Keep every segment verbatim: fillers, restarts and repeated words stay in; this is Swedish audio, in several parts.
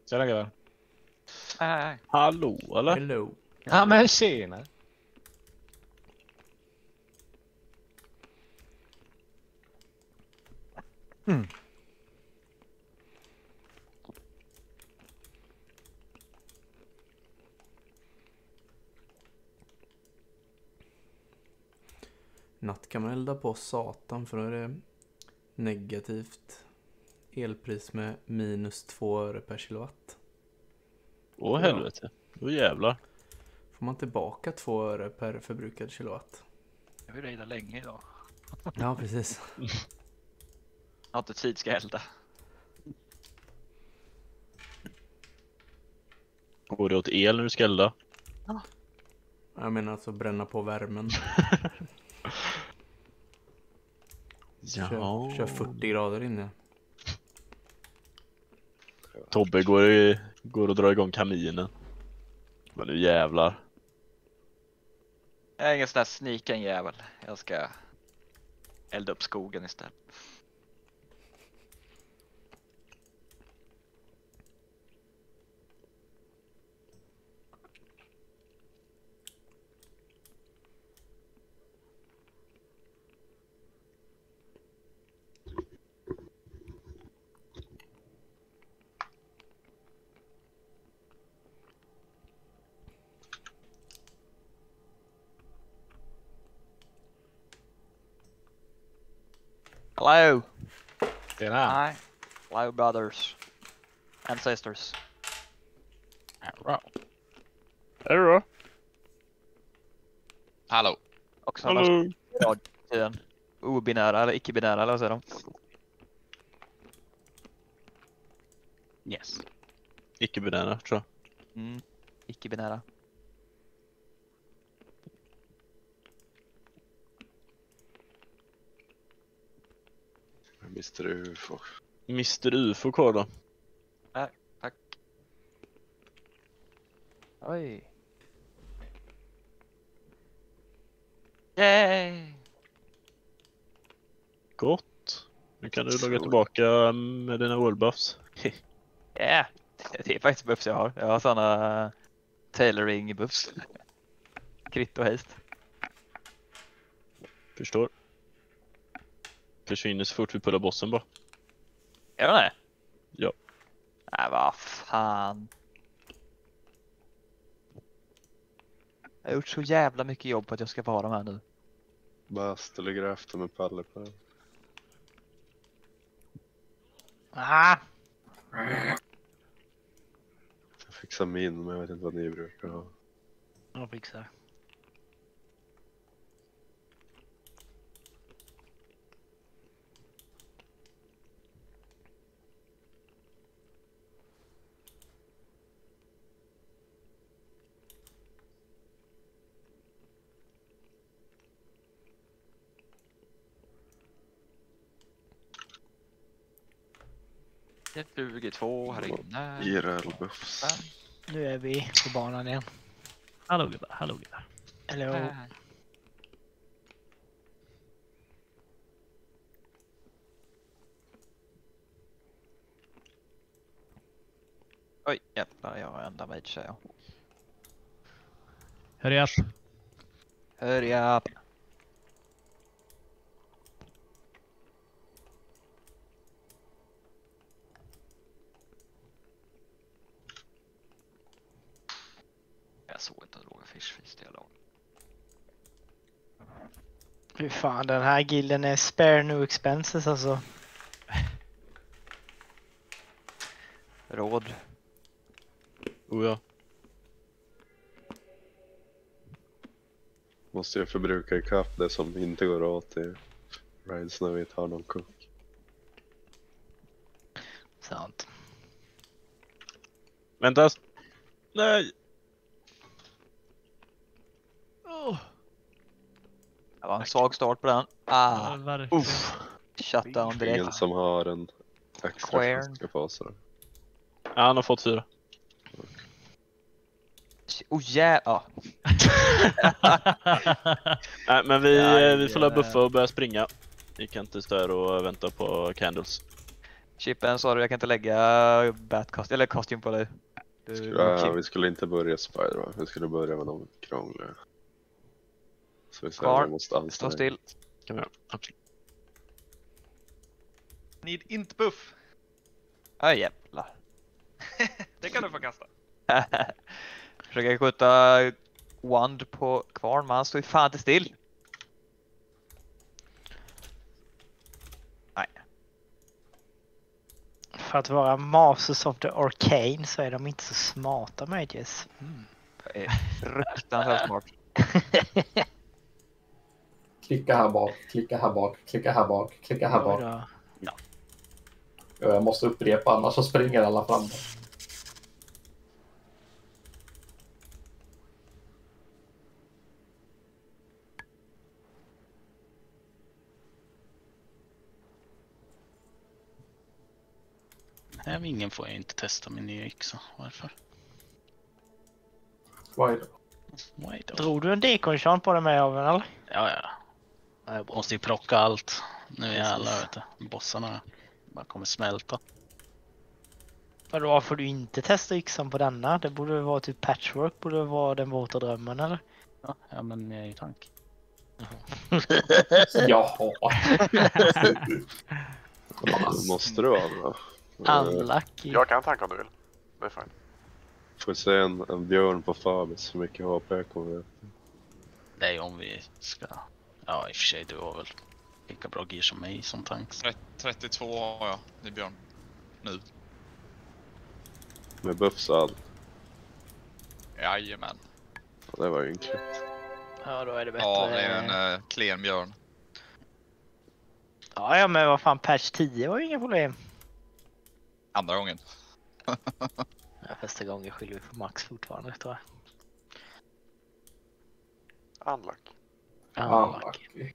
Tjena grabbar. Hej, hej, hej. Hallå eller? Hello. Ja men tjena. Mm. Natt kan man elda på satan, för då är det negativt elpris med minus två öre per kilowatt. Åh helvete. Då jävlar. Får man tillbaka två öre per förbrukad kilowatt. Jag vill rida länge idag. Ja, precis. Jag har inte tid ska elda. Går det åt el när du ska elda? Jag menar alltså bränna på värmen. Ja. Kör, kör fyrtio grader inne. Tobbe går, i, går och drar igång kaminen. Men nu jävlar. Jag är ingen sån där sniken jävel. Jag ska elda upp skogen istället. Hello. Tjena. Hi. Hello brothers and sisters. Bra. Är det då? Hallå. Och så Hallå. radiotiden. Obinära eller icke-binära eller vad säger de? Yes. Icke-binära tror jag. Mm. Icke-binära. mister U F O. mister U F O kvar då. Nej, tack. Oj. Yay! Gott. Nu kan du logga tillbaka med dina wallbuffs. Yeah. Det är faktiskt buffs jag har. Jag har såna uh, tailoring buffs. Krit och haste. Förstår. Försvinner så fort vi pullar bossen bara. Är det? Ja. Nej, vad fan. Jag har gjort så jävla mycket jobb på att jag ska vara de här nu. Bast ligger efter med paller på den. Ah! Jag fixar min, men jag vet inte vad ni brukar ha. Jag fixar. tjugotvå här inne. I R L-buffs. Nu är vi på banan igen. Hallå gubbar, hallå gubbar. Hello. Äh. Oj, jävlar, jag har enda mage säger jag. Hurry up. Hurry up. Jag såg inte att det låg en fishfeast i alla år. Fy fan, den här gilden är spare no expenses alltså. Råd. Oh ja. Måste jag förbruka i kapp det som inte går åt i rides när vi tar någon cook. Sant. Vänta. Nej. Oh, Det var en svag start på den. Ah, ja, verkligen. uff. Shutdown Ingen direkt. som har en extra Square. fiska på sig. Ja, han har fått fyra. Oh yeah. Ah. Nej, men vi, Ja, vi får la ja. buffa och börja springa. Vi kan inte stå här och vänta på candles. Chippen sa du, jag kan inte lägga Batcost eller costume på dig. Du, Ja, vi skulle inte börja Spider, va? Vi skulle börja med de krångliga. Så vi säger Kvar. vi måste anstränga. Stå still. Kan vi göra. Absolut. Need inte buff. Ja jävlar. Det kan du få kasta. Försöker skjuta Wand på kvarn, men han står ju fan inte still. Nej. För att vara Masters of the Arcane så är de inte så smarta mages. Mm. Det är fruktansvärt smart. Klicka här bak, klicka här bak, klicka här bak, klicka här Oj bak. då. Ja, jag måste upprepa annars så springer alla fram. Nej, ingen får jag inte testa min nya yxa. Varför? Why då? Why då? Drog du en dekonchant på det med av eller? Ja, ja. Jag måste ju plocka allt. Nu jävlar, vet du. Bossarna bara kommer smälta. Vadå, varför du inte testar yxan på denna? Det borde vara typ patchwork, borde vara den våta drömmen eller? Ja, ja men jag är ju tank. Jaha. Det måste det vara bra. Unlucky. Jag kan tanka om du vill. Det är fint. Får se en, en björn på Fabis, hur mycket H P kommer det? Det är om vi ska... Ja, i och för sig, du har väl lika bra gear som mig som tank. trettiotvå har jag, det är Björn. Nu. Med buffs och allt. Jajamän. Ja, det var ju enkelt. Ja, då är det bättre. Ja, det är en uh, klen Björn. Ja, ja, men vad fan, patch tio var ju inga problem. Andra gången. Ja, första gången skyller vi på Max fortfarande, tror jag. Unlucky. Unlucky.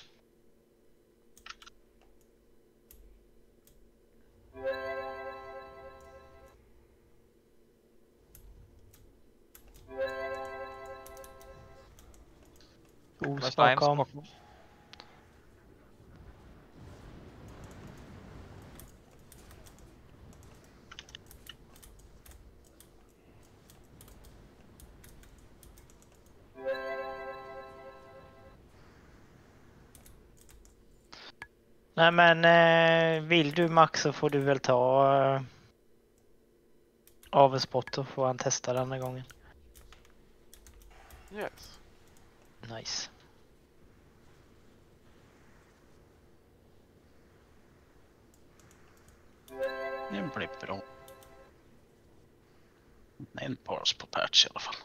Med Stockholm. Slimes. Nej men eh, vill du Max så får du väl ta eh, avespot och får han testa denna gången. Yes. Nice. Det blir bra. En pars på patch i alla fall.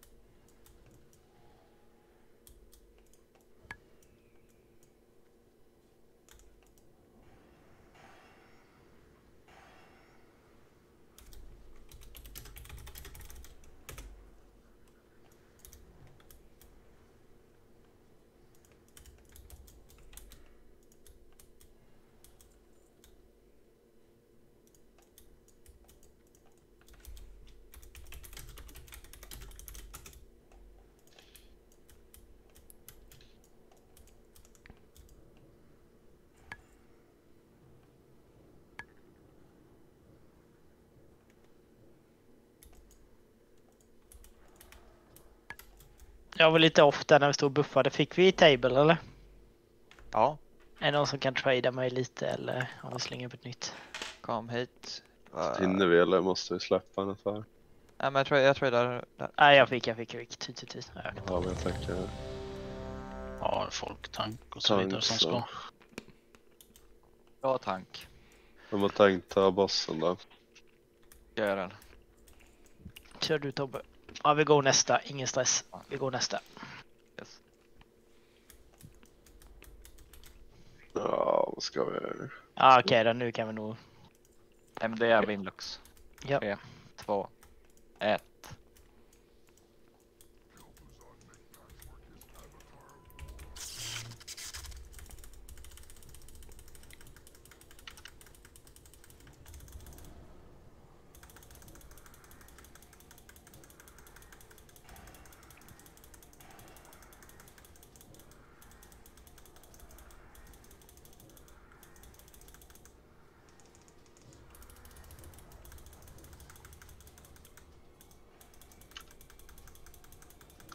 Jag var lite off där när vi stod och buffade. Fick vi table eller? Ja, Är det någon som kan trada mig lite eller om vi slänger upp ett nytt? kom hit. Uh, Hinner vi eller måste vi släppa den för? Nej men jag tror jag tradar där. Nej, jag fick, jag fick, jag fick. Ty, ty, ty. Ja, jag kan ta. Ja, men jag tänker Har folk tank och så tank vidare som ska. så. Bra tank. De har tänkt ta bossen då. Gör den. Kör du Tobbe. Ja, vi går nästa. Ingen stress. Vi går nästa. Yes. Ja, vad ska vi göra? Ja, okej då. Nu kan vi nog... M D är Winlux. Ja. tre, två, ett.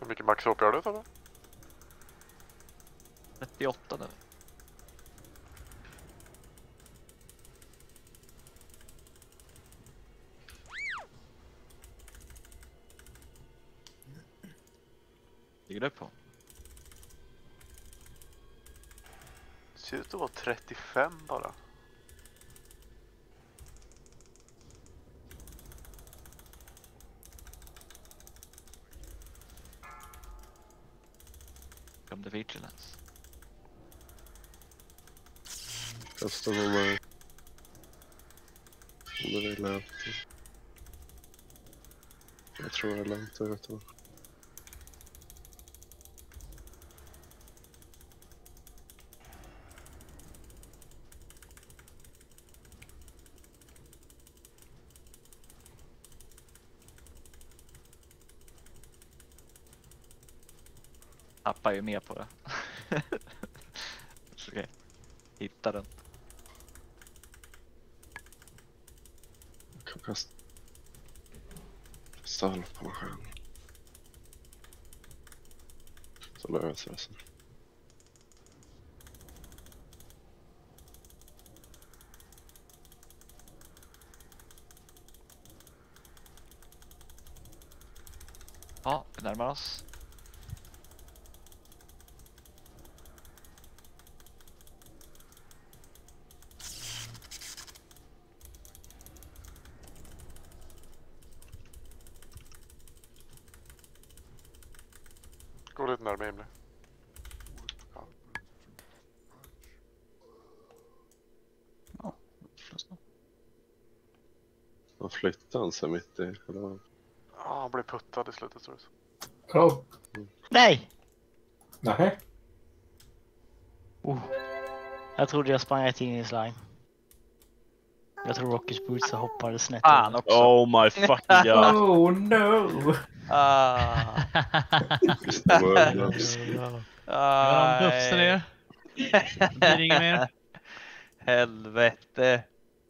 Hur mycket max H P har du, Tobbe? trettioåtta nu. Ligger du på? Det ser ut att vara trettiofem bara. From the vigilance. Kasta på mig. Om det är lätt. Jag tror det är lätt, jag vet inte. Tappar ju mer på det. Okej. Hitta den. Jag kan kasta. Kasta halv på mig själv. Så löser det sig. Ja, vi närmar oss. Gå lite närmare Emily. Ja. Ja, plus då. Vad flyttade han sig mitt i? Eller? Ja, han blev puttad i slutet, tror jag. Ja. Nej! Nej. Oh. Jag trodde jag sprang rätt in i slime. Jag tror Rockets Boots hoppade snett. Fan också. Oh my fucking god. Oh no! Ah. Kasta på mig. Ja, de buffsar det. Det blir inget mer. Helvete.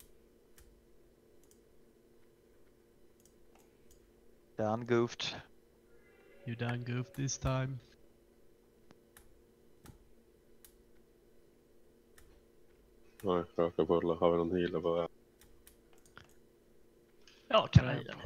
Done goofed. You done goofed this time. Nej, raka bollar. Har vi någon healer på väg? Ja, kan jag göra.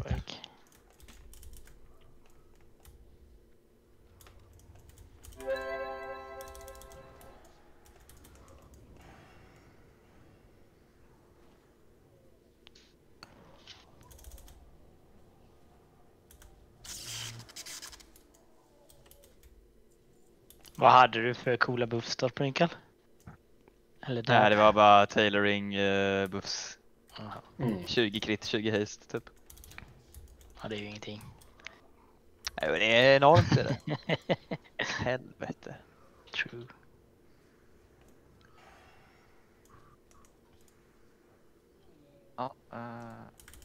Vad hade du för coola buffs då, Prinkel? Eller där? Nej, det var bara tailoring uh, buffs. Jaha. Mm. tjugo crit, tjugo haste typ. Ja, det är ju ingenting. Nej, men det är enormt det. Helvete. True. Ja, uh...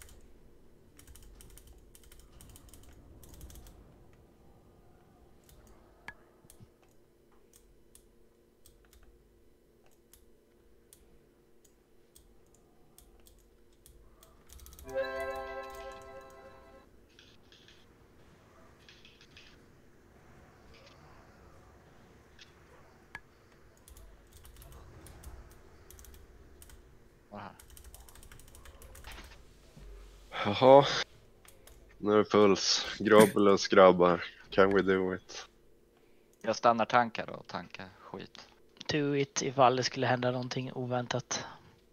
Jaha. Nu är det puls. Grobbelus grabbar. Can we do it? Jag stannar tankar och tankar skit. Do it ifall det skulle hända någonting oväntat.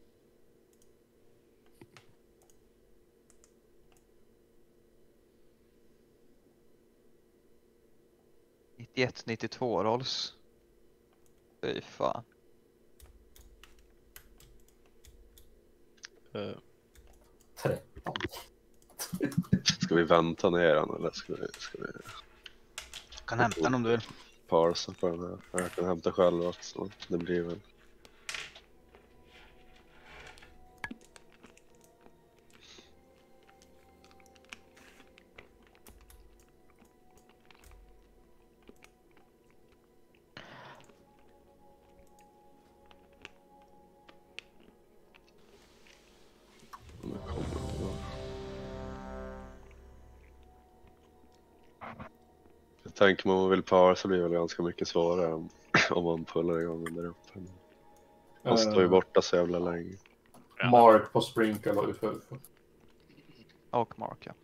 nittioett nittiotvå rolls. Fy fan. Uh, tretton. Ska vi vänta ner den eller ska vi, ska vi Jag kan hämta den om du vill. parsa på den här? Jag kan hämta själv också. Det blir väl. Nu kommer det. tänker man om man vill para så blir det väl ganska mycket svårare om, om man pullar igång den där uppe. Man står ju Eh, borta så jävla länge. Mark på Sprinkle och U F F. Och Mark, ja.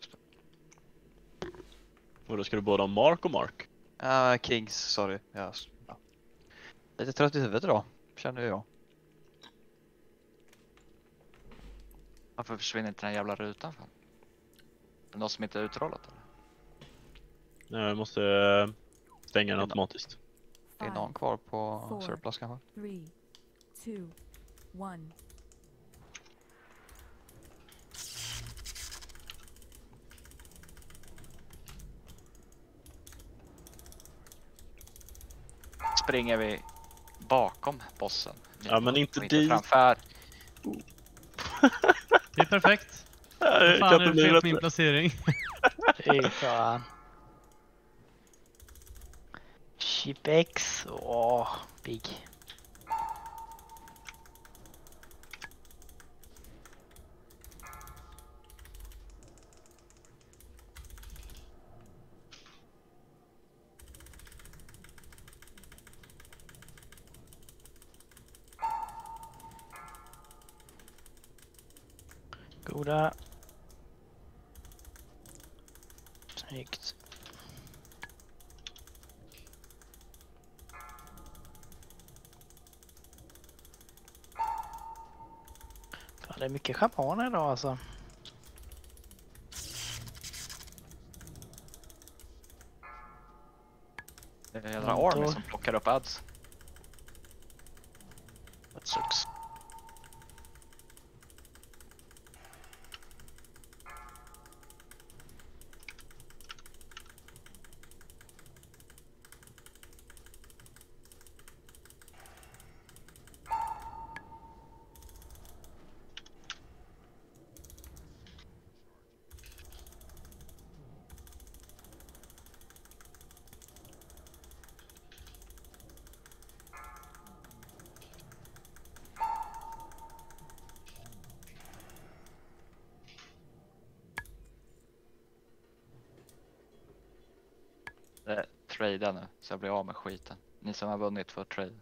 Och då ska du både ha Mark och Mark. Uh, Kings, sorry. Ja. Ja. Lite trött i huvudet idag, känner jag. Varför försvinner inte den här jävla rutan? Fan? Är det något som inte är utrollat eller? Nej, jag måste eh, stänga den automatiskt. Det är någon kvar på surplus kanske? Three, two, one. Springer vi bakom bossen? Ja, men inte Och dit. framför. Det är perfekt. Nej, Fan kan är det bli fel på bättre. min placering? Fy fan. Chip X. Åh, big. Goda. Snyggt. Fan, det är mycket schamaner idag alltså. Det är en jävla army som plockar upp ads. That sucks. Eh, trada nu, så jag blir av med skiten. Ni som har vunnit får trade.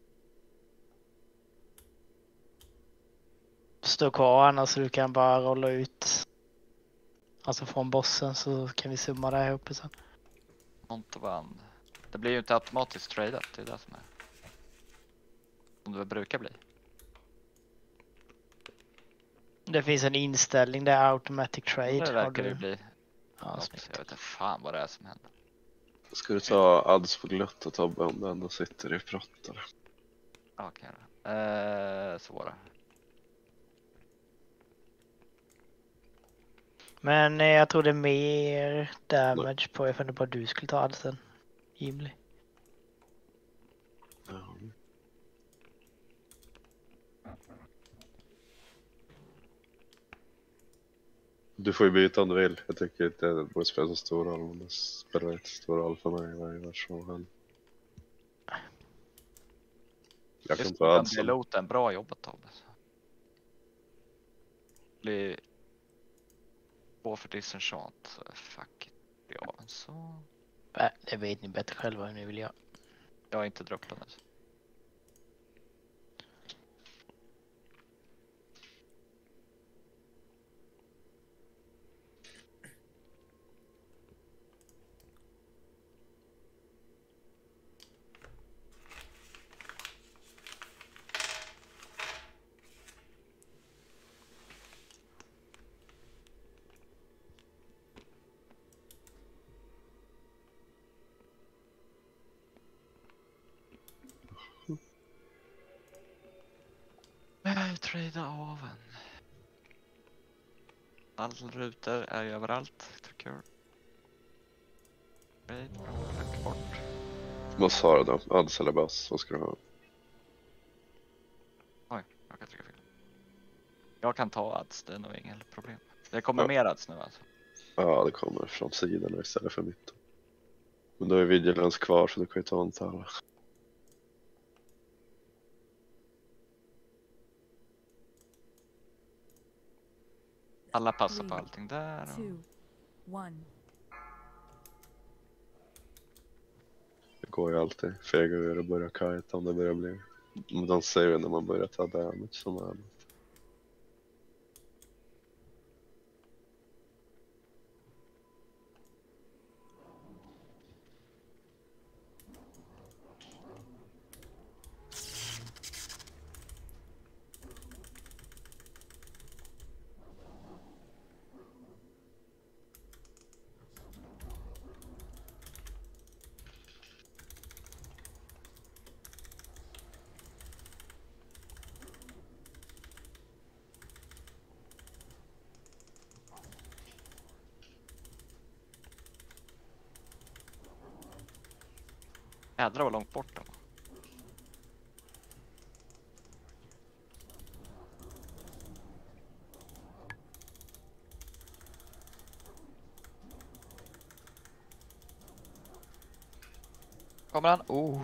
Stå kvar annars så du kan bara rolla ut. Alltså från bossen så kan vi summa det här uppe sen. Montovan. Det blir ju inte automatiskt tradat, det är det som är. Som det brukar bli. Det finns en inställning där, automatic trade. Det Har verkar du... det bli. Ja, Något. snyggt. Jag vet inte fan vad det är som händer. Ska du ta ads på glött och Tobbe om du ändå sitter i prott eller? Okej då. Eh, svåra. Men eh, jag tror det är mer damage på. Jag funderar på att du skulle ta adsen. Gimli. Ja. Du får ju byta om du vill. Jag tycker inte det borde spela så stor roll, men det spelar inte stor roll för mig varje version. Jag kan Just ta den adsen. piloten, bra jobbat Tobbe. Blir två för disenchant. Fuck. Ja, så. Äh, det vet ni bättre själva hur ni vill göra. Jag har inte druckit nu. Jag tradar av en. Alla rutor är överallt. Trycker. Trade. Tryck bort. Vad sa du då? Ads eller bass? Vad ska du ha? Oj, jag kan trycka fel. Jag kan ta ads, det är nog inget problem. Det kommer Ja. mer ads nu alltså. Ja, det kommer från sidan istället för mitten. Men då är Vigilance kvar så du kan ju ta en till alla. Alla passar på allting där. Och... Two, one. Det går ju alltid fega ur och börja kajta om det börjar bli. Men de säger ju när man börjar ta damage som är. Jädrar vad långt bort de. Kommer han? Oh.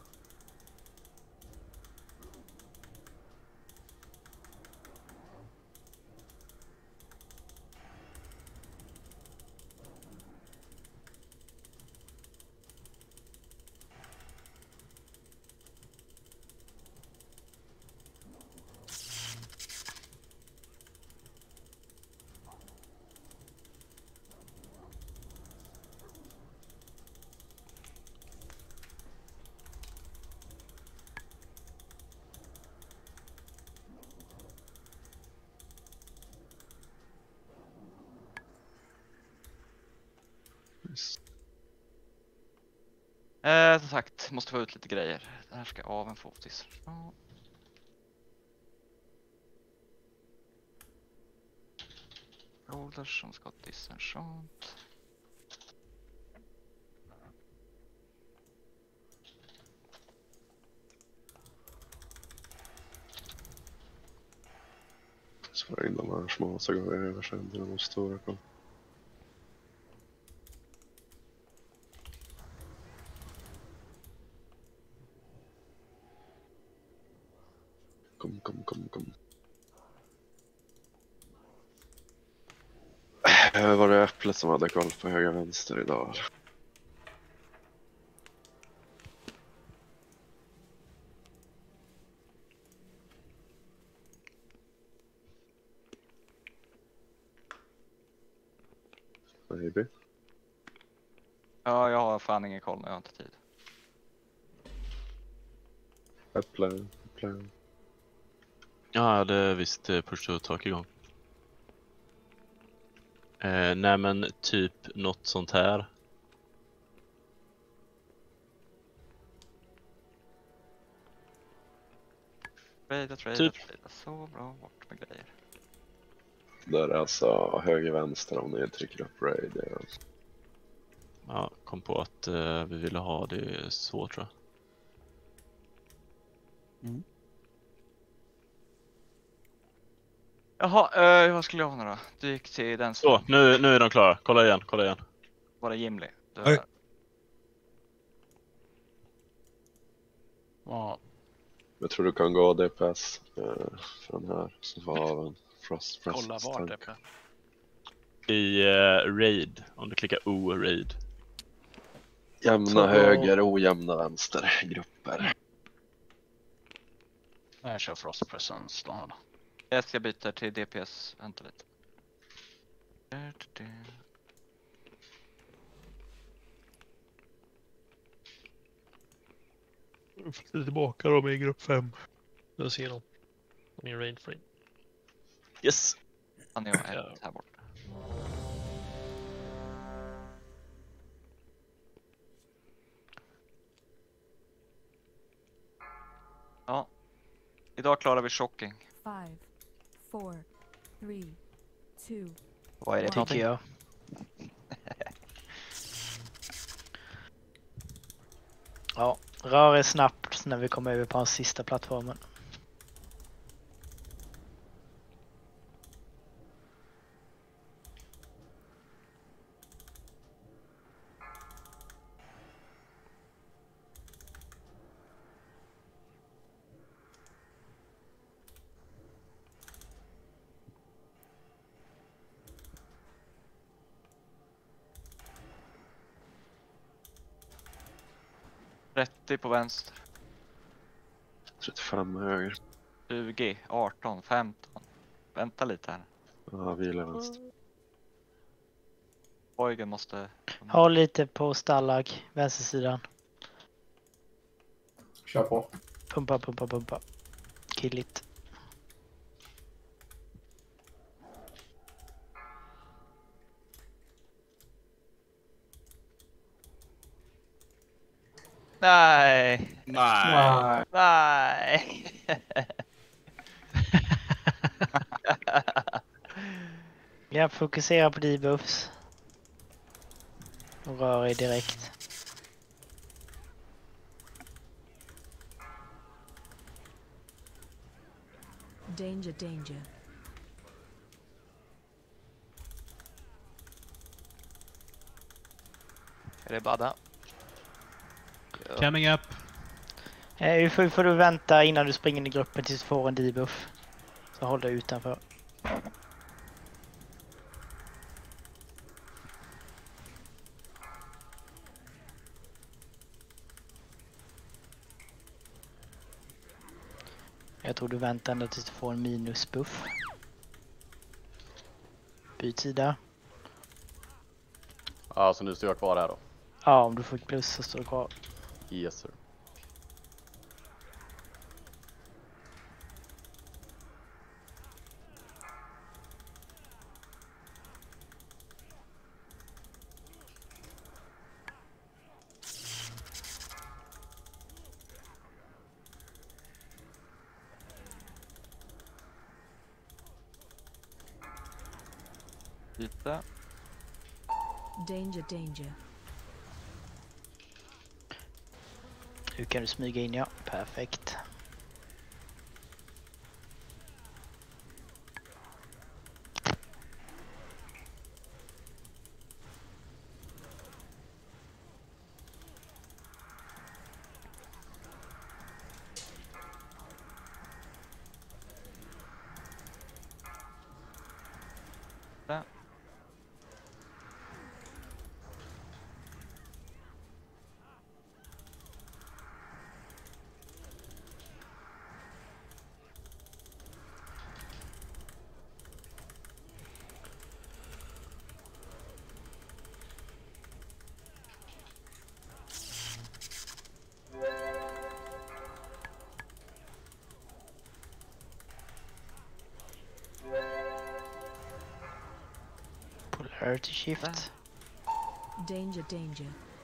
Eh, som sagt, måste få ut lite grejer. Det här ska av en fotis. Ja. Rollers som ska ha disenchant. Så in de här små så går vi över sen till de stora kom. Kom, kom, kom, kom. Var det äpplet som hade koll på höger vänster idag? Maybe. Ja, jag har fan ingen koll, jag har inte tid. Äpple, äpple. Ja, jag hade visst push to talk igång. Eh, nej men typ något sånt här. Trada, trada, Typ. trada. Så bra, bort med grejer. Där är alltså höger vänster om ni trycker upp raid. Ja. Ja, kom på att eh, vi ville ha det så tror jag. Mm. Jaha, eh, vad skulle jag ha nu då? Du gick till den Så, nu, nu är de klara. Kolla igen, kolla igen. Var det Gimli? Du Oj. Ja, Jag tror du kan gå D P S eh, från här. Så får av en frost press. kolla var det är. I eh, raid, om du klickar O raid. Jämna Så- höger, ojämna vänster grupper. Jag kör Frost Presence då. Jag ska byta till D P S, vänta lite. Jag flyttar tillbaka dem i grupp fem. Jag ser dem. Min raid frame. Yes! Han är ett här borta. Ja. Idag klarar vi shocking. Five, four, three, two. Vad är det för Tycker någonting? jag. Ja, rör er snabbt när vi kommer över på den sista plattformen. trettio på vänster. trettiofem höger. tjugo, arton, femton. Vänta lite här. Ja, vila vänster. Eugen måste... Håll lite på stallag, vänstersidan. Kör på. Pumpa, pumpa, pumpa. Killigt. Nej! Nej. Nej! Jag fokuserar på debuffs. Och rör er direkt. Danger, danger. Är det badda? Coming up. Eh, hur får, får du vänta innan du springer in i gruppen tills du får en debuff. Så håll dig utanför. Jag tror du väntar ända tills du får en minusbuff. Byt sida. Ja, så nu står jag kvar här då? Ja, om du får plus så står du kvar. Yes sir. Byta. Danger, danger. Hur kan du smyga in? Ja, perfekt. Där. Polarity shift. Danger, danger.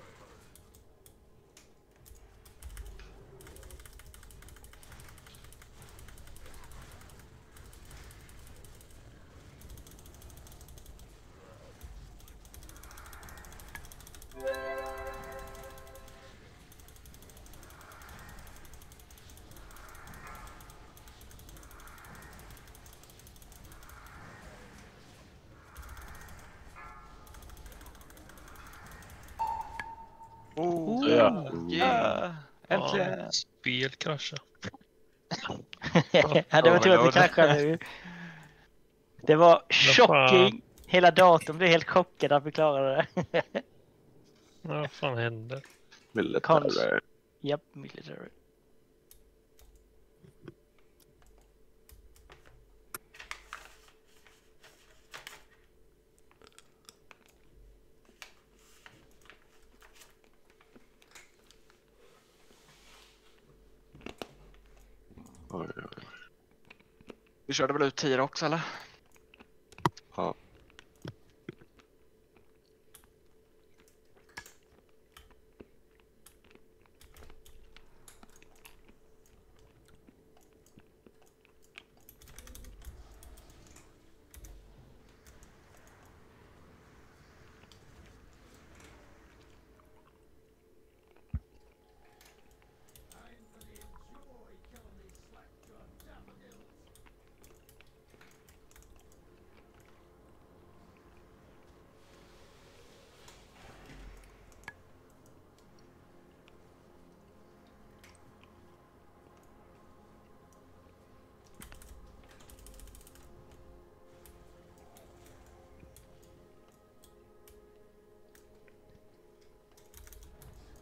Oh, Ja. ja. Äntligen! Ja, spel krascha. Ja, det var tur att det kraschade nu. Det var shocking. Hela datorn blev helt chockad att vi klarade det. Vad fan hände? Military. Japp, military. Oj, oj. Vi körde väl ut tio också eller? Ja.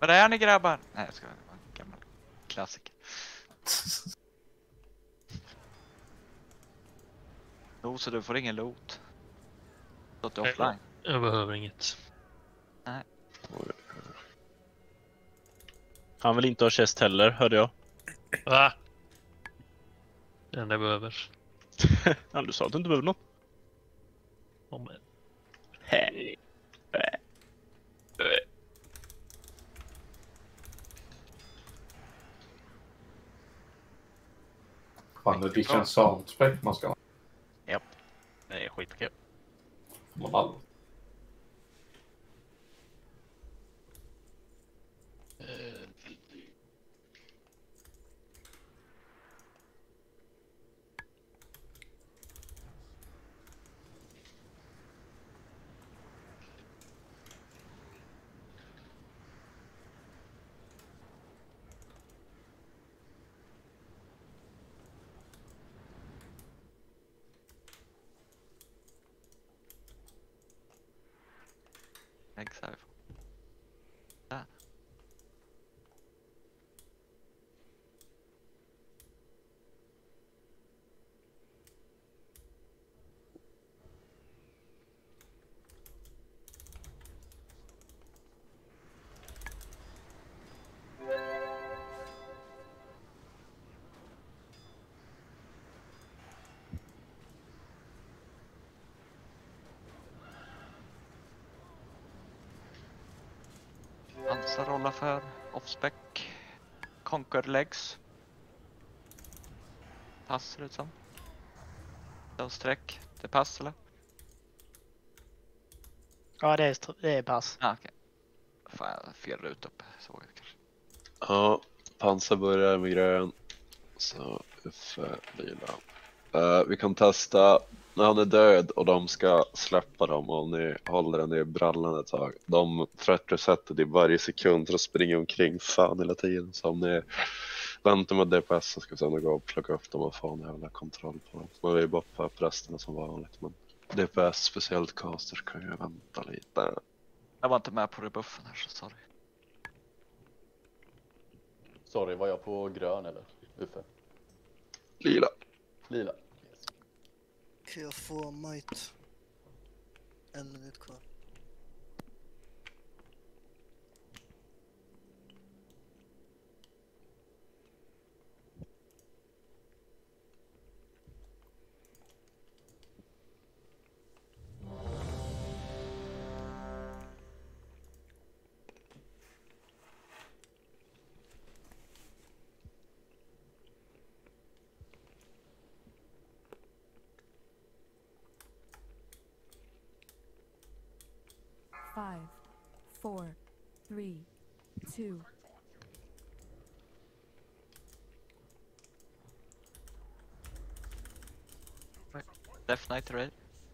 Vad är ni grabbar? Nej, jag ska vara en gammal klassiker. Jo, så du får ingen loot. Så att du är offline. Jag behöver inget. Nej. Han vill inte ha chest heller, hörde jag. Va? Det enda jag behöver. Ja, du sa att du inte behöver något. Om en. Fan, det känns soundspec man ska ha. Japp, det är skitkul. Man all... Exakt. Där. Pansarrolla för offspec. Conquer legs. Pass ser det ut som. Då streck. Det pass eller? Ja, det är, str- det är pass. Ah, okej. Okay. Fan, jag fel ut upp. Så jag kanske. Ja, pansar börjar med grön. Så Uffe lila. Uh, vi kan testa när han är död och de ska släppa dem och ni håller den i brallan ett tag. De frätt-resetet i varje sekund för att springa omkring fan hela tiden. Så om ni väntar med D P S så ska vi sedan gå och plocka upp dem och få en jävla kontroll på dem. Man vill boppa upp resten som vanligt, men D P S, speciellt casters, kan ju vänta lite. Jag var inte med på rebuffen här, så sorry. Sorry, var jag på grön eller? Uffe? Lila. Lila. Kan jag få might? En minut kvar. Five, four, three, two. Death Knight ready.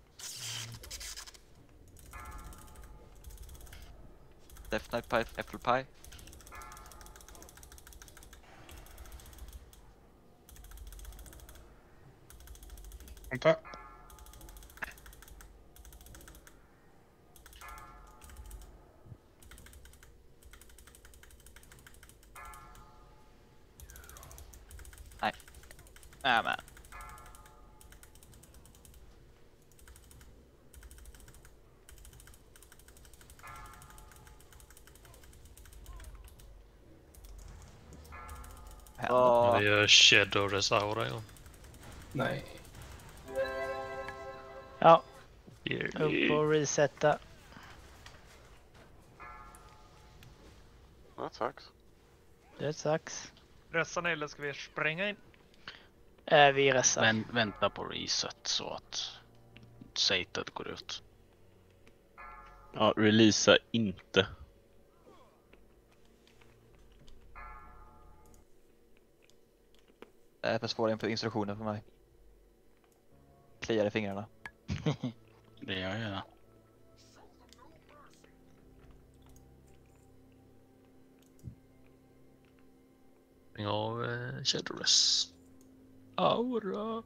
Death Knight pie, apple pie. Vänta. Nej. Nej men. Ja. Vi gör Shadow Resaura, ja. Nej. Ja. Yeah. Upp och resetta. Ja, tack. Det sucks. Röstar ni eller ska vi spränga in? Äh, vi restar. Vänt, vänta på reset så att setet går ut. Ja, releasa inte. Det är för svåra inför instruktioner för mig. Kliar i fingrarna. Det gör jag ja. Av eh, Shadow Res. Aura.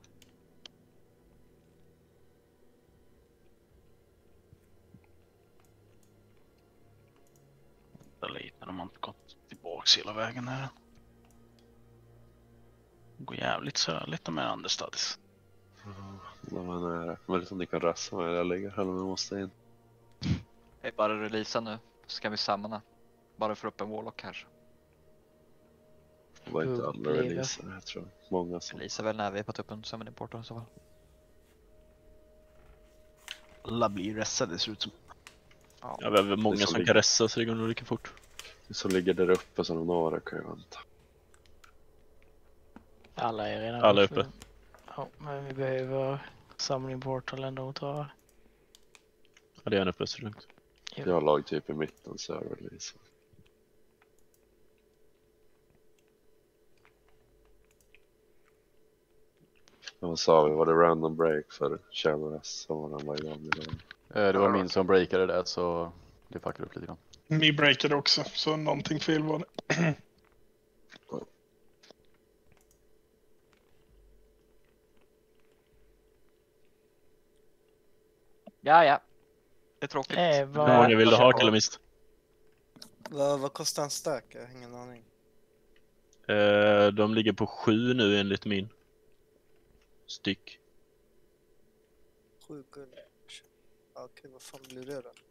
vänta lite. De har inte gått tillbaks hela vägen här. Det går jävligt söligt de här understudies. De är nära. Väldigt som ni kan rassa med. Jag ligger här, men vi måste in. Det är bara releasa nu. Så kan vi samla. Bara för upp en warlock här. Det var inte alla releaser, jag tror. Många som... Releasa väl när vi är på tuppen som en portal så fall. Alla blir ressade, det ser ut som. Ja, ja vi har många som som ligger... kan ressa så det går nog lika fort. Det som ligger där uppe så några kan ju vänta. Alla är redan Alla är uppe. Ja, men vi behöver samling portalen då ta. Ja, det är en uppe så lugnt. Jag har lag typ i mitten så är release. Vad sa vi? Var det random break för Shadow S som var den var igång idag? Eh, det var min som breakade det så det fuckade upp lite grann. Ni breakade också, så någonting fel var det. Ja, ja. Det är tråkigt. Eh, Hur många vill du ha Killamist? Vad, vad kostar en stack? Jag har ingen aning. Eh, de ligger på sju nu enligt min. Styck. Sju guld. Okej, vad fan blir det då?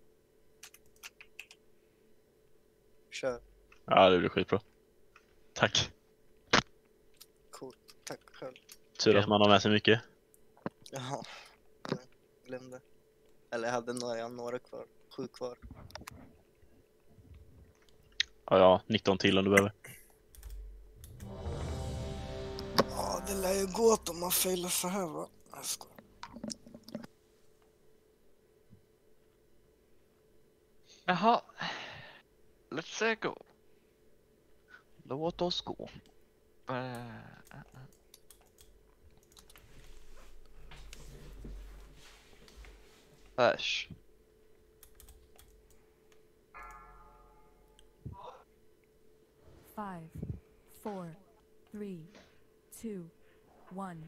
Kör. Ja, det blir skitbra. Tack. Coolt. Tack själv. Tur att man har med sig mycket. Jaha. Nej, glömde. Eller jag hade några, jag har några kvar. Sju kvar. Ja, ja, nitton till om du behöver. Ja, det lär ju gå åt om man failar så här va? Jag skojar. Jaha. Let's go. Låt oss gå. Uh, Äsch. Five, four, three, two, one.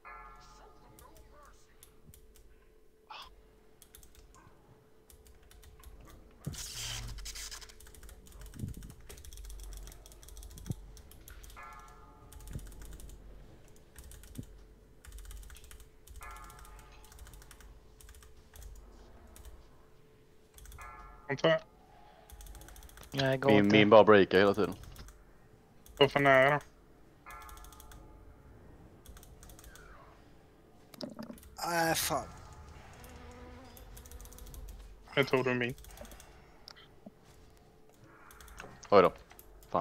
Antar jag. Jag går Min, inte. min bara breakar hela tiden. Gå för nära då. Nej, fan. Jag tror du är min. Oj då. Fan.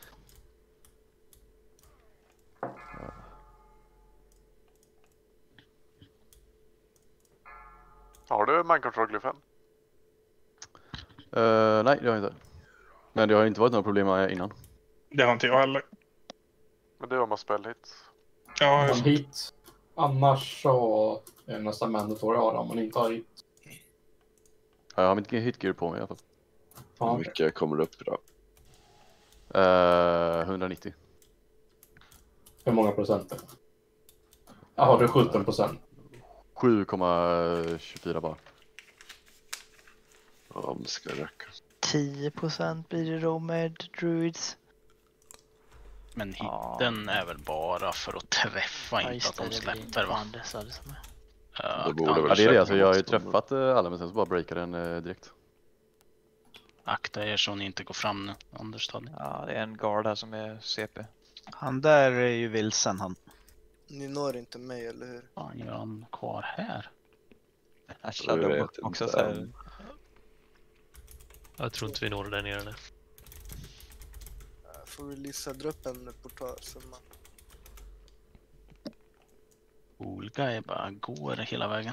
Har du mind control glyphen? Uh, nej, det har jag inte. Men det har inte varit några problem med innan. Det har inte jag heller. Men det har man spell hit. Ja, En hit. Annars så är det nästan mandatory att ha om man inte har hit. Ja, jag har mitt hitgear på mig i alla fall. Ja. Hur mycket kommer det upp idag? Uh, hundranittio. Hur många procent är det? Ja, har du sjutton procent? sju komma tjugofyra bara. Ja, om det ska räcka. tio procent blir det då med druids. Men hitten är väl bara för att träffa, Ja, inte just att det, de det släpper blir va? Anders, alltså, som är. Uh, Det borde väl Ja, det är det. Alltså, jag har ju checka träffat eh, alla men sen så bara breakar den eh, direkt. Akta er så ni inte går fram nu, understad. Ja, det är en guard här som är C P. Han där är ju vilsen han. Ni når inte mig, eller hur? Fan, gör han kvar här? Äsch, Jag de vet också inte så här. än. Jag tror inte vi når där nere nu. Jag får releasa, dra upp en portal som man... Olga är bara går hela vägen.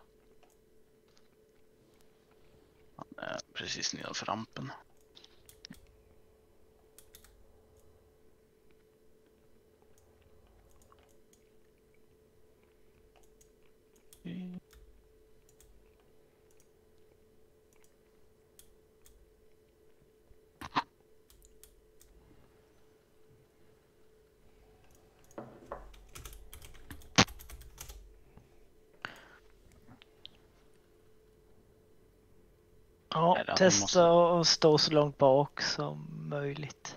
Han är precis nedanför rampen. Ja, Eller att ni testa måste- att stå så långt bak som möjligt.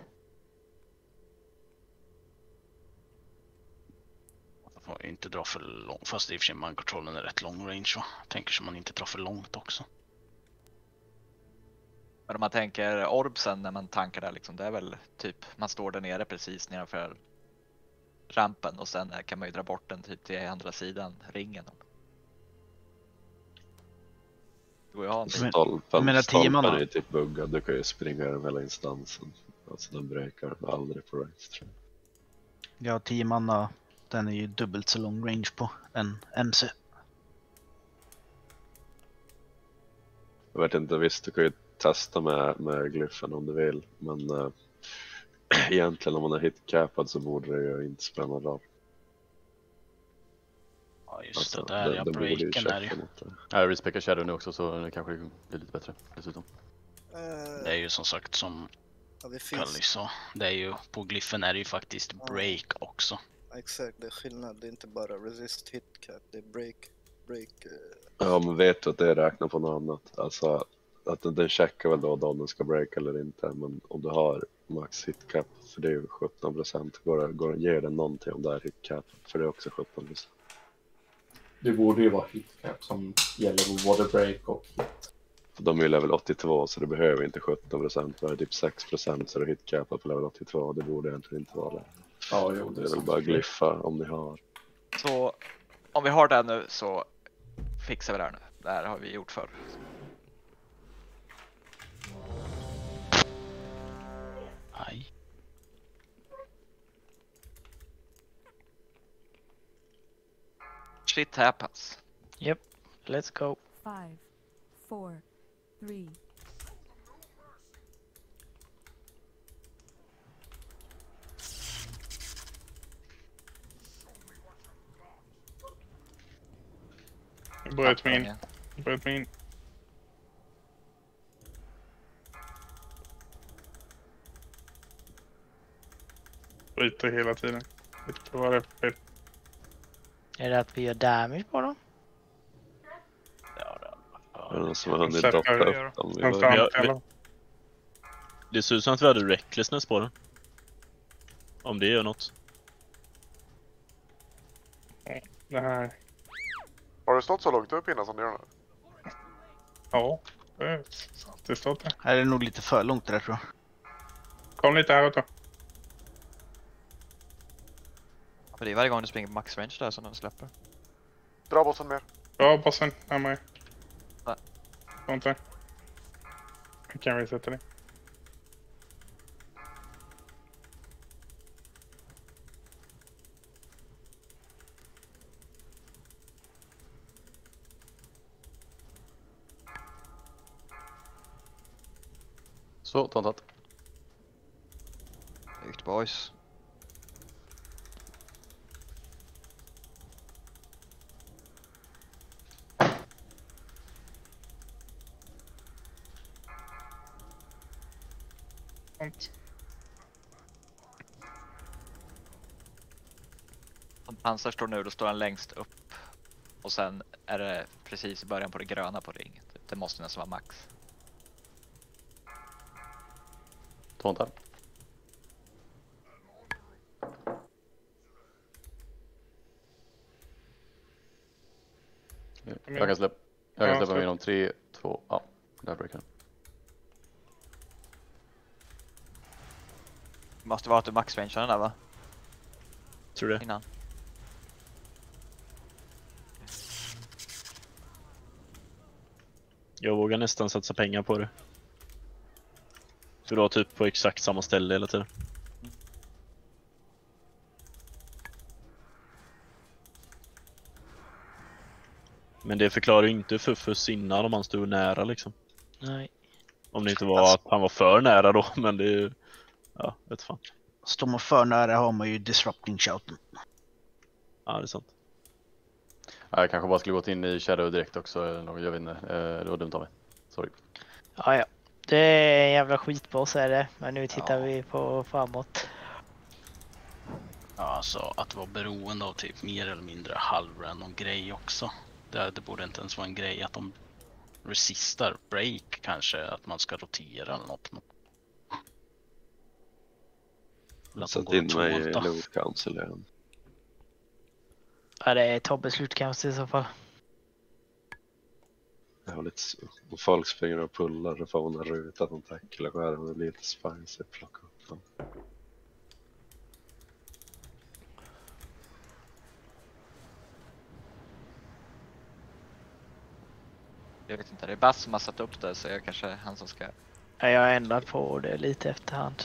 Man får ju inte dra för långt, fast i och för sig man-kontrollen är rätt lång range va? Tänker så man inte drar för långt också. Men om man tänker orbsen när man tankar där liksom, det är väl typ man står där nere precis nedanför rampen och sen kan man ju dra bort den typ till andra sidan ringen. Det går ju att ha en bit. Stolpen, menar tio stolpen manna? är ju typ buggad, du kan ju springa över hela instansen. Alltså den breakar aldrig på range tror jag. Ja, tio manna, den är ju dubbelt så lång range på en M C. Jag vet inte, visst du kan ju testa med, med glyffen om du vill, men äh, egentligen om man är hitcappad så borde det ju inte spela någon roll. Ja just Alltså, det, där det- ja, det borde ju breaken är ju. checka mot det. Jag respektar Shadow nu också så nu kanske det blir lite bättre dessutom. Det är ju som sagt som Ja, det Kalli finns. sa. Det är ju, på glyffen är det ju faktiskt break också. Exakt, det är skillnad. Det är inte bara resist hit cap, det är break. break eh, Ja, men vet du att det räknar på något annat? Alltså att den, den checkar väl då om den ska breaka eller inte, men om du har max hitcap, för det är ju sjutton procent, går, går, ger den någonting om det är hitcap, för det är också sjutton procent. Det borde ju vara hitcap som gäller på både break och hit. För de är ju level åttiotvå så det behöver inte sjutton procent, det är typ sex procent så det är hitcapar på level åttiotvå, det borde egentligen inte vara det. Ja, jo, Det är väl bara glyffa om ni har. Så om vi har det nu så fixar vi det här nu. Det här har vi gjort förr. Aj. Shit happens. Yep, let's go. Five, four, three, Jag bröt mig in. Jag bröt mig in. Bryter hela tiden. Jag vet inte vad det är för fel. Är det att vi gör damage på dem? Är det någon som har hunnit Släpper droppa jag upp göra. dem? Vi Han var- fan Ja, kallar. Det ser ut som att vi hade recklessness på den. Om det gör något. Det här. Har du stått så långt upp innan som du gör nu? Ja, det är det stått där. Här är det nog lite för långt där tror jag. Kom lite häråt då. För det är varje gång du springer på max range där som den släpper. Dra bossen mer. Bra bossen, närmare. Nej. Gå inte. Jag kan resetta det. Så, tontat. Snyggt boys. Sånt. Om pansar står nu, då står han längst upp. Och sen är det precis i början på det gröna på ring. Det måste nästan vara max. Tontar. Jag kan släppa, jag kan Ja, släppa släpp. mig inom tre, två, ja, där breakar den. Det måste vara att du max range den där va? Tror det. Innan. Jag vågar nästan satsa pengar på det. För du har typ på exakt samma ställe hela tiden. Men det förklarar ju inte Fuffus innan om han stod nära liksom. Nej. Om det inte var att han var för nära då, men det är ju... Ja, vet fan. Står man för nära har man ju disrupting shouten. Ja, det är sant. Ja, jag kanske bara skulle gått in i Shadow direkt också, eller något, jag vet inte. Eh, Det var dumt av mig. Sorry. Ja, ja. Det är en jävla skitboss är det. Men nu tittar vi på framåt. Ja, alltså att vara beroende av typ mer eller mindre halvrandom grej också. Det, det borde inte ens vara en grej att de resistar break kanske, att man ska rotera eller något. Sätt in mig i loot council igen. Ja, det är Tobbes slutkansel i så fall. Jag har lite, om folk springer och pullar och får en ruta som tacklar skärmen, det blir lite spicy, plocka upp dem. Jag vet inte, det är Bass som har satt upp det, så jag kanske är han som ska... Ja, jag har ändrat på det lite efterhand.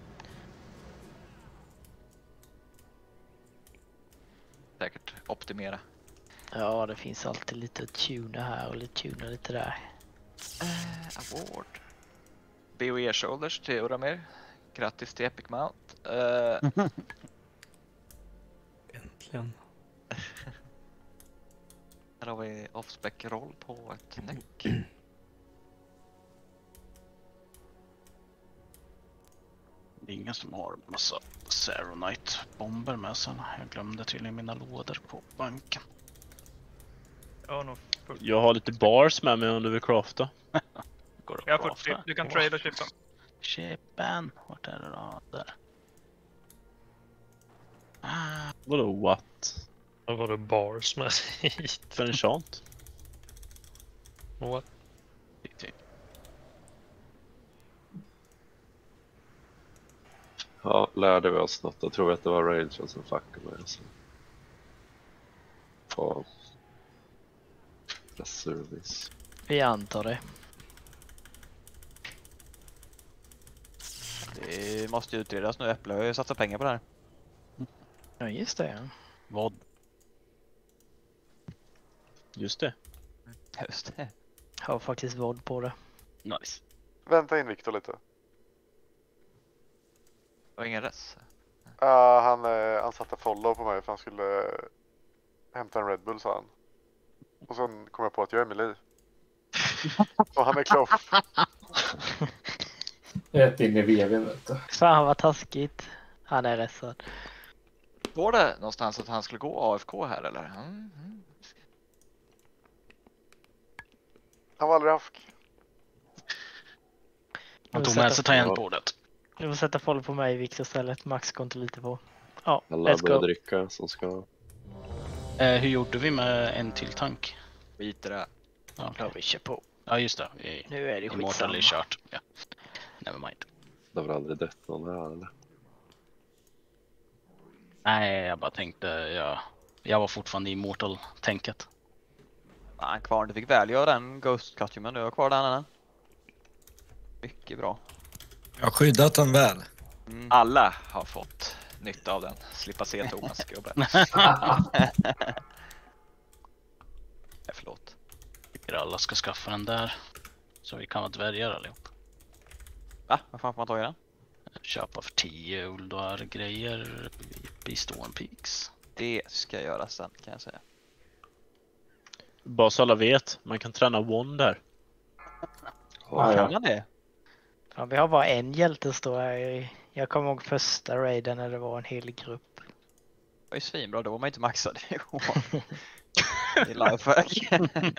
Säkert optimera. Ja, det finns alltid lite att tuna här och lite tuna lite där. Uh, award. B O E Shoulders till Uramir. Grattis till Epic Mount. Uh... Äntligen. Här har vi off-spec roll på ett näck. Det är ingen som har massa Saronite-bomber med sig. Jag glömde tydligen mina lådor på banken. Ja, no. Jag har lite bars med mig om du vill crafta. Går jag får chip. Du kan trade och chippa. Chippen. Vart är det då? Där. Ah. Vadå what? Vad var det bars med hit? För en chant? What? Ja, lärde vi oss något. Jag tror att det var Ranger som fuckade med oss. På service. Vi antar det. Det måste ju utredas nu. Äpple har ju satsat pengar på det här. Ja, just det. Vad? Just det. Just det. Jag har faktiskt våld på det. Nice. Vänta in Victor lite. Och ingen res. Uh, han, uh, han satte follow på mig för han skulle uh, hämta en Red Bull, sa han. Och sen kom jag på att jag är Emily. Och han är klar. Rätt in i veven, vet du. Fan vad taskigt. Han är ressad. Var det någonstans att han skulle gå A F K här eller? Mm, mm. Han var aldrig haft. Han tog med sig tangentbordet. Du får sätta follow på mig, Victor, istället. Max går inte lite på. Ja, alla let's börjar go. dricka som ska. Eh, hur gjorde vi med en till tank? Skit i det. Ja, Ja, vi kör på. ja just det. Vi, Nu är det skitsamma. Immortal är kört. Ja. Never mind. Det har väl aldrig dött någon här eller? Nej, jag bara tänkte, jag, jag var fortfarande i Immortal-tänket. Han kvar, du fick välja den Ghost-kostymen. Du har kvar den än. Mycket bra. Jag har skyddat den väl. Mm. Alla har fått nytta av den. Slippa se Thomas gubbe. Förlåt. Tycker alla ska skaffa den där. Så vi kan vara dvärgar allihop. Va? Vad fan får man ta i den? Köpa för tio Uldar grejer i Storm Peaks. Det ska jag göra sen, kan jag säga. Bara så alla vet, man kan träna one där. Ja, kan man det? Ja, vi har bara en hjälte står här i. Jag kommer ihåg första raiden när det var en hel grupp. Det var ju svinbra, då var man inte maxad. Det är lifehack.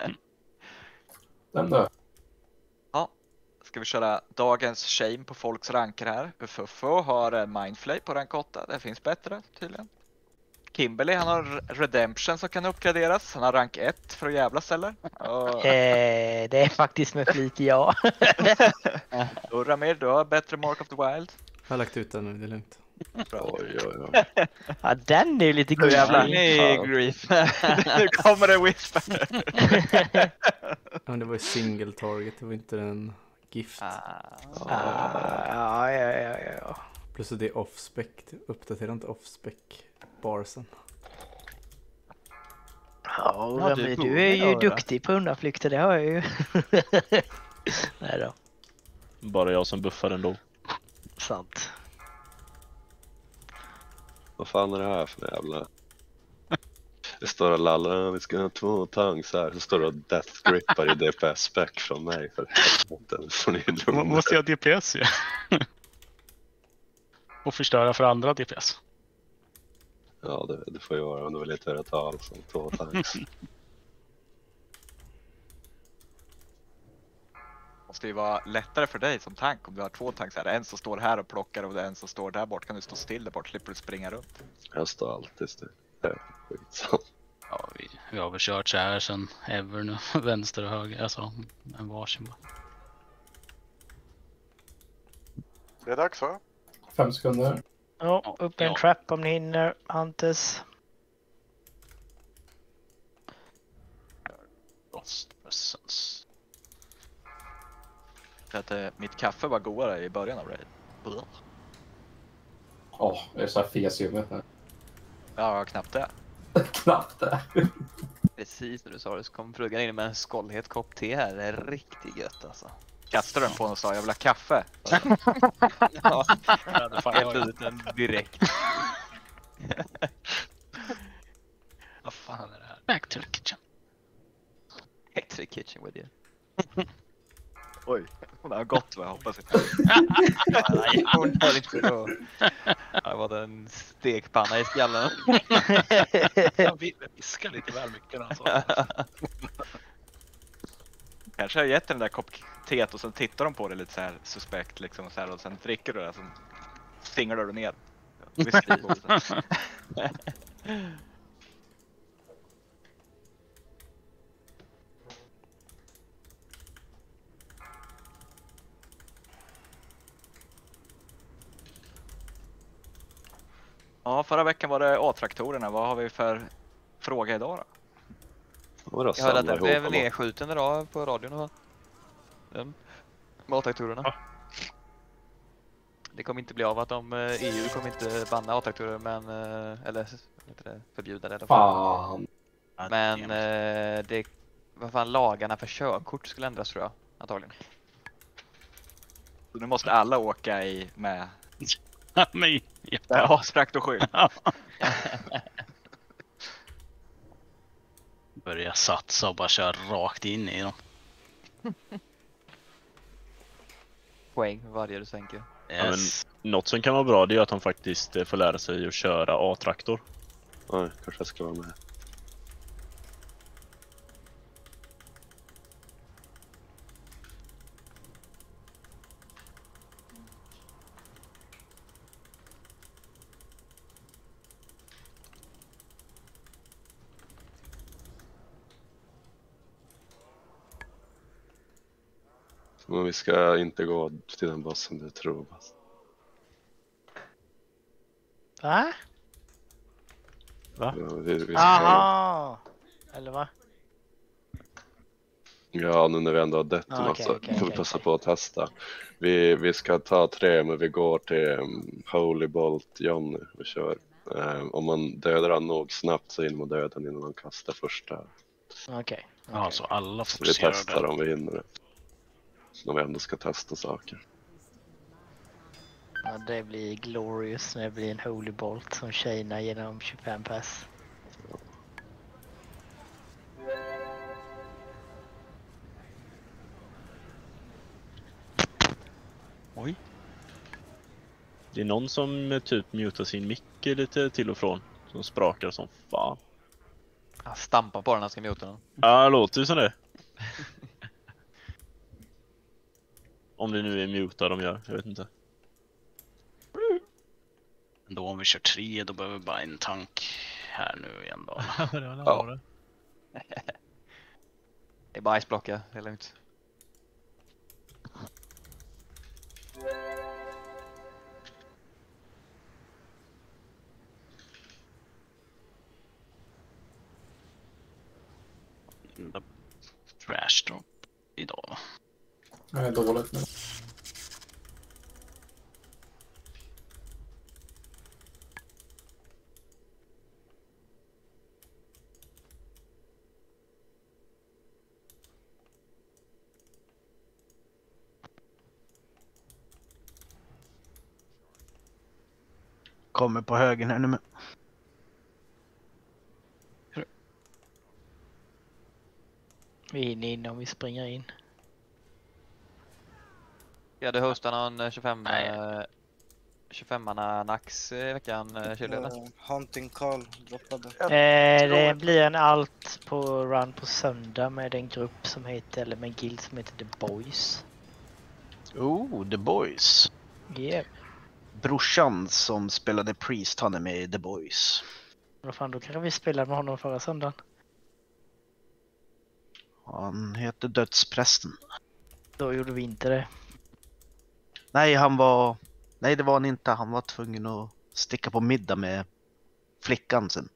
Den då? Ja, ska vi köra dagens shame på folks ranker här. Uffo har Mindflay på rank åtta, det finns bättre tydligen. Kimberly, han har Redemption som kan uppgraderas. Han har rank ett för att jävlas eller? Och... Eh, det är faktiskt med flit, ja. Uramir, du har bättre Mark of the Wild. Jag har lagt ut den nu, det är lugnt. Bra. Oj, oj, oj. Ja, den är ju lite god. Jävlar, nej, grief. Nu kommer det whisper. Ja, men det var ju single target, det var inte en gift. Ah. Ah, ja, ja, ja, ja. Plus att det är off-spec, uppdatera inte off-spec barsen. Ja, Ja, du, du du borde är ju göra. duktig på undanflykter, det har jag ju. Nej då, Bara jag som buffar ändå. sant. Vad fan är det här för jävla? Det står och lallar, vi ska ha två tanks här. Så står det och death grippar i D P S-spec från mig. För helvete, får ni lugna. Måste jag ha D P S ju. Och förstöra för andra D P S. Ja, det, det får ju vara om du vill inte höra tal som två tanks. måste ju vara lättare för dig som tank om du har två tanks här. En som står här och plockar och en som står där bort. Kan du stå still där bort, slipper du springa runt. Jag står alltid still. Det är skitsamt. Ja, vi, vi har väl kört så här sen ever nu. Vänster och höger, alltså en varsin bara. Det är dags va? Fem sekunder. Ja, upp en Ja. trap om ni hinner, Hunters. Lost presence. För att eh, mitt kaffe var godare i början av raid. Åh, oh, det är så här fesiummet nu. Ja, knappt det. Knappt det. Precis när du sa det så kom frugan in med en skållhet kopp te här. Det är riktigt gött alltså. Kastade den på honom och sa jag vill ha kaffe. Ja, jag hade fan ut den direkt. Vad fan är det här? Back to the kitchen. Back to the kitchen with you. Oj, hon har gått vad jag hoppas inte. Nej, hon har inte då. Det var en stekpanna i skallen. Jag ville viska lite väl mycket alltså. Kanske har jag gett den där kopp te och sen tittar de på det lite så här suspekt liksom och så här och sen dricker du det och sen singlar du ner. Ja, förra veckan var det A-traktorerna. Vad har vi för fråga idag då? Jag hörde att den blev nedskjuten idag på radion. Va? Den. Med A-traktorerna. Ja. Det kommer inte bli av att de, E U kommer inte banna A-traktorer men, eller heter det, förbjuda det i alla fall. Fan. Men det, vad fan, lagarna för körkort skulle ändras tror jag, antagligen. Så nu måste alla åka i med Nej. Ja, traktorskydd. Börja satsa och bara köra rakt in i dem. Poäng för varje du tänker. Yes. Ja, men något som kan vara bra det är att de faktiskt får lära sig att köra A-traktor. Nej, kanske jag ska vara med. Men vi ska inte gå till den bossen du tror. Va? Va? Ja, vi, vi ska... Aha! Eller va? Ja, nu när vi ändå har dött Ah, ah, okay, så okay, får vi okay, passa okay. på att testa. Vi, vi ska ta tre, men vi går till um, Holy Bolt Johnny och kör. Um, om man dödar han nog snabbt så hinner man döda han innan man kastar första. Okej. Okay, Ja, så alla Så vi fokuserar testar där. om vi hinner det. Om vi ändå ska testa saker. Ja, det blir glorious när det blir en holy bolt som tjejnar genom tjugofem pass. Oj. Det är någon som eh, typ mutar sin mick lite till och från. Som sprakar som fan. Han stampar på den, han ska muta den. Ja, det låter ju som det. Om det nu är muta de gör, jag vet inte. Då om vi kör tre då behöver vi bara en tank här nu igen då. Ja. Det är bara iceblocka, det är lugnt. Trash drop idag. Det är dåligt nu. Kommer på högen här nu med. Vi hinner in om vi springer in. Vi hade hostat någon tjugofem eh, tjugofem-manna Nax i veckan, eh, Chile, eller? Uh, Hunting Call droppade. Eh, det blir en alt på run på söndag med en grupp som heter, eller med en guild som heter The Boys. Oh, The Boys. Yeah. Brorsan som spelade Priest, han är med i The Boys. Vad fan, då kanske vi spelade med honom förra söndagen. Han heter Dödsprästen. Då gjorde vi inte det. Nej, han var... Nej, det var han inte. Han var tvungen att sticka på middag med flickan sen.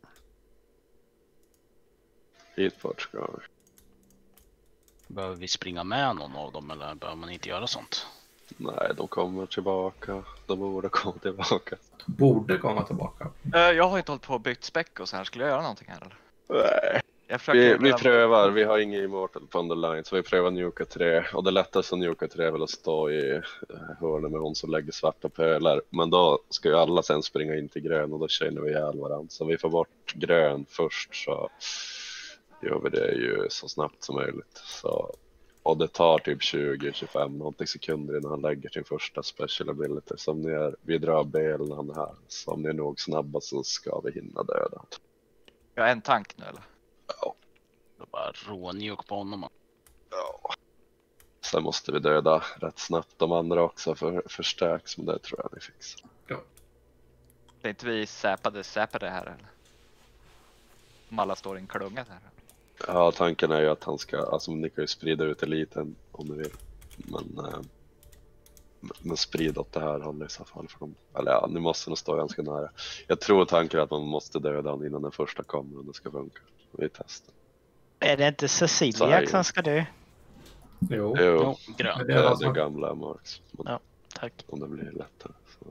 Hit bort ska vi. Behöver vi springa med någon av dem eller behöver man inte göra sånt? Nej, de kommer tillbaka. De borde komma tillbaka. Borde komma tillbaka. Uh, jag har inte hållit på och byggt späck och så här. Skulle jag göra någonting här eller? Nej. Jag Vi, vi prövar, vi har ingen Immortal på underline så vi prövar Nuka tre. Och det lättaste att Nuka tre är väl att stå i hörnet med hon som lägger svarta pölar. Men då ska ju alla sen springa in till grön och då känner vi ihjäl varandra. Så vi får bort grön först så gör vi det ju så snabbt som möjligt. Så, och det tar typ tjugo till tjugofem någonting sekunder innan han lägger sin första special ability. Så om ni är, vi drar bel när han är här. Så om ni är nog snabba så ska vi hinna döda. Jag har en tank nu eller? Ja. Då bara rånjuk på honom. Ja. Sen måste vi döda rätt snabbt de andra också för förstärks, men det tror jag ni fixar. Ja. Det är inte vi säpade, säpade här eller? Om alla står i en klunga här. Ja, tanken är ju att han ska, alltså ni kan ju sprida ut eliten om ni vill. Men, eh, men sprid åt det här hållet i så fall. För dem. Eller ja, ni måste nog stå ganska nära. Jag tror tanken är att man måste döda honom innan den första kommer och det ska funka. Vi testar. Är det inte Cecilia som ska dö? Jo. Jo, Jo, grön. grön. Det är det gamla Marks. Men ja, tack. Om det blir lättare. Så.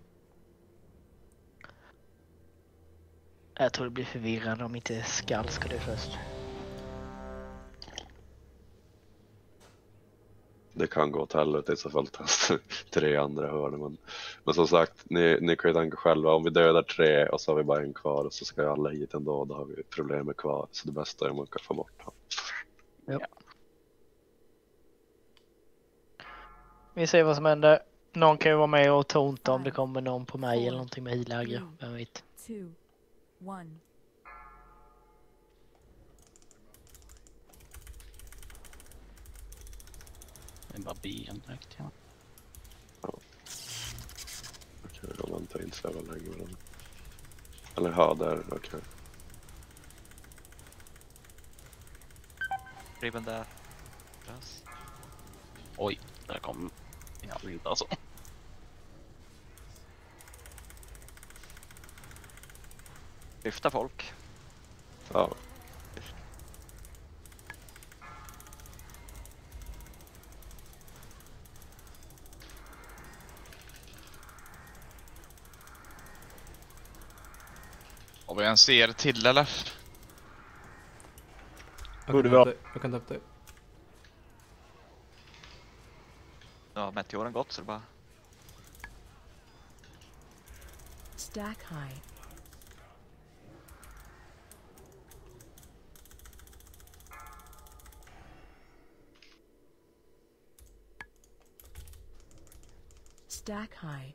Jag tror det blir förvirrande om inte Skall ska dö först. Det kan gå åt helvete i så fall testa tre andra hörn. Men, men som sagt, ni, ni kan ju tänka själva. Om vi dödar tre och så har vi bara en kvar och så ska alla hit ändå. Då har vi problemet kvar. Så det bästa är om man kan få bort honom. Ja. Vi ser vad som händer. Någon kan ju vara med och tonta om det kommer någon på mig eller någonting med healägare. Vem vet. Two, one. Det är bara ben direkt, ja. Ja. Okej, då väntar inte så jävla länge. Eller, eller ja, där, okej. Okay. Ribben där. Yes. Oj, där kom jag vill alltså. Lyfta folk. Ja. Har vi en ser till eller? Jag kan ta upp det. Jag kan ta upp det. Ja, meteoren gått så det bara... Stack high. Stack high.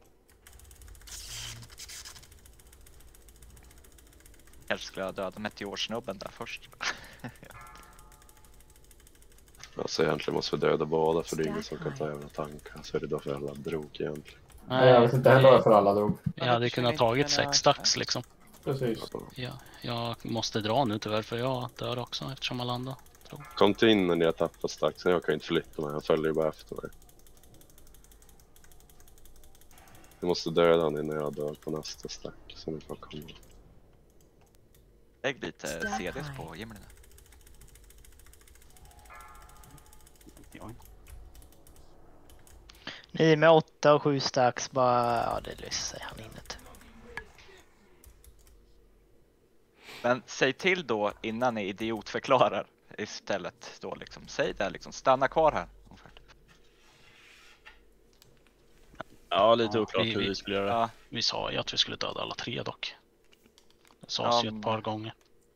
Kanske skulle jag döda meteorsnubben där först. Alltså egentligen måste vi döda båda för det är ingen som kan ta över tankar. Så är det då för alla drog egentligen. Nej, jag vet inte heller varför alla drog. Jag hade kunnat tagit sex stacks liksom. Precis. Ja, jag måste dra nu tyvärr för jag dör också eftersom alla andra drog. Kom till in när ni har tappat stacksen. Jag kan inte flytta mig. Jag följer ju bara efter dig. Jag måste döda honom innan jag dör på nästa stack. Så ni får komma. Lägg lite C Ds på Jimmy nu. Ni med åtta och sju stacks bara, ja det löser sig, han hinner inte. Men säg till då innan ni idiotförklarar istället då liksom. Säg det liksom, stanna kvar här. Ja, lite Ja, oklart vi- hur vi- vi skulle göra. Ja. Vi sa ju att vi skulle döda alla tre dock. Det sades Ja, ju ett par gånger.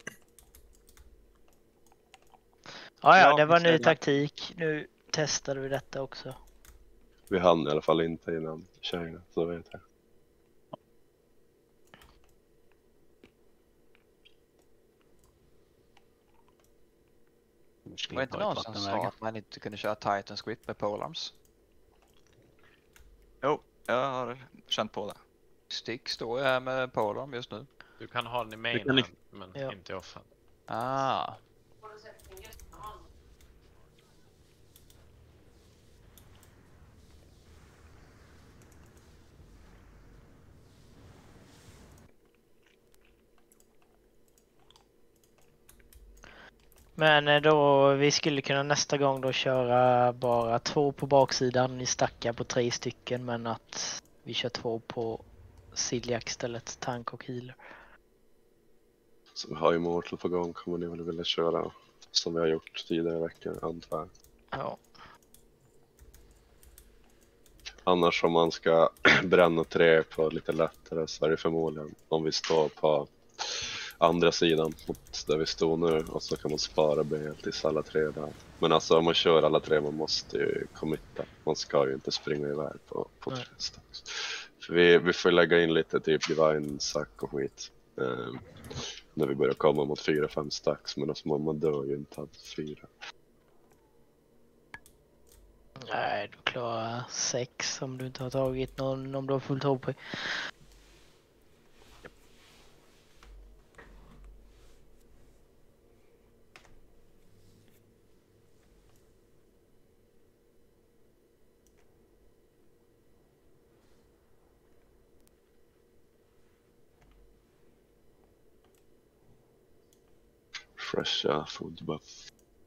Ja, ja, Ja, det var en ny snälla. taktik. Nu testade vi detta också. Vi hann i alla fall inte innan tjejerna. Så vet jag. Var inte någon som sa att man inte kunde köra Titan Squid med polearms? Jag har känt på det. Stick står jag här med Polarm just nu. Du kan ha den i main kan ni- hand, men Ja. inte i offen. Ah. Men eh, då vi skulle kunna nästa gång då köra bara två på baksidan. Ni stackar på tre stycken, men att vi kör två på Celiac istället, tank och healer. Så vi har ju Mortal på gång, kommer ni väl vilja köra som vi har gjort tidigare i veckan, antar jag. Ja. Annars om man ska bränna tre på lite lättare så är det förmodligen om vi står på andra sidan mot där vi står nu, och så kan man spara B tills alla tre där. Men alltså om man kör alla tre, man måste ju committa. Man ska ju inte springa iväg på, på tre stacks. För vi, vi får lägga in lite typ divine sack och skit eh, när vi börjar komma mot fyra fem stacks, men alltså man, man dör ju inte av fyra. Nej, du klarar sex om du inte har tagit någon, om du har fullt H P. Fresha food buff.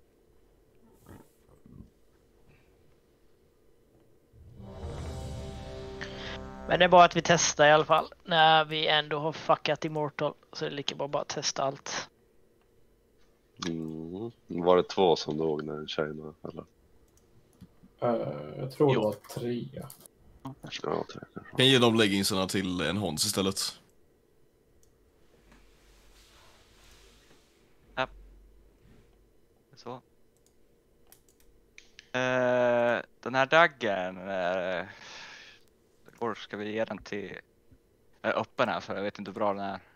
Men det är bara att vi testar i alla fall. När vi ändå har fuckat Immortal så är det lika bra bara att testa allt. Mm. Var det två som dog när en tjejna eller? Uh, jag tror Jo. det var tre. Ja, tre kanske. Kan ge de leggingsarna till en Hans istället. Ja. Så. Eh, den här daggen, eh, var ska vi ge den till? Jag är öppen här för jag vet inte hur bra den är.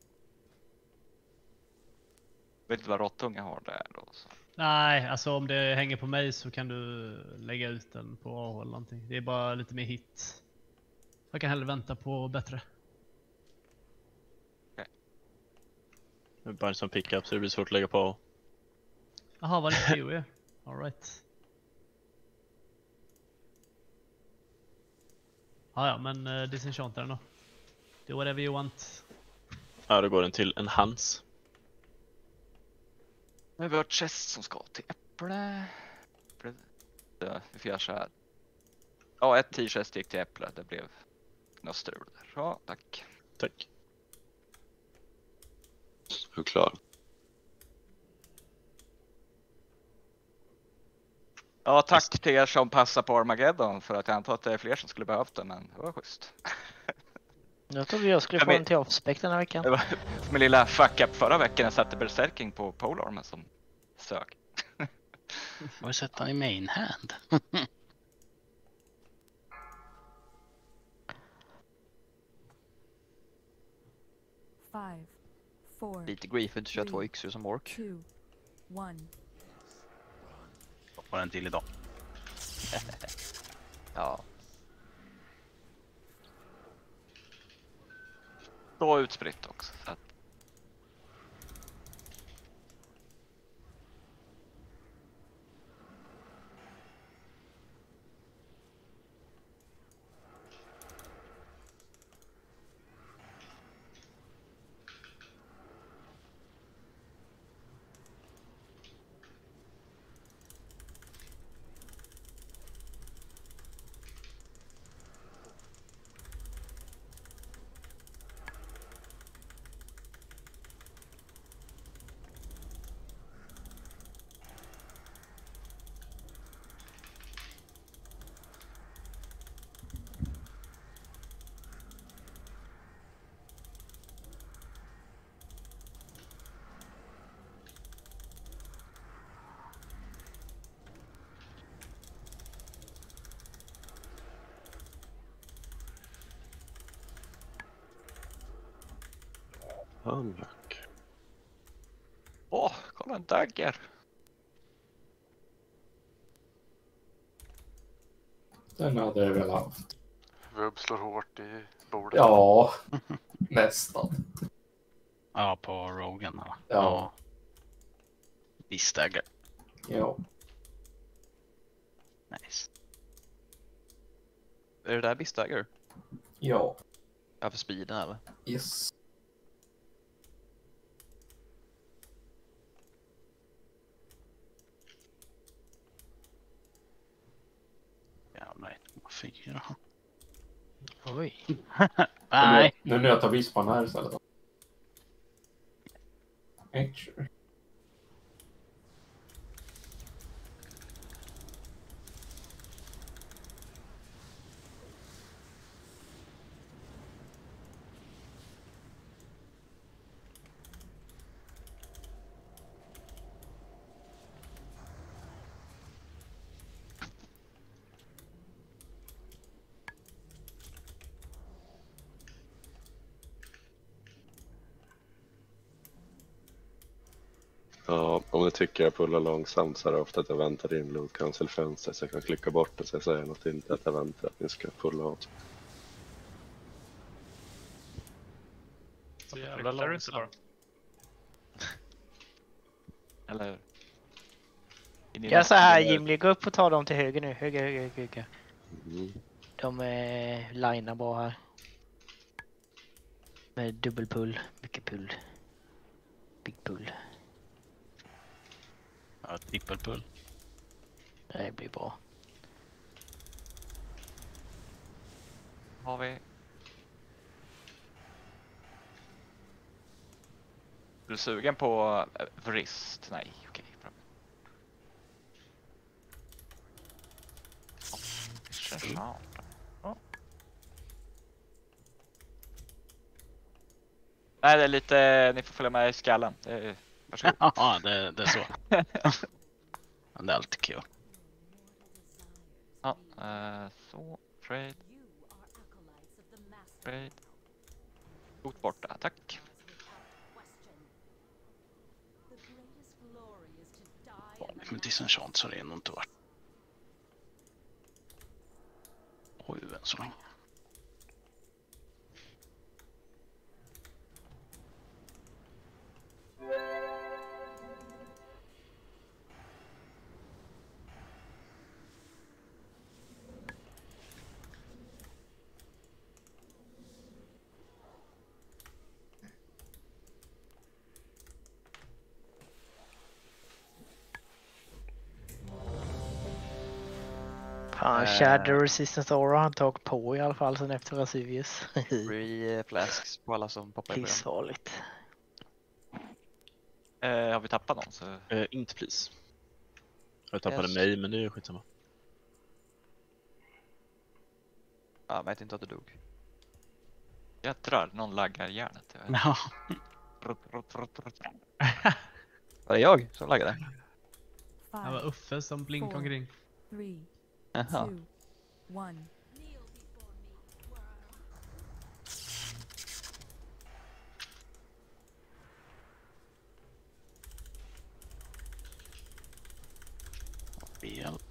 Jag vet inte vad råttunga har där då. Så. Nej, alltså om det hänger på mig så kan du lägga ut den på A H eller någonting. Det är bara lite mer hit. Jag kan hellre vänta på bättre. Det är bara som pickup så det blir svårt att lägga på. Jaha, var det P O E? Alright. Ja, ja, men uh, disenchanta den då. Do whatever you want. Ja, då går den till en Hans. Nu har vi har ett chest som ska till äpple. äpple. Ja, vi får göra så här. Ja, ett t-chest gick till äpple. Det blev något strul där. Ja, tack. Tack. Hur klar? Ja, tack till er som passar på Armageddon för att jag antar att det är fler som skulle behövt det, men det var schysst. Jag trodde jag skulle få en till off-spec den här veckan. Det var min lilla fuck-up förra veckan. Jag satte berserking på Polarmen som sög. Får vi sätta i main hand? Five, four, Lite grief inte köra två yxor som ork. two, one. Får en till idag. Ja. Så utspritt också. Så att... Unlock. Åh, kolla en dagger. Den hade jag väl haft. reverb slår hårt i bordet. Ja, nästan. Ja, på Rogan. Ja. Ja. Beastagger. Ja. Nice. Är det där Beastagger? Ja. Ja, för speeden eller? Yes. Jävlar, ett komma fyra. Oj. Nej. Nu när jag tar vispan här istället. Actually. Ja, om ni tycker jag pullar långsamt så är det ofta att jag väntar in load cancel-fönster så jag kan klicka bort det så jag säger något till att jag väntar att ni ska pulla åt. Så jävla långsamt. Eller hur? Gör så här Jimmy, gå upp och ta dem till höger nu. Höger, höger, höger, höger. Mm. De eh, linar bra här. Med dubbelpull, mycket pull. Big pull. Ja, trippelpull. Det blir bra. Har vi. Du är sugen på äh, vrist? Nej, okej. Bra. Oh, oh. Nej, det är lite, ni får följa med i skallen. Det är, varsågod. Ja, det, det är så. Men det är alltid kul. Ja, uh, så. Trade. Trade. Ut borta, tack. Vanligt med disenchant så är det nog inte värt. Oj, än så länge. Fan, Shadow Resistance Aura har han tagit på i alla fall sen efter Rasivius. Free flasks på alla som poppar in på den. Pissvarligt. Uh, har vi tappat någon? Så... Uh, inte please. Jag tappade Yes. mig, men det är skitsamma. Ja, jag vet inte att du dog. Jättrar, någon laggar hjärnet. Ja. Var det jag som laggade? Det var Uffe som blinkade omkring. Three, Jaha. two, one. Fel.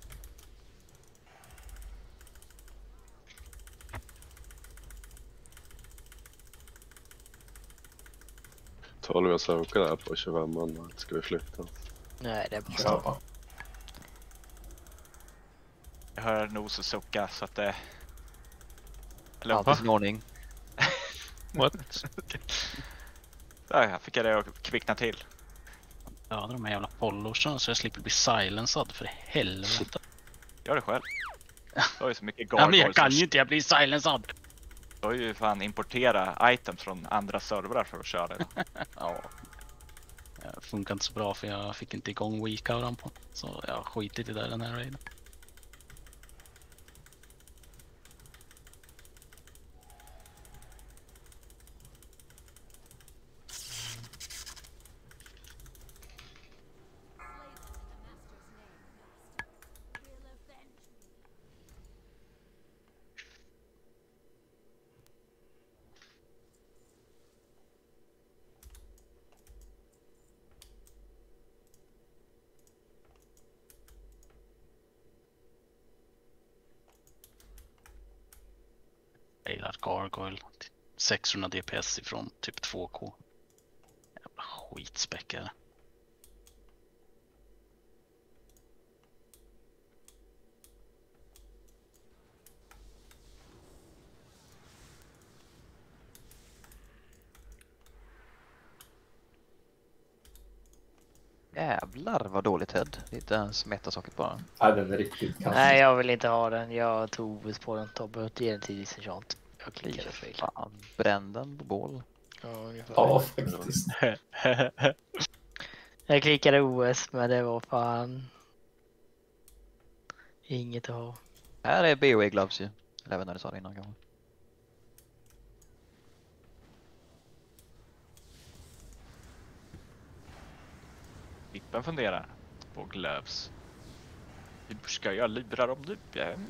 tolv jag söker där på tjugofem man. Ska vi flytta? Nej, det är bara Ja. Jag hör nos och sucka så att det... Eller Allt i sin ordning. What? Där, jag fick jag det att kvickna till. Ja, de här jävla pollorsen så jag slipper bli silenced för helvete. Gör det själv. Du har ju så mycket Ja, men jag gargoyles. kan ju inte, jag blir silenced. Du har ju fan importera items från andra servrar för att köra det. Ja. Det funkar inte så bra för jag fick inte igång weak-auran på. Så jag har skitit i det den här raiden. Gargoyle. sexhundra D P S ifrån typ två K. Jävla skitspäckare. Jävlar vad dåligt head. Det är inte ens metasocket bara. Ja, den är riktigt kass. Nej, jag vill inte ha den. Jag tog O S på den. Tobbe ge den till disenchant. Jag klickade fel. Fan, bränn den på bål. Ja, ungefär. Ja, faktiskt. Jag klickade O S, men det var fan inget att ha. Här är B O E gloves ju. Eller även när du sa det innan kanske. Vippen funderar på gloves. Hur ska jag lura dem nu? Det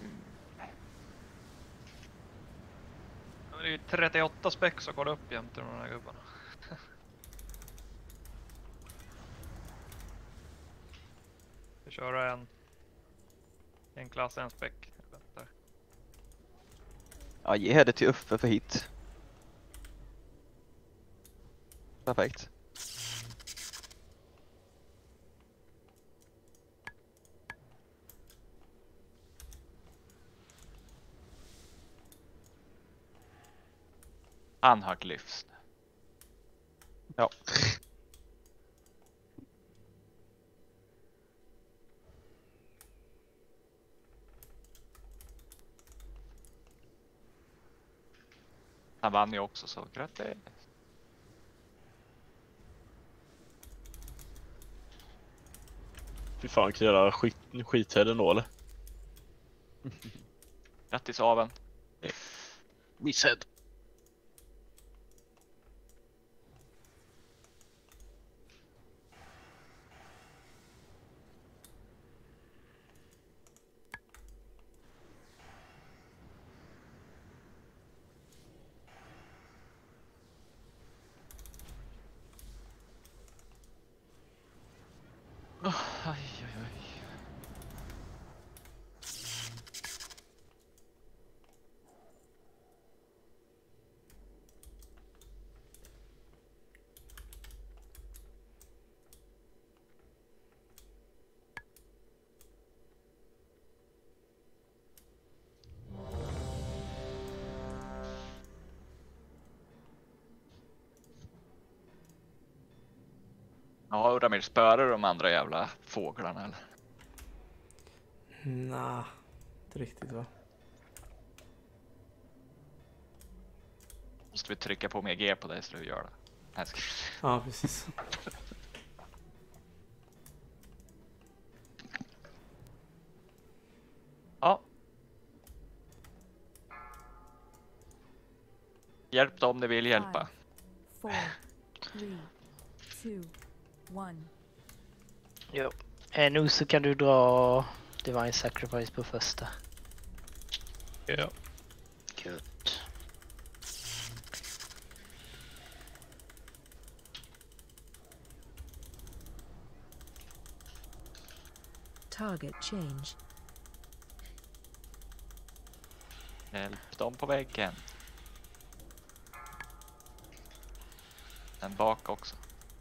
är ju trettioåtta spex som går upp jämte de här gubbarna. Vi kör en en klass, en spec. Ja, ge headet till Uffe för hit. Perfekt. Han har glyfs. Ja. Han vann ju också, så grattis. Fy fan, kan göra skit, skithädd ändå eller? Grattis aven. Missed. Oh, aj, aj, aj. Ja, Uramir, spörar de andra jävla fåglarna eller? Nah, inte riktigt va? Måste vi trycka på mer G på dig så du gör det. Här ska... Ja, precis. Ja. Hjälp dem om ni vill hjälpa. Four, three, two, one. Jo. Eh, nu så kan du dra Divine Sacrifice på första. Ja. Gött. Target change. Hjälp dem på väggen. En bak också.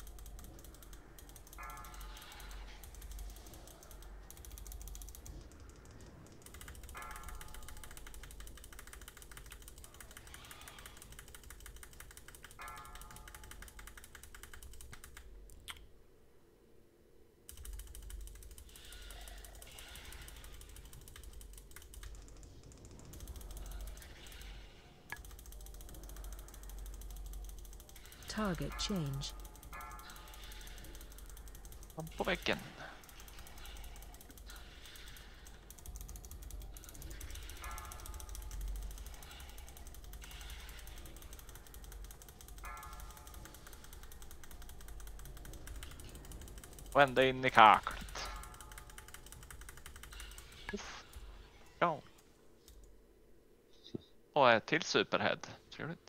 Target change. På väggen. Och ända in i kaklet. Uff. Ja. Och ett till superhead. Trevligt.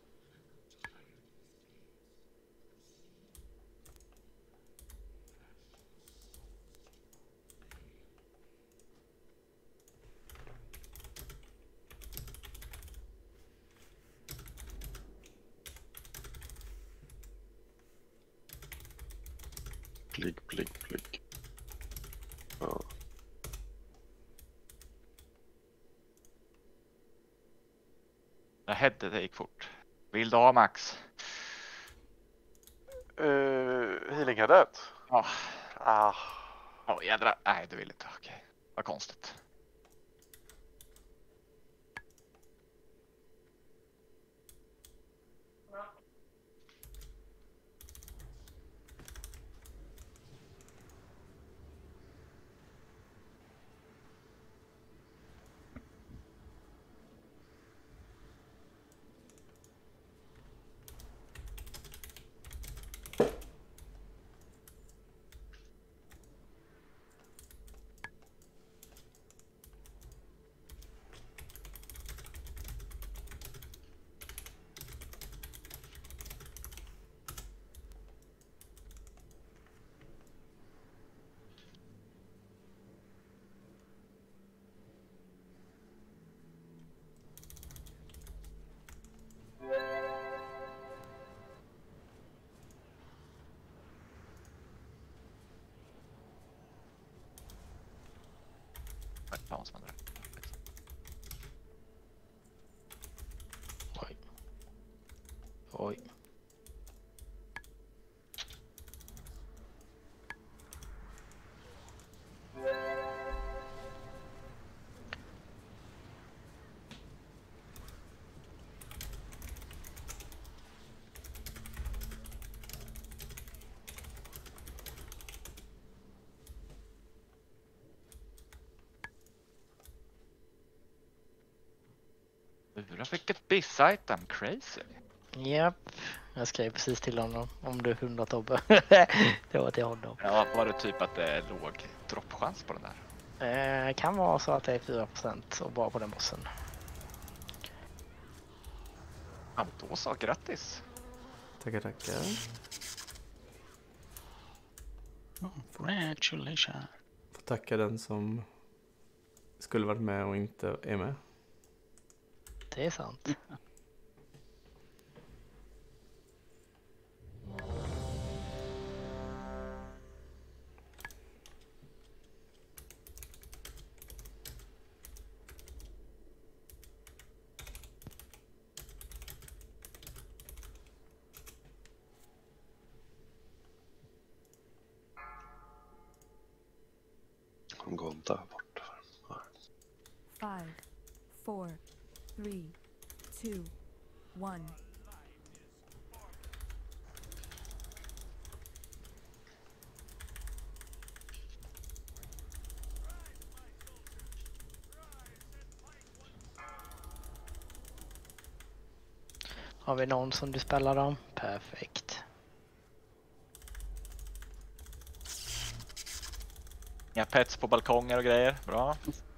Pligg, pligg, pligg. Ja. Jag hette det gick fort. Vill du ha Max? Uh, healing hade ett. Ja. Ah. Ja, oh, jädra. Nej, du vill inte. Okej. Vad konstigt. Fan, som andra. Oj. Oj. Jag fick ett biss-item, crazy. Japp, jag skrev precis till honom om du hundra Tobbe. Det var till honom. Ja, var det typ att det är låg droppchans på den där? Eh, kan vara så att det är fyra procent och bara på den bossen. Ja, då så, grattis. Tackar, tackar. Congratulations. Får tacka den som skulle varit med och inte är med. Det är sant. Han går där borta. Five, four, three, two, one. Har vi någon som du spelar om? Perfekt. Inga pets på balkonger och grejer. Bra.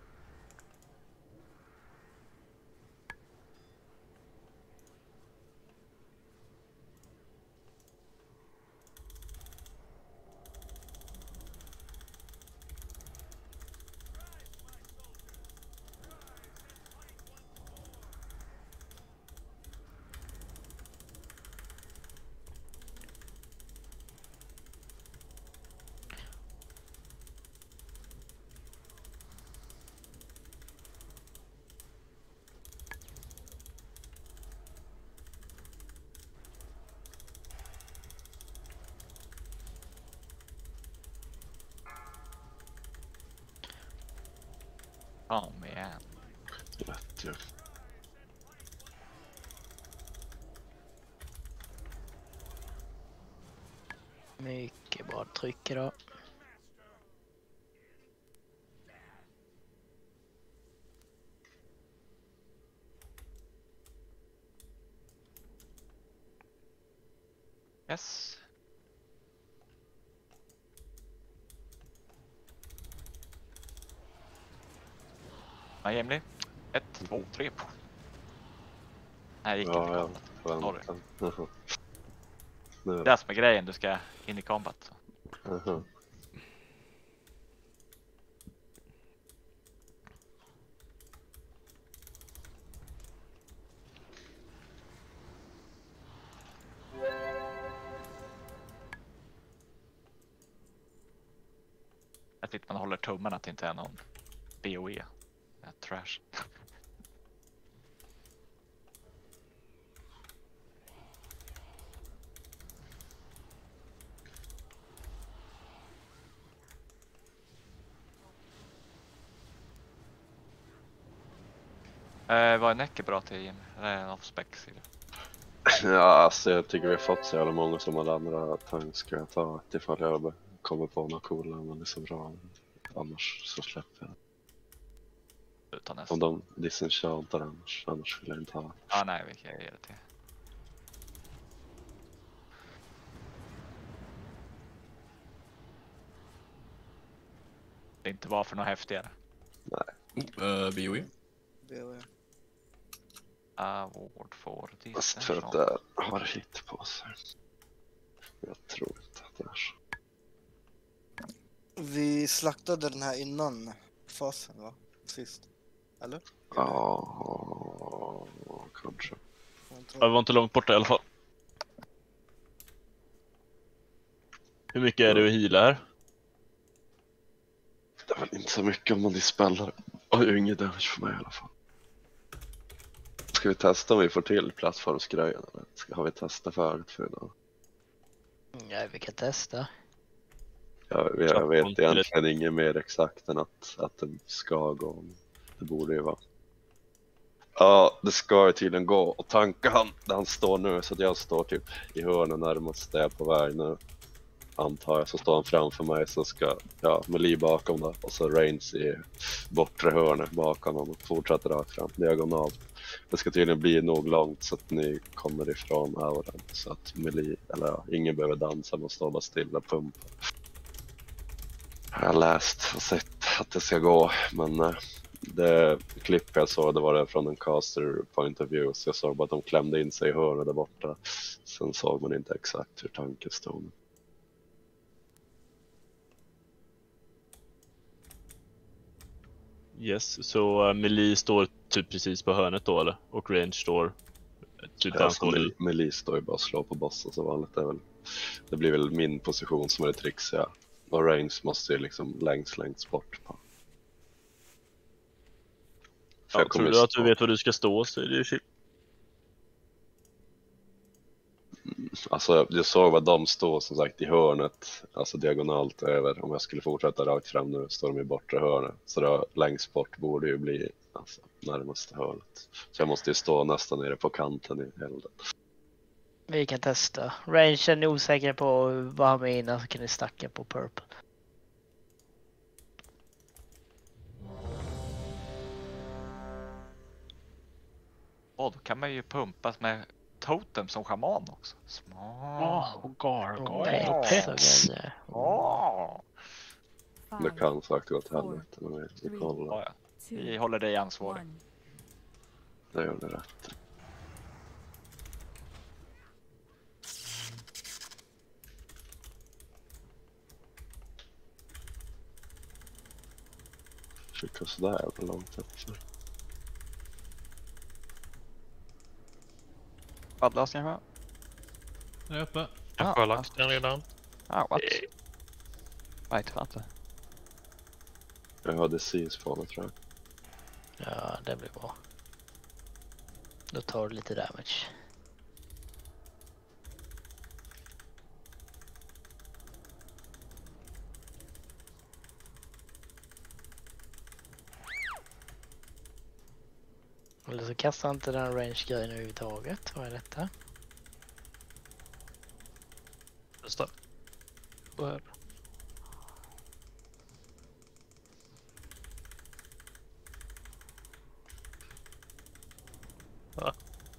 Kom igen. Rätt ju. Mycket bra tryck idag. Yes. Ja, Emily. Ett, två, tre. Nej, gick ja, inte ja, combat. Sorry. Det är det som är grejen, du ska in i combat. Uh-huh. lite man håller tummen att det inte är någon B O E. Ja, trash. Eh, vad är Necke bra till Jim? Det är en off-spec sida. Ja, alltså jag tycker vi har fått så jävla många som alla andra tanks ska jag ta ifall jag kommer på några coola, men det är så bra. Annars så släpper jag. Utan nästa. Om de disenchantar annars, annars vill jag inte ha. Ja, ah, nej, vi kan ge det till. Det inte var för något häftigare. Nej. Uh, B O E. B O E. Award for Fast för att det har hit på sig. Jag tror inte att det är så. Vi slaktade den här innan fasen, va? Sist. Eller? Ja, kanske. Det var inte långt borta i alla fall. Hur mycket är det att heala här? Det är väl inte så mycket om man dispellar. Det har ju ingen damage för mig i alla fall. Ska vi testa om vi får till plattformsgrejen eller ska har vi testat förut för idag? Ja, vi kan testa. Jag, jag, jag vet egentligen inget mer exakt än att, att det ska gå. Det borde ju vara. Ja, det ska ju tydligen gå och tanka han där han står nu, så att jag står typ i hörnet närmast där jag är på väg nu. Antar jag, så står han framför mig, så ska ja, Melee bakom då och så Reigns i bortre hörnet bakom honom och fortsätter rakt fram, diagonalt. Det ska tydligen bli nog långt så att ni kommer ifrån auran, så att Melee, eller ja, ingen behöver dansa, man står bara stilla och pumpa. Jag har läst och sett att det ska gå, men äh, det klipp jag såg, det var det från en caster point of view, så jag såg bara att de klämde in sig i hörnet där borta. Sen såg man inte exakt hur tanken stod. Yes, så uh, Melee står typ precis på hörnet då eller? Och Range står typ där han står nu. Melee står ju bara och slår på bossen så vanligt. Det, är väl, det blir väl min position som är det trixiga. Och Range måste ju liksom längst längst bort på. Ja, tror du att du vet var du ska stå så är det ju shit. Alltså jag såg vad de står som sagt i hörnet, alltså diagonalt över. Om jag skulle fortsätta rakt fram nu står de i bortre hörnet. Så då längst bort borde ju bli alltså, närmaste hörnet. Så jag måste ju stå nästan nere på kanten i elden. Vi kan testa. Range är osäker på vad han menar, så kan ni stacka på purple. Och då kan man ju pumpas med totem som shaman också. Ja, och gargoyle. Det kan sagt gå till helvete, men vi, vi kollar. Ja, vi håller dig ansvarig. Det gör det rätt. Skicka sådär på långt efter. Paddlas kanske? Jag är uppe. Jag har lagt den redan. Ah, what? Nej, det var inte. Jag har disease på mig tror jag. Ja, det blir bra. Då tar du lite damage. Eller så kastar inte den range-grejen överhuvudtaget. Vad är detta? Nästa. Bör. Ja.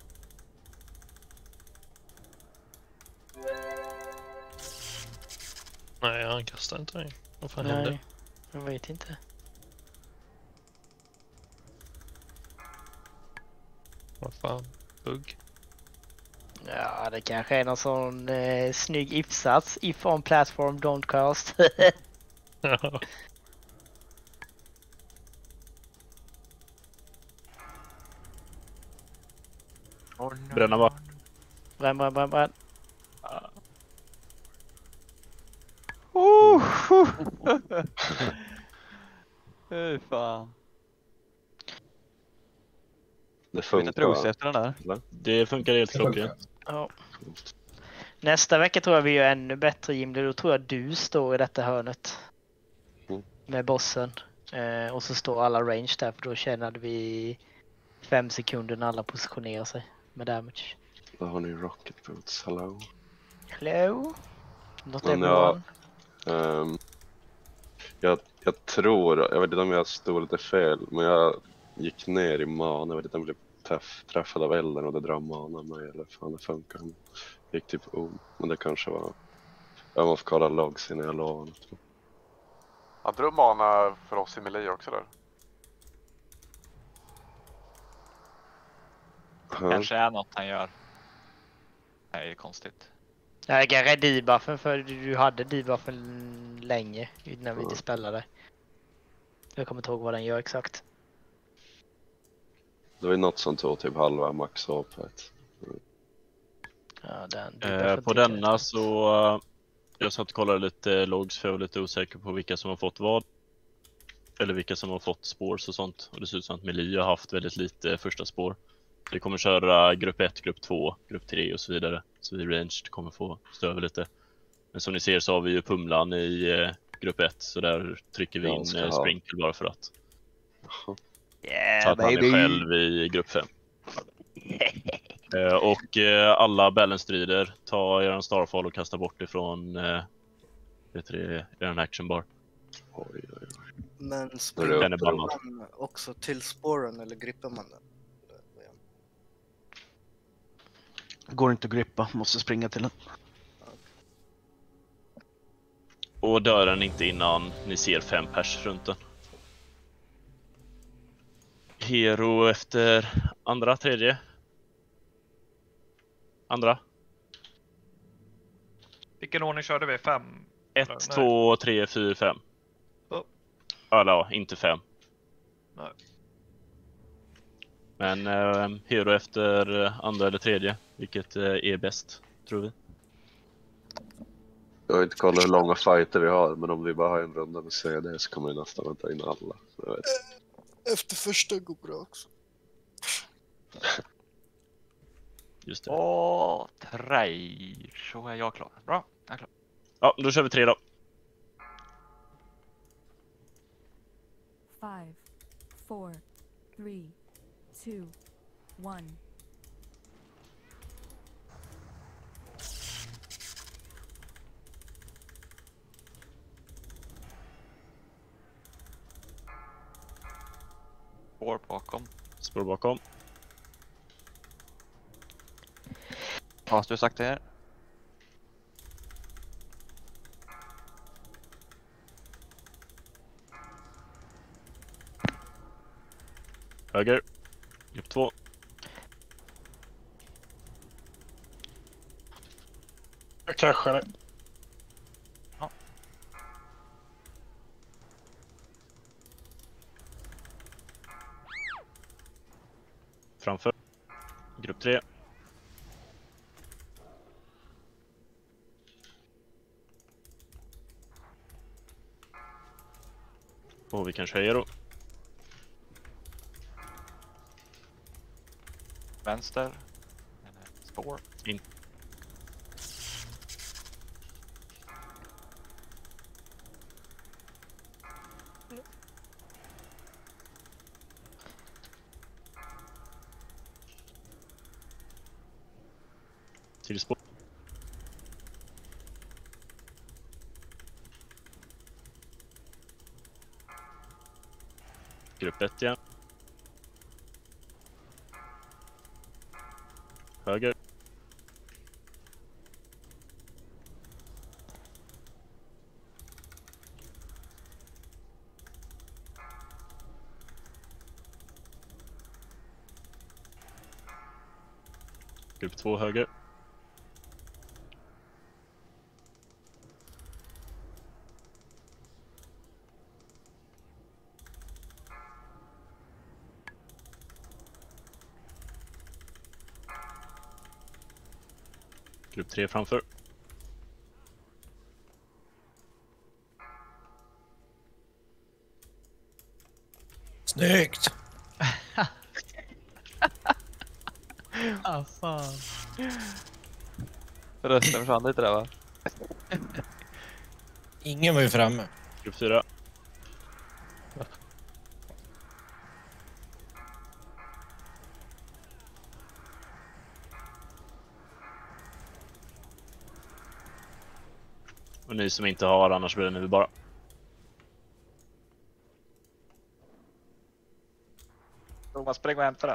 Nej, han kastar inte dig. Vad fan Nej, hände? jag vet inte. Vad fan? Bugg? Ja, det kanske är någon sån eh, snygg if-sats. If on platform, don't cast. Ja. Bränna bara. Bränn, bränn, bränn, bränn. Uh. Fy fan. Det funkar. Prosa efter den där. Det funkar helt klockrent. Ja. Nästa vecka tror jag vi gör ännu bättre, Jim. Då tror jag du står i detta hörnet. Mm. Med bossen. Eh, och så står alla range där, för då tjänade vi fem sekunder när alla positionerar sig med damage. Då har ni rocket boots, hallå? Hello? Not Men everyone. jag, um, jag, jag tror, jag vet inte om jag stod lite fel, men jag gick ner i mana, jag vet inte om jag blev träff, träffad av elden och det drar mana mig eller fan det funkar. Det gick typ om, men det kanske var, jag måste kolla logs innan jag lovar något. Han drog mana för oss i melee också där. Kanske är något han gör. Det är konstigt. Jag kanske är debuffen, för du hade debuffen länge innan vi Ja. dispellade. Jag kommer inte ihåg vad den gör exakt. Det var ju något som tog typ halva max H P. Mm. Ja, den Eh, på denna så uh, jag satt och kollade lite logs, för jag var lite osäker på vilka som har fått vad. Eller vilka som har fått spårs och sånt. Och det ser ut som att Melee har haft väldigt lite första spår. Så vi kommer köra grupp ett, grupp två, grupp tre och så vidare. Så vi ranged kommer få stöva lite. Men som ni ser så har vi ju Pumlan i eh, grupp ett. Så där trycker vi in eh, Sprinkle bara för att. Yeah, så att han är baby. själv i grupp fem. eh, och eh, alla balance-strider, ta er en Starfall och kasta bort ifrån eh, vet du, er action bar. Oj, oj, oj. Men Då är det springer upp till man också till spåren eller grippar man den? Går inte att grippa, måste springa till den. Och dör den inte innan ni ser fem pers runt den. Hero efter andra, tredje. Andra. Vilken ordning körde vi? Fem? Ett, Eller, nej. två, tre, fyra, fem. Oh. Eller ja, inte fem. Nej. Men eh, hero efter eh, andra eller tredje. Vilket eh, är bäst, tror vi. Jag har inte kollat hur långa fighter vi har, men om vi bara har en runda med C D så kommer vi nästan vänta in alla. Jag vet. Efter första går bra också. Just det. Åh, tre. Så är jag klar. Bra, jag är klar. Ja, då kör vi tre då. Five, four, three, two, one. Spår bakom. Spår bakom. Har du sagt det här? Höger. Grupp två. Jag kraschade. Ja. Framför. Grupp tre. Och vi kan köra hero. Vänster. Spår. In. Till spår. Grupp ett igen. Höger. Grupp två höger. Grupp tre framför. Snyggt! Ah, fan. Rösten försvann lite där va? Ingen var ju framme. Grupp fyra. Och ni som inte har, annars blir det nu bara. Thomas, spring och hämta den.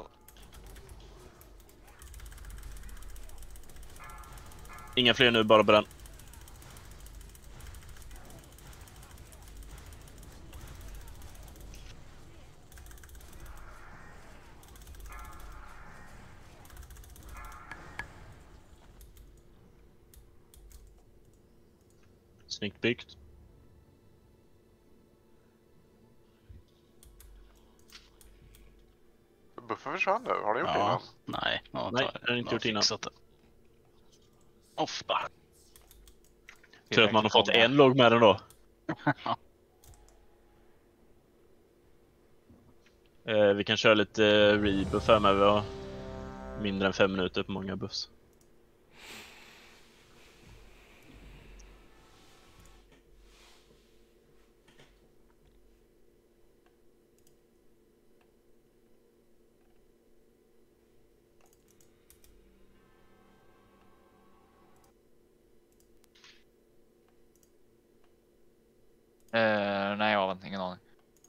Inga fler nu, bara bränn. Snyggt byggt. Buffen försvann nu. Har ni gjort det Ja, innan? nej. Ja, Nej, jag har inte gjort innan. Det. Ofta. Tror att man har fått en logg med den då. eh, vi kan köra lite eh, rebuff här med. Vi har mindre än fem minuter på många buffs. Eh, nej, jag har ingen aning.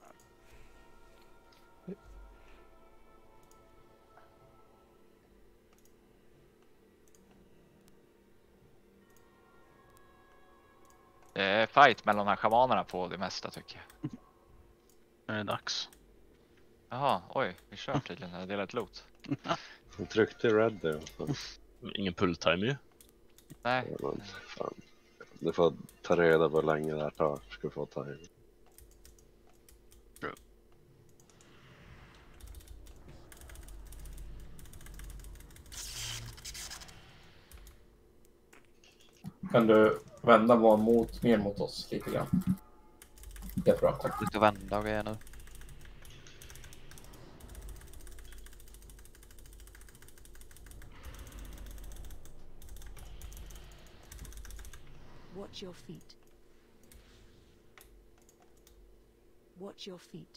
Det är fight mellan de här schamanerna på det mesta tycker jag. Det är dags. Jaha, oj, vi kör tydligen. Jag delar ett loot. Jag tryckte red där. Ingen pull-time ju. Nej. Ja, men, fan. Du får ta reda på hur länge det här tar. Ska få time. Kan du vända var mot, mer mot oss lite grann? Jättebra, tack. Lite vända och grejer nu. Watch your feet. Watch your feet.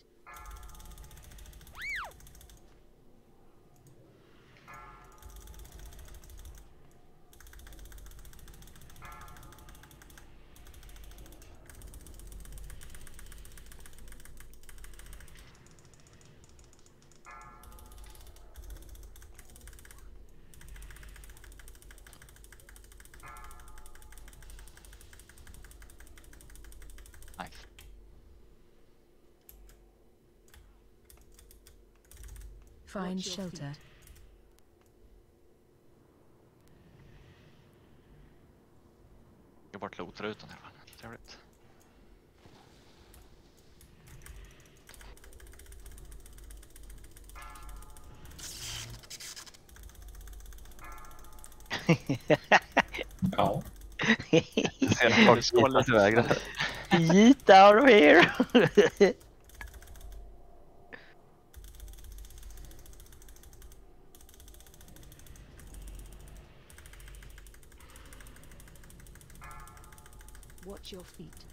Nice. Find shelter. Jag bort lootrutan här. Trevligt. Ja. Ser folk skålla till väg där. Yeet out of here! Watch your feet.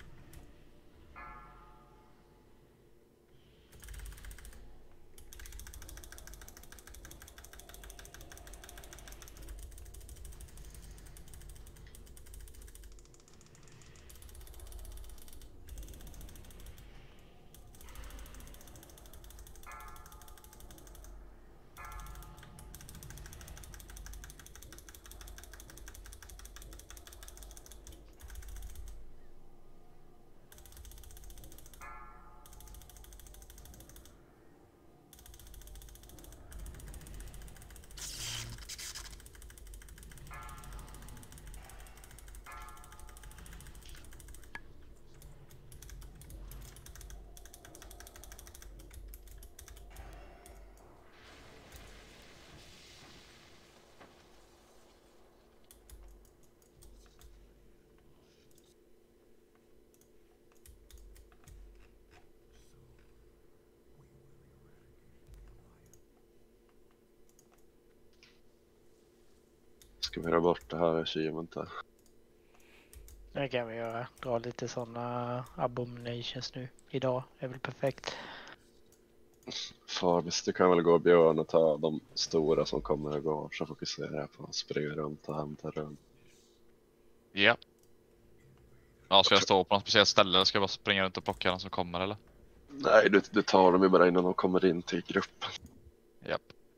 Ska vi göra bort det här achievementet? Det kan vi göra. Dra lite sådana abominations nu. Idag är väl perfekt. Farbis, du kan väl gå Björn och ta de stora som kommer och går, så fokuserar jag på att springa runt och hämta runt. Ja. Ja, ska jag stå på något speciellt ställe eller ska jag bara springa runt och plocka den som kommer eller? Nej, du, du tar dem ju bara innan de kommer in till gruppen. Japp.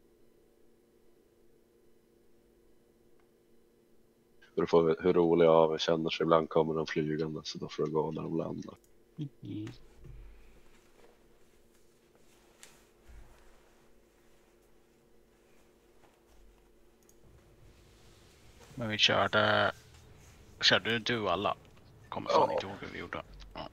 Du får hur roliga av känner sig, ibland kommer de flygande så då får du gå när de landar. Mm. Men vi körde... Körde du alla? Kommer fan inte ihåg hur vi gjorde. Ja.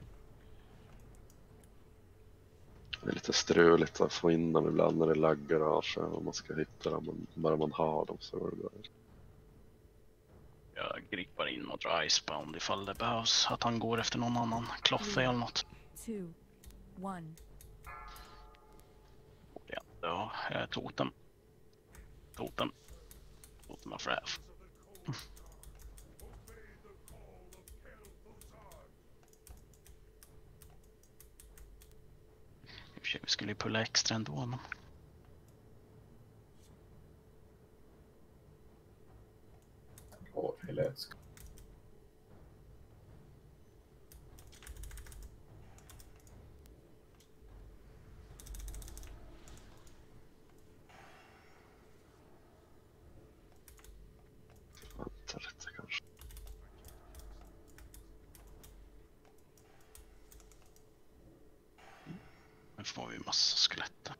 Det är lite struligt att få in dem ibland när det laggar av sig och man ska hitta dem, men bara man har dem så går det bra. Jag gripar in mot Icebound ifall det behövs att han går efter någon annan kloffe eller något. Two, one. Ja, ja, jag tog den. Tog den. Tog den för F. Vi skulle ju pulla extra ändå, men... Åh, helst. Vänta lite kanske. Nu får vi massa skeletter.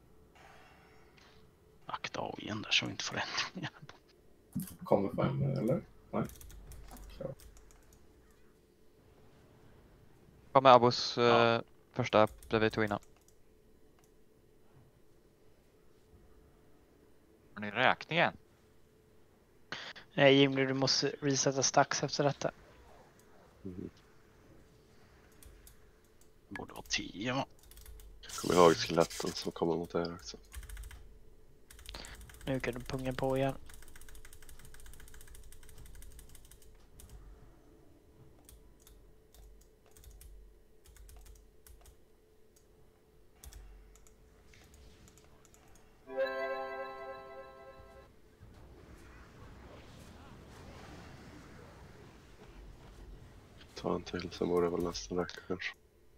Akta av igen där så vi inte får ändringar. Kommer fem eller? Nej. Klar. Kommer Abos ja. uh, första bredvid tog innan. Har ni räkningen? Nej Jimmy, du måste resetta stacks efter detta. Mm. Det borde vara tio va? Kom ihåg skeletten som kommer mot er också. Nu kan du punga på igen. Ta en till så borde det väl nästan räcka kanske.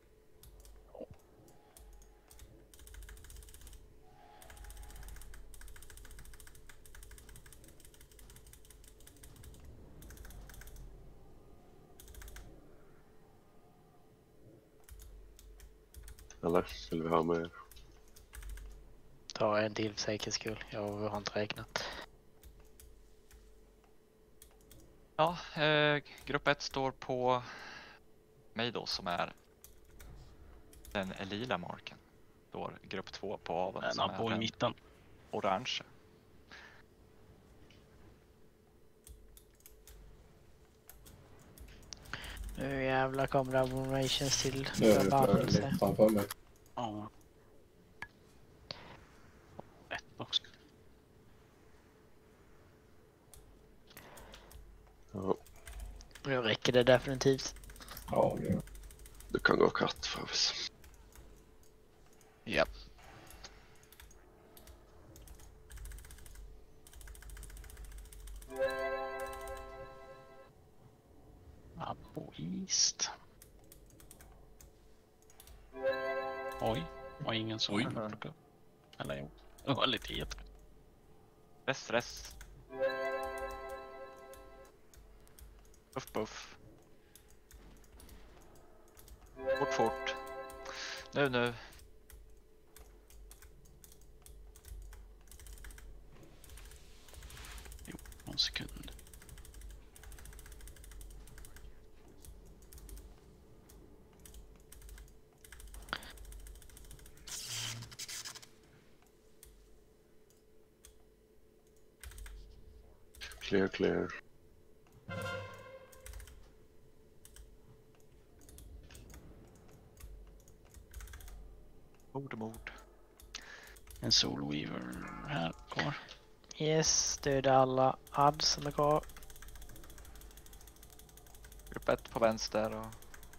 Eller vill vi ha mer? Ta en till för säkerhets skull. Jag har inte räknat. Ja, eh, grupp ett står på mig då som är den lila marken. Står grupp två på aven som är på i mitten. Orange. Nu jävlar kommer det abominations till. Nu är det för framför mig. Ja. Ett också. Ja. Nu räcker det definitivt. Ja, ja. Du kan gå katt för oss. Japp. Aboist. Oj, var ingen som Oj. plockade upp. Eller jo, det var lite het. Stress, stress. Puff, puff. Fort, fort. Nu, nu. Jo, någon sekund. Clear, clear. Mord, mord. En Soulweaver här kvar. Yes, döda alla add som är kvar. Grupp ett på vänster och...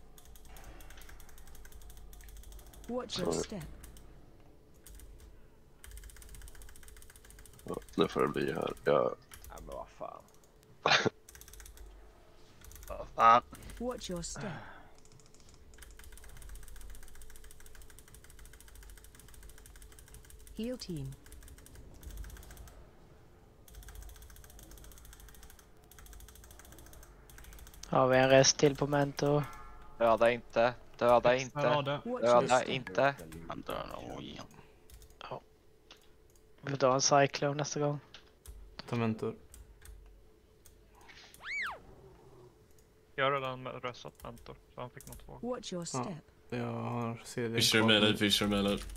Watch your step. Ja, nu får det bli här. Jag... Ja, men vad fan. Vad fan. Watch your step. Heal team. Har vi en rest till på mentor? Döda inte. Döda inte. Döda. Döda inte. Han dör nog igen. Ja. Vi får ta en cyclone nästa gång. Ta mentor. Jag har redan röstat mentor, så han fick något två. Watch your step. Ja, jag har C D. Fischer med dig, Fischer med dig.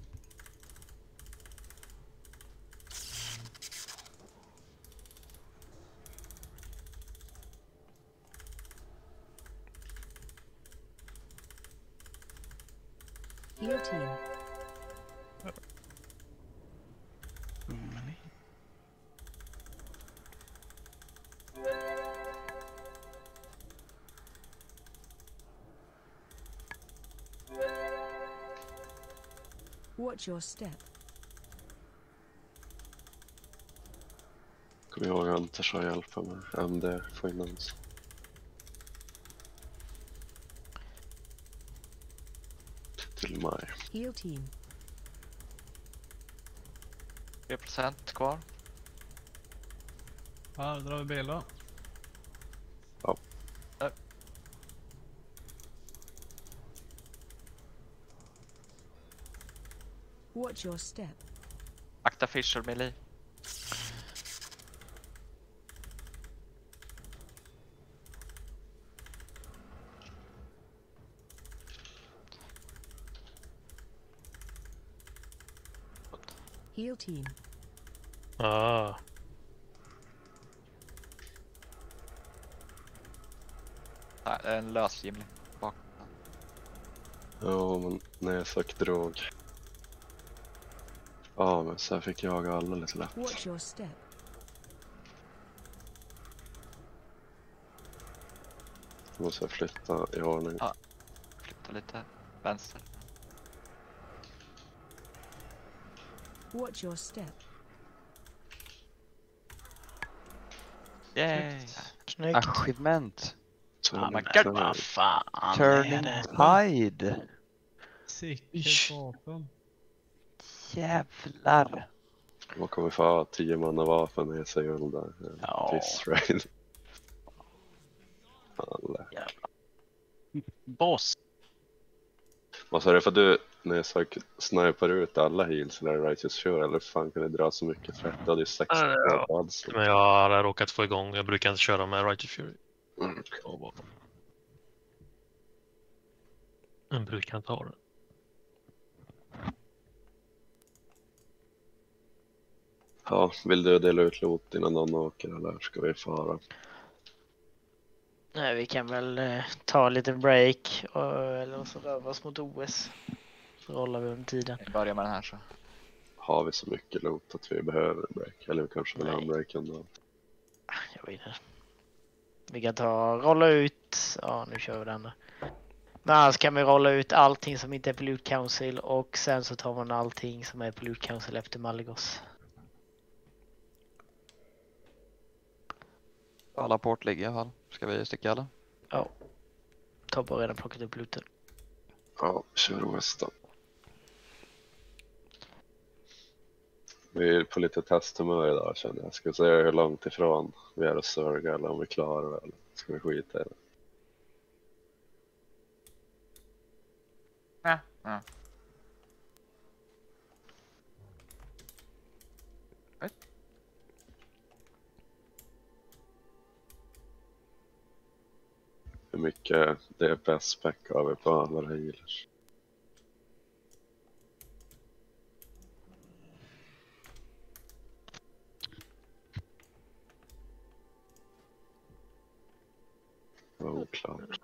Heal team. Watch your step. Kom ihåg att inte så hjälpa med M D Finance. Till mig. Heal team. tre procent kvar. Ja, då drar vi bil då. Ja. Ja. Watch your step. Akta Fisher melee. Heal team. Ah. Nej, det är en lösgimling bak. Ja, men när jag sagt drog. Ja, men så här fick jag alla lite lätt. Watch your step. Nu måste jag flytta i ordning. Ja, flytta lite vänster. Watch your step. Yay! Snyggt. Achievement. Ja, men gud vad fan Turning är det? tide. Sicket vapen. Jävlar. Man kommer få ha tio manna vapen med sig under Ja. Piss raid. Alla. Boss. Vad sa du för du när jag sa sniper ut alla heals eller righteous sure eller fan kan det dra så mycket för det hade ju sex Ja. alltså. Men jag hade råkat få igång. Jag brukar inte köra med Righteous Fury. Mm. Jag brukar inte ha det. Ja, vill du dela ut loot innan någon åker eller ska vi fara? Nej, vi kan väl eh, ta en liten break och, eller så röra oss mot O S. Så rollar vi under tiden. Vi börjar med den här så. Har vi så mycket loot att vi behöver en break? Eller vi kanske vill ha en Nej. break ändå? Jag vet inte. Vi kan ta, rolla ut, ja nu kör vi den där. Men annars kan vi rolla ut allting som inte är på Loot Council och sen så tar man allting som är på Loot Council efter Malygos. Alla port ligger i alla fall. Ska vi sticka alla? Ja. Tobbe har redan plockat upp looten. Ja, kör O S då. Vi är på lite testhumör idag känner jag. Ska vi se hur långt ifrån vi är att sörga eller om vi klarar det eller ska vi skita i det? Ja. Ja. Hur mycket D P S-spec har vi på alla healers? Det var oklart.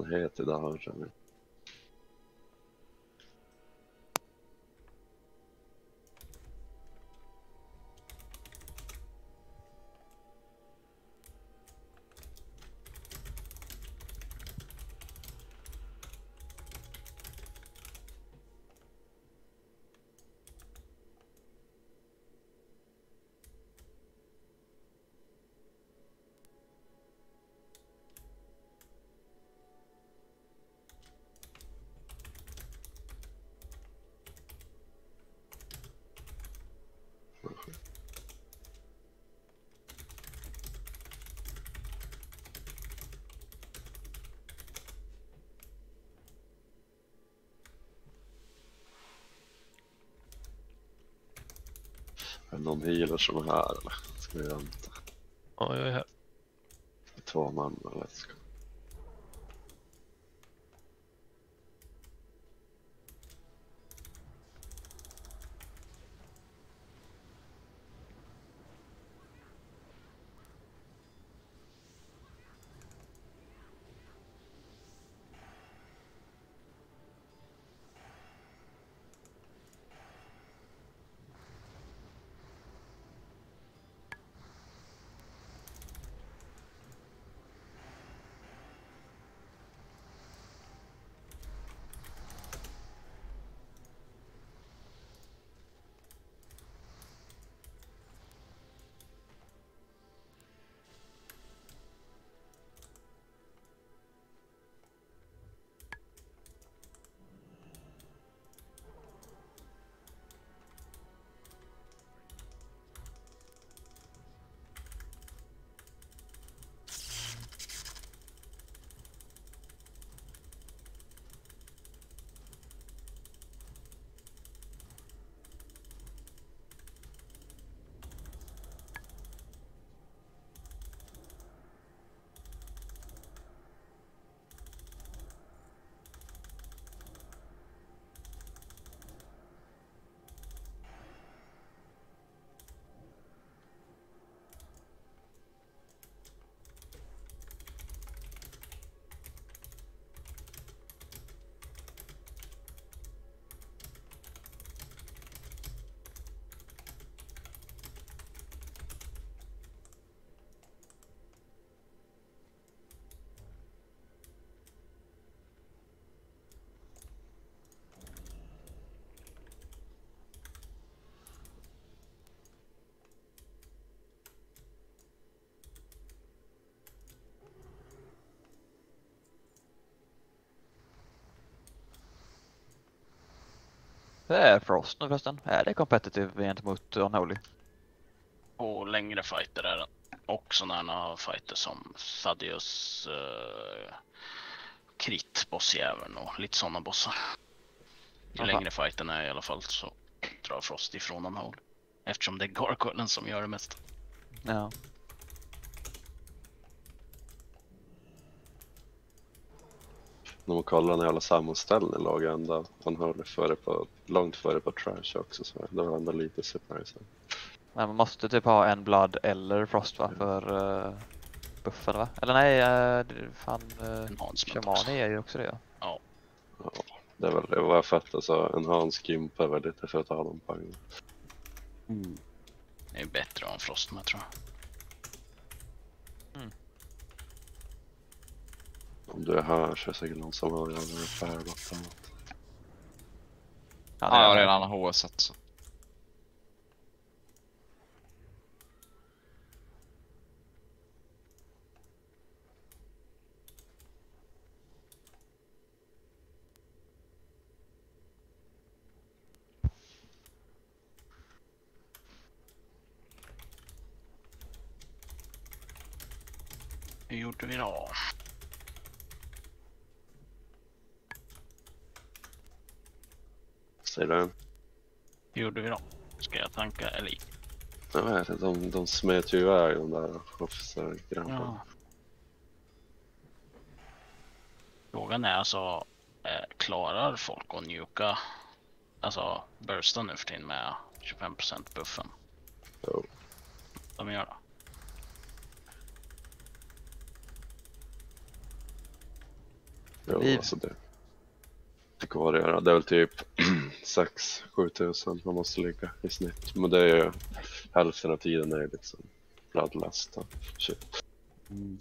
fan heter det här? Är det någon healer som är här eller? Ska vi vänta? Ja, jag är här. Två man, let's go. Det är Frost nu förresten. Är det competitive gentemot Unholy? Och längre fighter är den. Och sådana fighter som Thaddeus, uh, Crit, bossjäveln och lite sådana bossar. Ju Aha. längre fighten är i alla fall så drar Frost ifrån Unholy. Eftersom det är Gargoylen som gör det mest. Ja. När man kollar den jävla sammanställningen låg jag ändå Unholy före på, långt före på Trash också, så det var ändå lite surprise. Men man måste typ ha en Blood eller Frost va, för uh, buffen va? Eller nej, uh, fan uh, Shamani är ju också det ja. Ja. Ja, det är väl det var fett alltså, en Hans gimpar väl lite för att ha dem poäng. Mm. Det är bättre än Frost med tror jag. Mm. Om du är här så är det säkert någon som har jävla färgat annat. Ja, jag har redan H S så. Hur gjorde vi då? Säger du? Hur gjorde vi då? Ska jag tanka eller? Jag vet inte, de, de smet ju iväg de där officergrabbarna. Ja. Frågan är alltså, eh, klarar folk att njuka, alltså bursta nu för tiden med tjugofem procent buffen? Jo. De gör det. Jo, Liv. alltså det. Det går att göra. Det är väl typ sex till sju tusen man måste ligga i snitt. Men det är ju hälften av tiden är liksom bloodlust och shit. Mm.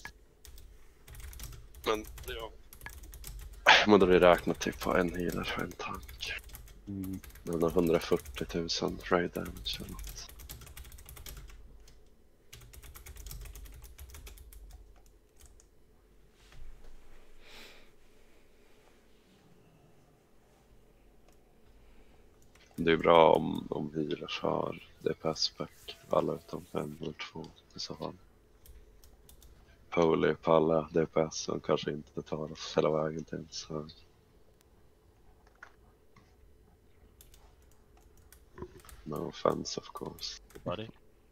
Men ja. Men då har vi räknat typ på en healer och en tank. Mm. Den har hundrafyrtio tusen raid damage eller något. Det är bra om, om healers har D P S-pack, alla utom en eller två i så fall. Holy på alla D P S som kanske inte tar oss hela vägen till en så. No offense of course. Buddy.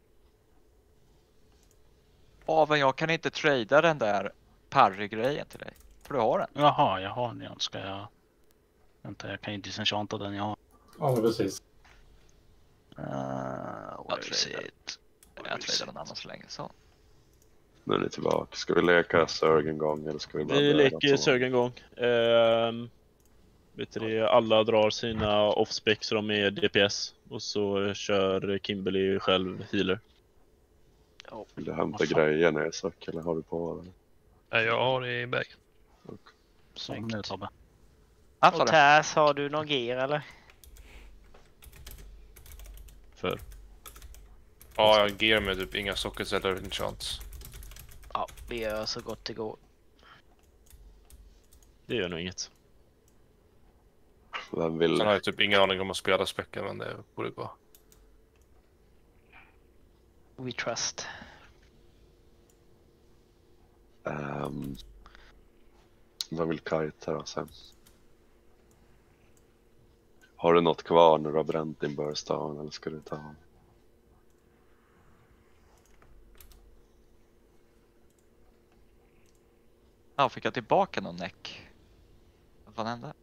Aven, jag kan inte trada den där parry-grejen till dig. För du har den. Jaha, jag har den. Ska jag... Vänta, jag kan ju disenchanta den jag har. Ja, men precis. Uh, where is it? Jag tradar den annan så länge så. Nu är ni tillbaka. Ska vi leka Surg en gång eller ska vi bara Vi börja leker så? Surg en gång. Um, vet du det, alla drar sina off-specs de är D P S. Och så kör Kimberly själv healer. Vill du hämta grejer när jag söker eller har du på eller? Nej, jag har det i bagen. Som nu Tobbe. Och Tess, har du någon gear eller? För? Ja, jag ger med typ inga sockets eller enchants. Ja, vi gör så gott det går. Det gör nog inget. Vem vill... Sen har jag typ ingen aning om att spela späcka, men det borde gå. We trust. Um, vem vill kajta då sen? Har du något kvar när du har bränt din burst down eller ska du ta? Ja, fick jag tillbaka någon näck? Vad fan hände?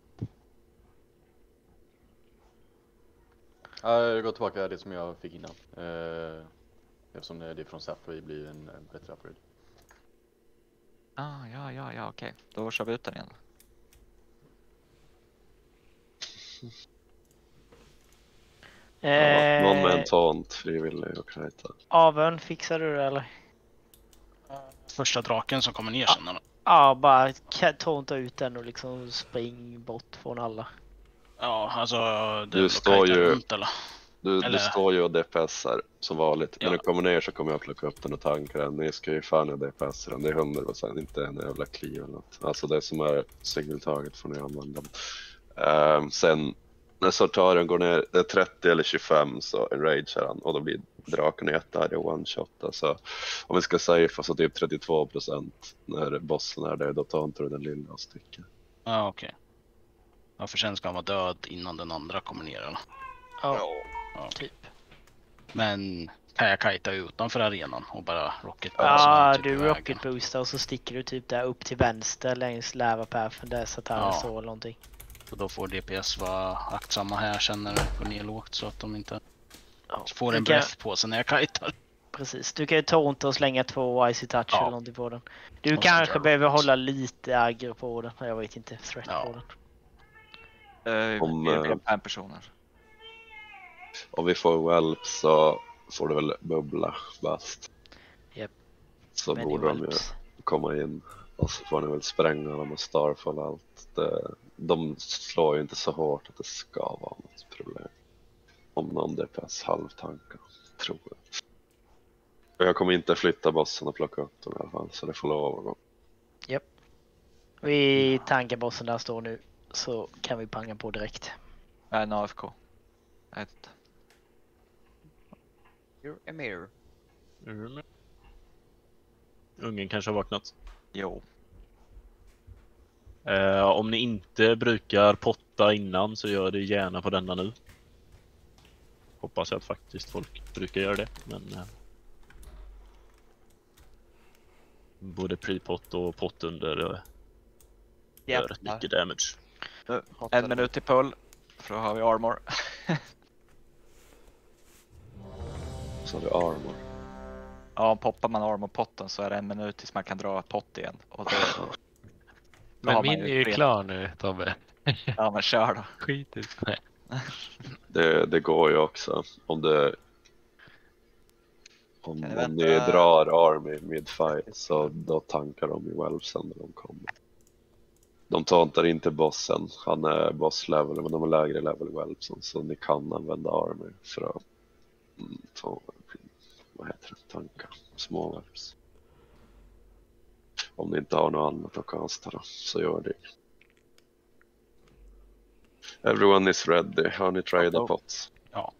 Ja, jag går tillbaka det som jag fick innan. Eh, eftersom det är från Sapphire blir en, en bättre upgrade. Ah, ja, ja, ja, okej. Då kör vi ut den igen. Ja, någon med en taunt frivillig och kajta. Aven, fixar du det eller? Första draken som kommer ner sen eller? Ja, bara taunta ut den och liksom spring bort från alla. Ja, alltså det Du står ju runt, eller? Du, eller? du står ju och D P S-ar som vanligt. Ja. När du kommer ner så kommer jag plocka upp den och tanka den. Ni ska ju fan D P S den. Det är hundra procent, inte en jävla kliv eller något. Alltså det som är singeltaget får ni använda. Um, sen när sortaren går ner, det är trettio eller tjugofem så enragear han och då blir draken i ett där i one shot. Alltså, om vi ska säga för så typ trettiotvå procent när bossen är där, då tar inte du den lilla och sticker. Ja, okej. Okay. Ja, för sen ska han vara död innan den andra kommer ner eller? Ja, ja. typ. Men kan jag kajta utanför arenan och bara rocket boosta? Ja, typ du rocket boostar och så sticker du typ där upp till vänster längs lavapafen där Satan Ja. står eller någonting. Så då får D P S vara aktsamma här sen när det går ner lågt så att de inte Ja, får du en kan- breath på sig när jag kajtar. Precis, du kan ju taunta och slänga två icy touch Ja. eller någonting på den. Du Och så kanske drar behöver du. hålla lite aggro på den. Jag vet inte, threat Ja. på den. Uh, Om, det är eh, fem personer. Om vi får whelp så får du väl bubbla bast. Japp. Så Many borde de ju whelps. komma in. Och så får ni väl spränga dem och starfall och allt. Det, de slår ju inte så hårt att det ska vara något problem. Om någon D P S halvtankar, tror jag. Och jag kommer inte flytta bossen och plocka upp dem i alla fall. Så det får lov att gå. Japp. Vi tankar bossen där står nu. Så kan vi panga på direkt. Nej, en A F K. Ett. You're Emir. Mm. Ungen kanske har vaknat. Jo. Eh, om ni inte brukar potta innan så gör det gärna på denna nu. Hoppas jag att faktiskt folk brukar göra det. Men eh, både pre-pot och pott under eh, gör rätt mycket damage. Nu, en minut till pull. För då har vi armor. Så har du armor. Ja, poppar man armor-potten så är det en minut tills man kan dra pott igen. Och då... har Men man min ju är ju tre. klar nu, Tobbe. Ja, men kör då. Skit i det. Det, det går ju också. Om det om, Kan ni om vänta? ni drar Army mid-fight så då tankar de ju Welpsen när de kommer. De tauntar inte bossen, han är boss level, men de är lägre level i Welpsen, så ni kan använda Army för att mm, ta, vad heter det, tanka små Welps. Om ni inte har något annat att kasta då, så gör det. Everyone is ready, har ni trade pots? Ja.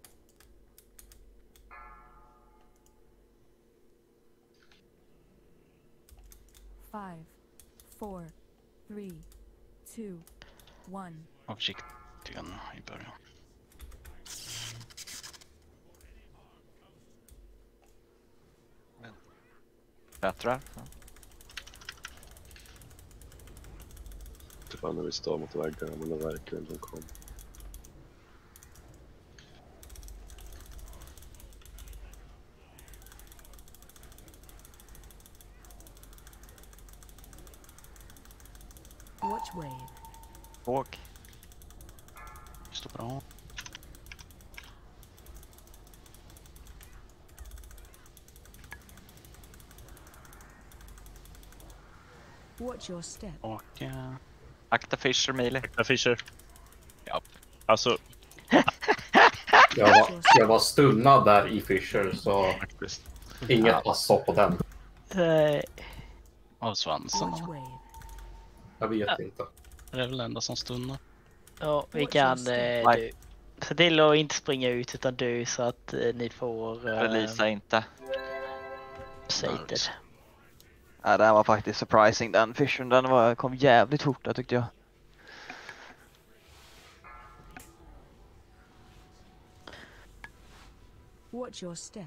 Five, four, three, two, one. Var försiktig i början. Bättre. Tyvärr när vi står mot väggarna, men det verkligen de kommer. Watch wave. Åk. Står bra. Watch your step. Och... Uh... Akta Fisher, Mili. Akta Fisher. Ja. Alltså... Jag var, jag var stunnad där i Fisher, så inget Ja. pass på den. Nej. Av svansen. Watch wave. Jag vet Ja. inte. Det är väl det enda som stunnar. Ja, vi kan eh, dö. Se till att inte springa ut utan dö så att eh, ni får... Eh, Releasa inte. Sated. Ja, den var faktiskt surprising den Fishen. Den var, kom jävligt fort där tyckte jag. Watch your step.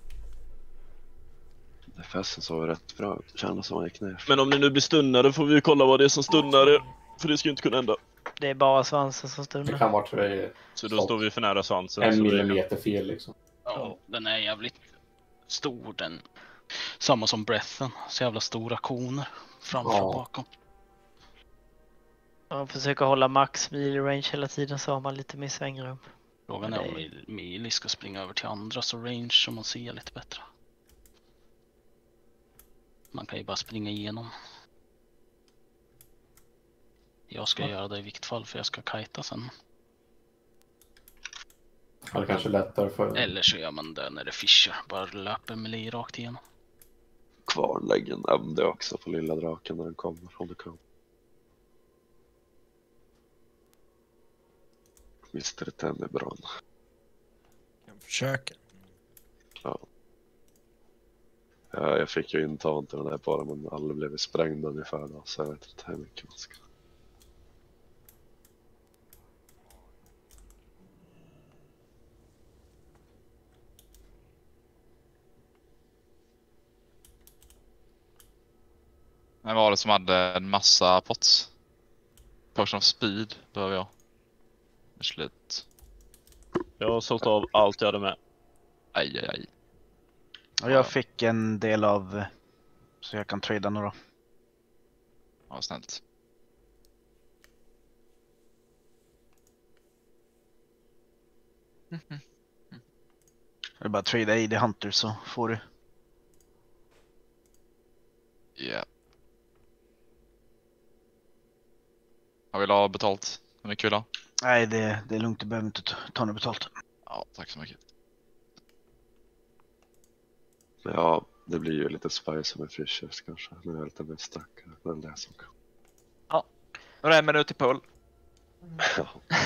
Det festen så var rätt bra ut. Det kändes som att jag gick ner. Men om ni nu blir stunnade får vi kolla vad det är som stunnar er. För det ska ju inte kunna hända. Det är bara svansen som Det stunnar. kan vara tre, Så då står vi för nära svansen. en så det- millimeter fel liksom. Ja, den är jävligt stor den. Samma som breathen. Så jävla stora koner. Framför Ja. och bakom. Man försöker hålla max melee range hela tiden så har man lite mer svängrum. Frågan är om Mil- Mili ska springa över till andra så range som man ser lite bättre. Man kan ju bara springa igenom. Jag ska göra det i vilket fall för jag ska kajta sen. Eller kanske lättare för... Eller så gör man det när det fischar. Bara löper Mili rakt igenom. Kvarnlägg en M D också på lilla draken när den kommer, om du kan. mister Ten är bra. Jag försöker. Ja. Ja, jag fick ju inte inte den där bara, men alla blev sprängda ungefär då, så jag vet inte hur mycket man ska. Men var det som hade en massa pots? Potion of speed behöver jag. Det är slut. Jag har sålt av allt jag hade med. Aj, aj, aj. Och jag fick en del av så jag kan trada några. Ja, snällt. Det är bara att trada i det Hunter så får du. Ja. Yeah. Har vi ha betalt? Hur mycket vill du ha? Nej, det, det är lugnt. Du behöver inte ta, ta något betalt. Ja, tack så mycket. Ja, det blir ju lite spice med Fishers kanske. Nu är jag lite mer stackare. Det är det som kan. Ja, nu är det en minut till pull. Ja.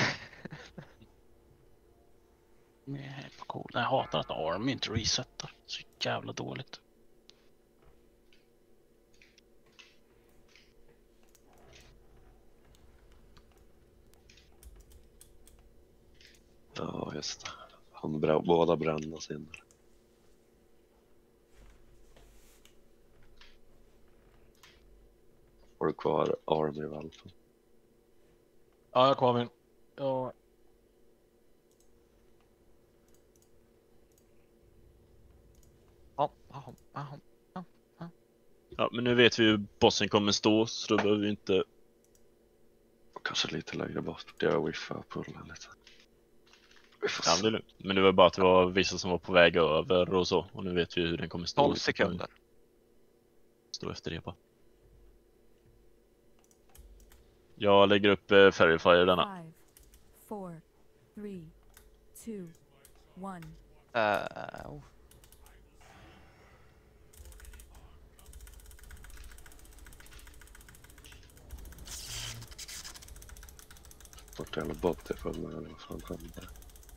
Nej, cool. Jag hatar att Army inte resetar. Så jävla dåligt. Ja, just det. Han brä båda brännas in. Har du kvar Army-valpen? Ja, jag har kvar min. Ja. Ja, ja, ja, ja, ja. Ja, men nu vet vi hur bossen kommer stå, så då behöver vi inte... Kanske lite längre bort. Jag wiffar på det lite. Ja, men det är lugnt. Men det var bara att det var vissa som var på väg över och så. Och nu vet vi hur den kommer stå. tolv sekunder. Stå efter det bara. Jag lägger upp eh, Fairy Fire denna. Five, four, three, two, one. Uh, oh. Bort eller bort det för mig. Vad fan händer?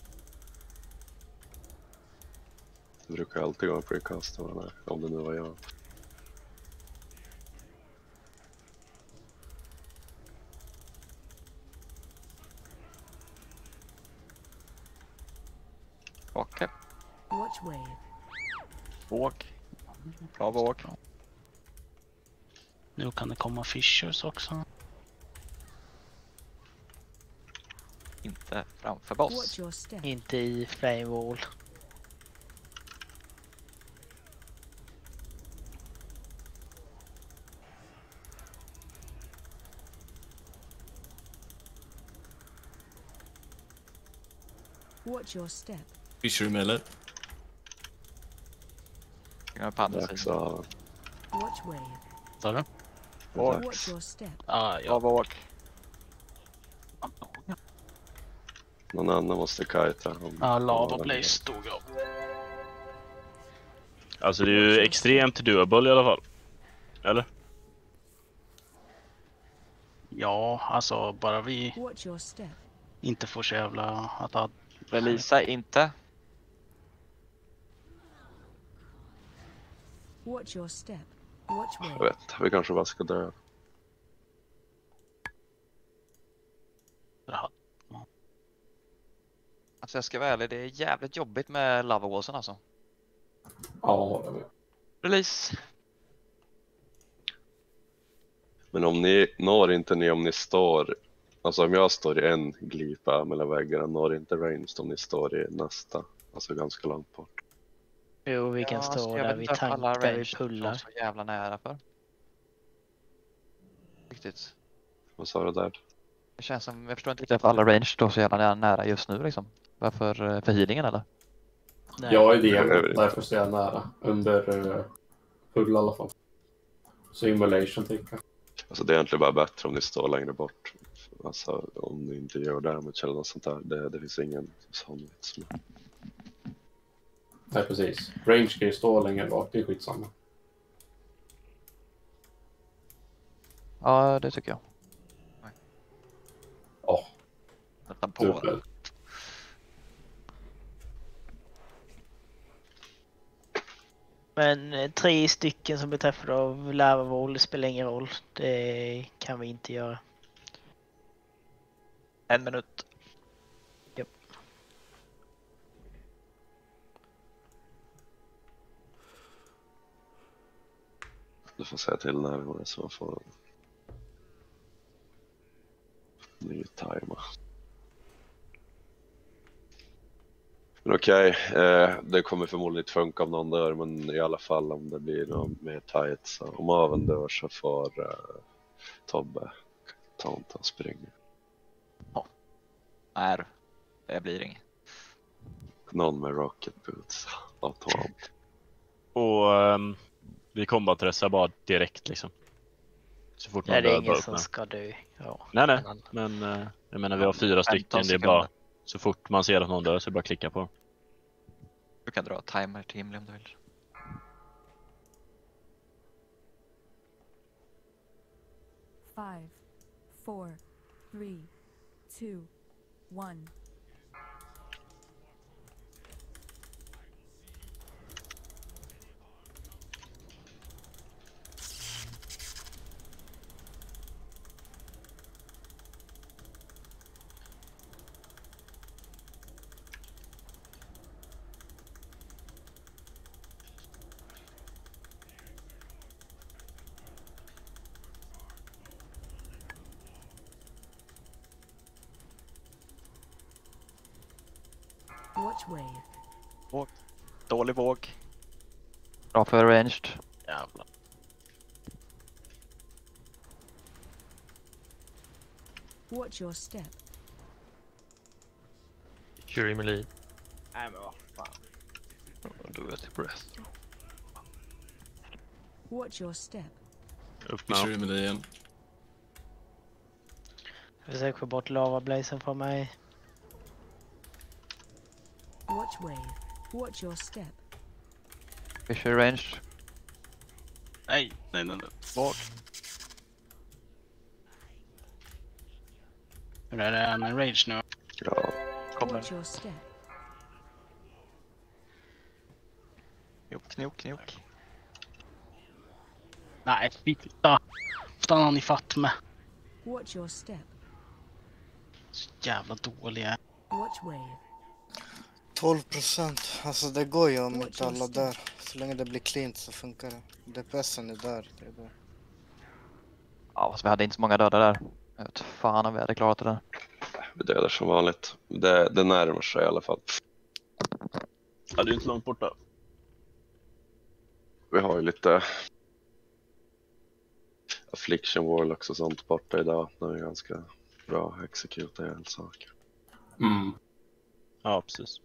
Det brukar alltid vara en precast om det nu var jag. Okej. Watch wave. Våg. Bra våg. Nu kan det komma fishers också. Inte framför boss. Watch your step. Inte i flame wall. Watch your step. Fisher i melee. Jag på andra sidan. Watch wave. Tar du? Watch your step. Ah, Ja, våg. Någon annan måste kajta. Om... Ja, Lava Blaze stod jag. Alltså det är ju extremt doable i alla fall. Eller? Ja, alltså bara vi Watch your step. inte får så jävla att ha... Relisa inte. Watch your step. Watch Jag wave. vet, vi kanske bara ska dö. Alltså jag ska vara ärlig, det är jävligt jobbigt med lava wallsen alltså. Ja, det är det. Release. Men om ni når inte ni om ni står, alltså om jag står i en glipa mellan väggarna, når inte ranged om ni står i nästa, alltså ganska långt bort. Jo, vi kan Ja, stå ska jag där vet vi inte varför alla tankar, vi range pullar. står så jävla nära för. Riktigt. Vad sa du där? Det känns som, jag förstår inte riktigt varför alla range står så jävla nära just nu liksom. Varför, eh, för healingen eller? Nej. Jag är det, därför står jag nära. Under uh, full i alla fall. Simulation tänker jag. Alltså det är egentligen bara bättre om ni står längre bort. Alltså om ni inte gör damage eller något sånt där. Det, det finns ingen sån vits med. Nej precis. Range ska ju stå längre bak, det är skitsamma. Ja, det tycker jag. Ja. Oh. Nästan på. Men eh, tre stycken som beträffar av lava wall spelar ingen roll. Det kan vi inte göra. En minut. Japp. Du får säga till när det är så man får ny timer. Men okej, okay, eh, det kommer förmodligen inte funka om någon dör, men i alla fall om det blir något mer tight, så om Aven dör så får eh, Tobbe ta och ta springa. Ja. Nej, det blir inget. Någon med rocket boots. Ja, ta allt. Och um, vi kombatressar bara direkt liksom. Så fort Nej, man det är dör ingen bara som öppna. ska dö. Ja. Nej, nej. Men uh, jag menar vi har fyra stycken. Det är bara så fort man ser att någon dör så är det bara klicka på dem. Du kan dra timer till Himli om du vill. Five, four, three, two, one. Watch wave. Våg. Dålig våg. Bra för ranged. Jävlar. Watch your step. Kör i melee. Nej men vad fan. Då är jag till breath. Watch your step. Upp med kör i melee igen. Försök få bort lavablazen från mig. Watch wave. Watch your step. Vi kör range. Nej, nej, nej, nej. Bak. Hur är det med rage nu? Ja. Watch your step. Knok, knok, knok. Nej, fitta. Stannar han i fatt med. Watch your step. Så jävla dåliga. Watch wave. tolv procent. Alltså det går ju om inte alla där. Så länge det blir cleant så funkar det. D P S'en är där. Det är bra. Ja, fast vi hade inte så många döda där. Jag vet fan om vi hade klarat det där. Vi dödar som vanligt. Det, det närmar sig i alla fall. Ja, det är inte långt borta. Vi har ju lite Affliction Warlocks och sånt borta idag. Det är ganska bra att exekuta ihjäl saker. Mm. Ja, precis.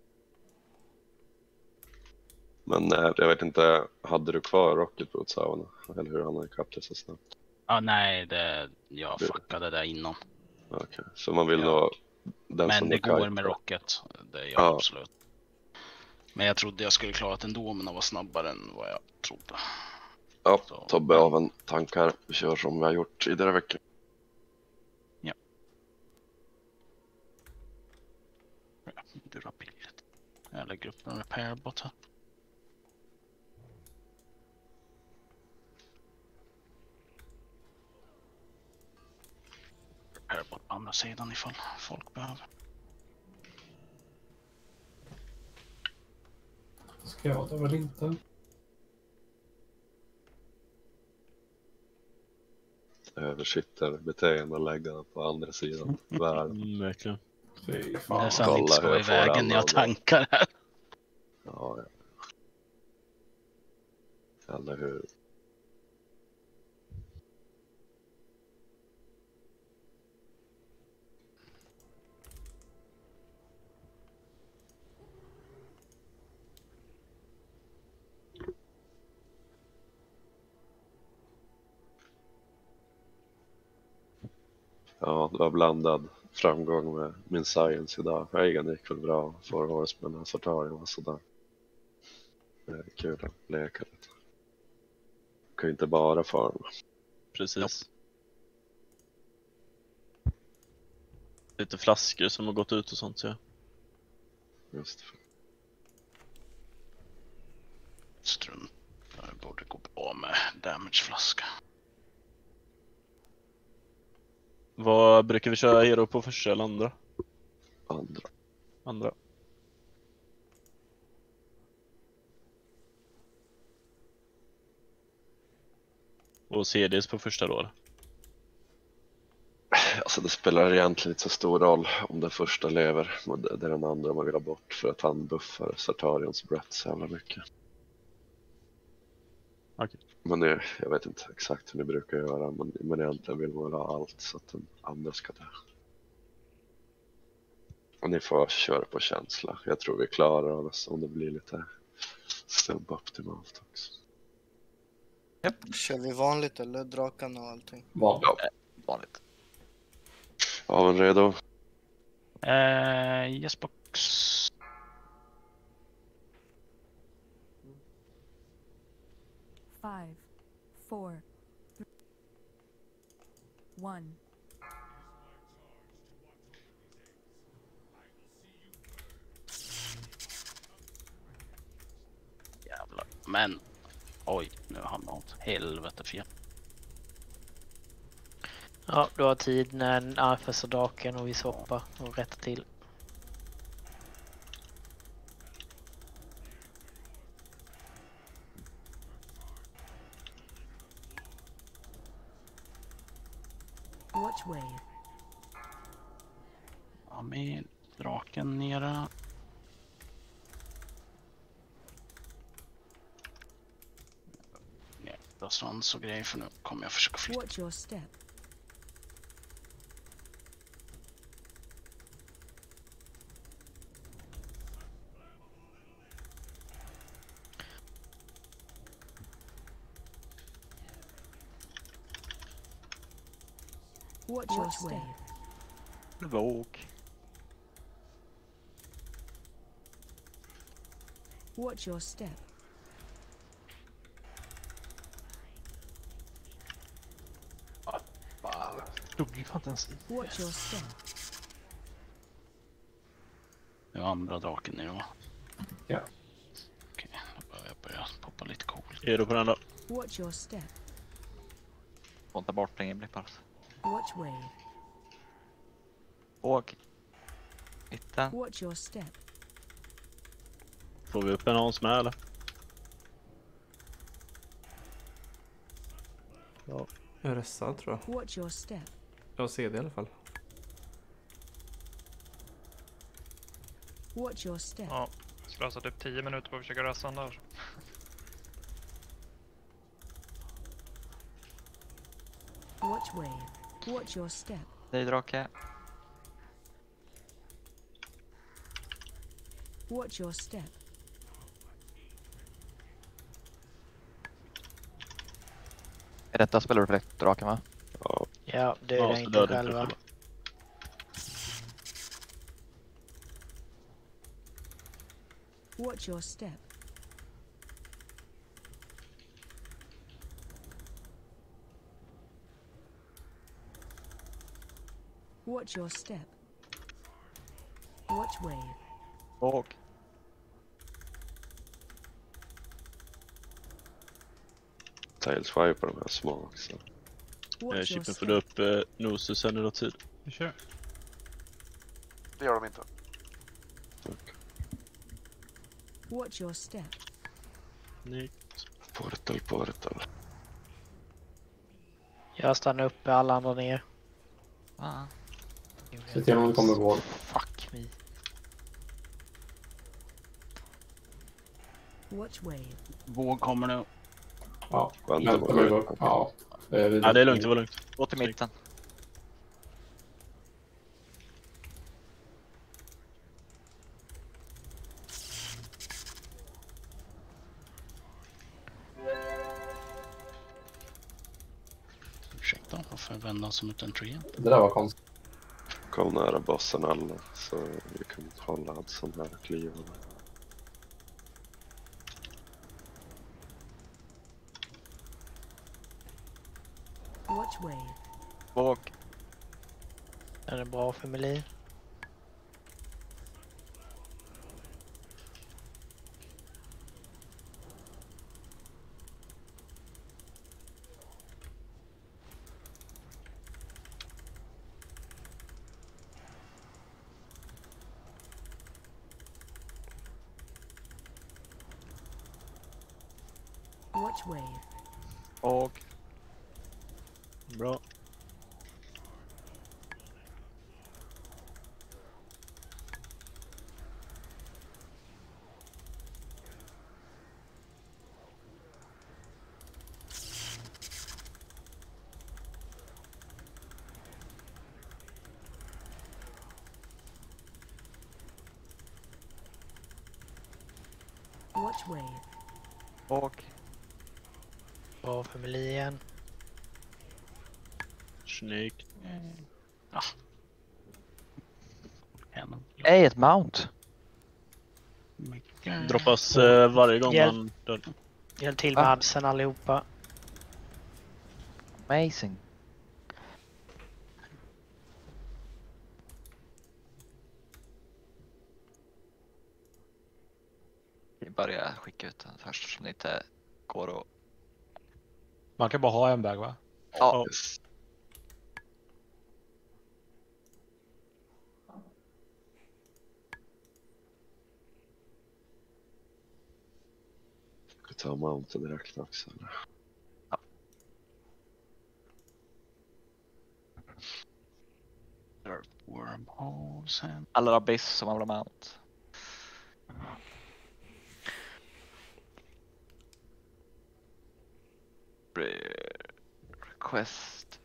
Men eh, jag vet inte, hade du kvar Rocket Boots av eller hur han har kappat så snabbt? Ja, nej, det, jag det... fuckade det innan. Okej, okay. Så man vill ja. Nog... Den men som det går kajta. Med Rocket, det gör ja. Absolut. Men jag trodde jag skulle klara det ändå, men det var snabbare än vad jag trodde. Ja, så, Tobbe av en tankar. Vi kör som vi har gjort tidigare veckan. Ja. Dura billigt. Jag lägger upp en repairbot här. Repairbot på andra sidan ifall folk behöver. Skadar väl inte? Översitter beteende och lägga på andra sidan världen. Mm, verkligen. Fy fan. Det är så han inte ska i vägen när jag tankar här. Ja, ja. Eller hur? Ja, det var blandad framgång med min science idag. Reagan gick väl bra för Horseman och Sartarion och sådär. Det är kul att leka lite. Kan ju inte bara farma. Precis. Ja. Lite flaskor som har gått ut och sånt, så ja. Just det. Strunt. Jag borde gå bra med damageflaska. Vad brukar vi köra hero på första eller andra? Andra. Andra. Och C Ds på första då? Alltså det spelar egentligen inte så stor roll om den första lever. Det är den andra man vill ha bort för att han buffar Sartarions breath så jävla mycket. Okay. Men det, jag vet inte exakt hur ni brukar göra, men, men egentligen vill man ha allt så att den andra ska dö. Och ni får köra på känsla. Jag tror vi klarar oss om det blir lite suboptimalt också. Yep. Kör vi vanligt eller drakarna och allting? Vanligt. Ja, vanligt. Ja, men redo? Uh, yes, box. Five, four, three, one. Jävlar. Men, oj, nu har man åt helvete fel. Ja, du har tid när en Arfes och draken och vi swappar och rättar till. Watch wave. Ja, med draken nere. Jävla svans och grejer för nu kommer jag försöka flytta. Watch your step. Watch your step. Våg. Watch your step. Stod ju fan ens. Watch your step. Det var andra draken nu va? Ja. Okej, då börjar jag börja poppa lite coolt. Är du på den då? Watch your step. Får inte bort ingen blippar. Watch wave. Våg. Hitta. Watch your step. Får vi upp en Hans med eller? Ja. Jag röstar tror jag. Watch your step. Jag ser det i alla fall. Watch your step. Ja, slösat typ tio minuter på att försöka rösta där. Watch wave. Watch your step. Nej, drake. Watch your step. Är detta spelreflekt-draken va? Ja. Ja, det är Ja, det så inte dödar själva. inte Watch your step. Watch your step. Watch wave. Våg. Tails fire på de här små också. Eh, Chippen, får du upp eh, Nosusen i någon tid? Vi kör. Det gör de inte. Watch your step. Nikt. Portal, portal. Jag stannar uppe, alla andra ner. Ah. Se till om det kommer våg. Fuck me. Watch wave. Våg kommer nu. Ja, Vänta vänta på med det. upp. Ja, det är, Ja, det är lugnt, det var lugnt. Gå till mitten. Ursäkta, varför vända han som ut en tre? Det där var konstigt. Kom nära bossen alla så vi kan hålla allt sån här klivande. Watch wave. Våg. Den är bra för melee. Watch wave. Våg. Bra. Watch wave. Våg. Bra för melee igen. Snyggt. Ah. Nej, ett mount. Droppas eh, varje gång Hjälp. man dör. Hjälp till med Ah. adsen allihopa. Amazing. Vi börjar skicka ut den först som det inte går att... Man kan bara ha en bag va? Ja. Ska ta mountain direkt också. Eller? Wormholes and... Alla abyss som har mount. Request.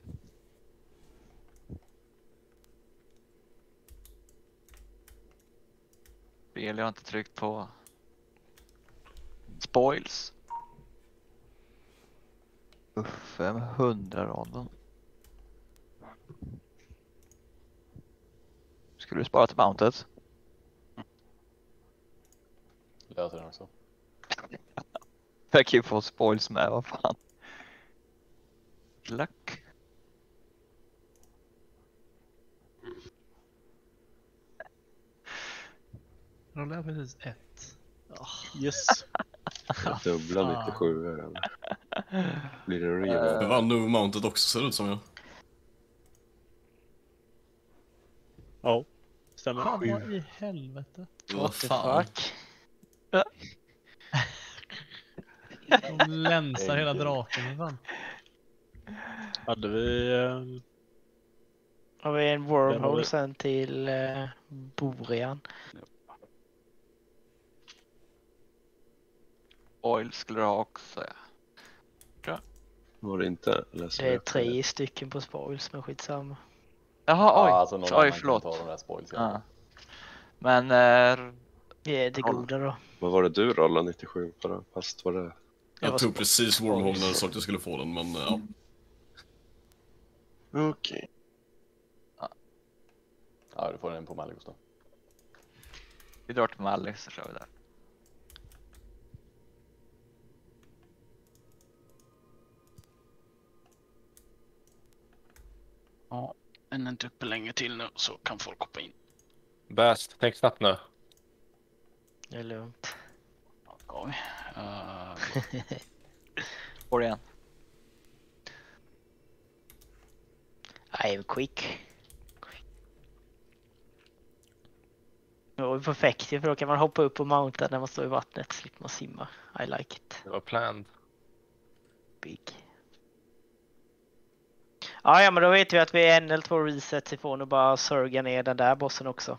Fel, jag har inte tryckt på. Spoils. Uffe med hundra ronden. Skulle du spara till mountet? Löser den också. Jag kan ju få spoils med, vad fan. Luck. Rollade jag precis ett. Oh. Yes. Jag dubbla nittiosju eller? Blir det real? Det vann nog mounted också, ser det ut som jag. Ja, stämmer. Fan, vad i helvete. Vad fan. De länsar hela draken. Fan. Hade vi... Uh... Har vi en wormhole sen till uh, Borean. Oil skulle du ha också, ja. Var det inte? Det är tre stycken på spoils, men skitsamma. Jaha, oj. Ja, alltså någon oj, förlåt. Ta de där spoils, ja. Men... Är... Det är det goda då. Vad var det du rollade nittiosju på då? Fast var det... Jag, jag tog precis wormhole när du sa att jag skulle få den, men ja. Okej. Okay. Ja. Ja, du får den på Malleus då. Vi drar till Malleus så kör vi där. Ja, en inte uppe länge till nu så kan folk hoppa in. Bäst, tänk snabbt nu. Det är lugnt. Oj. Uh... Får igen. I am quick. Och perfekt, för då kan man hoppa upp och mounta när man står i vattnet, slipper man simma. I like it. Det var planned. Big. Ja, ja, men då vet vi att vi är en eller två resets ifrån och bara surga ner den där bossen också.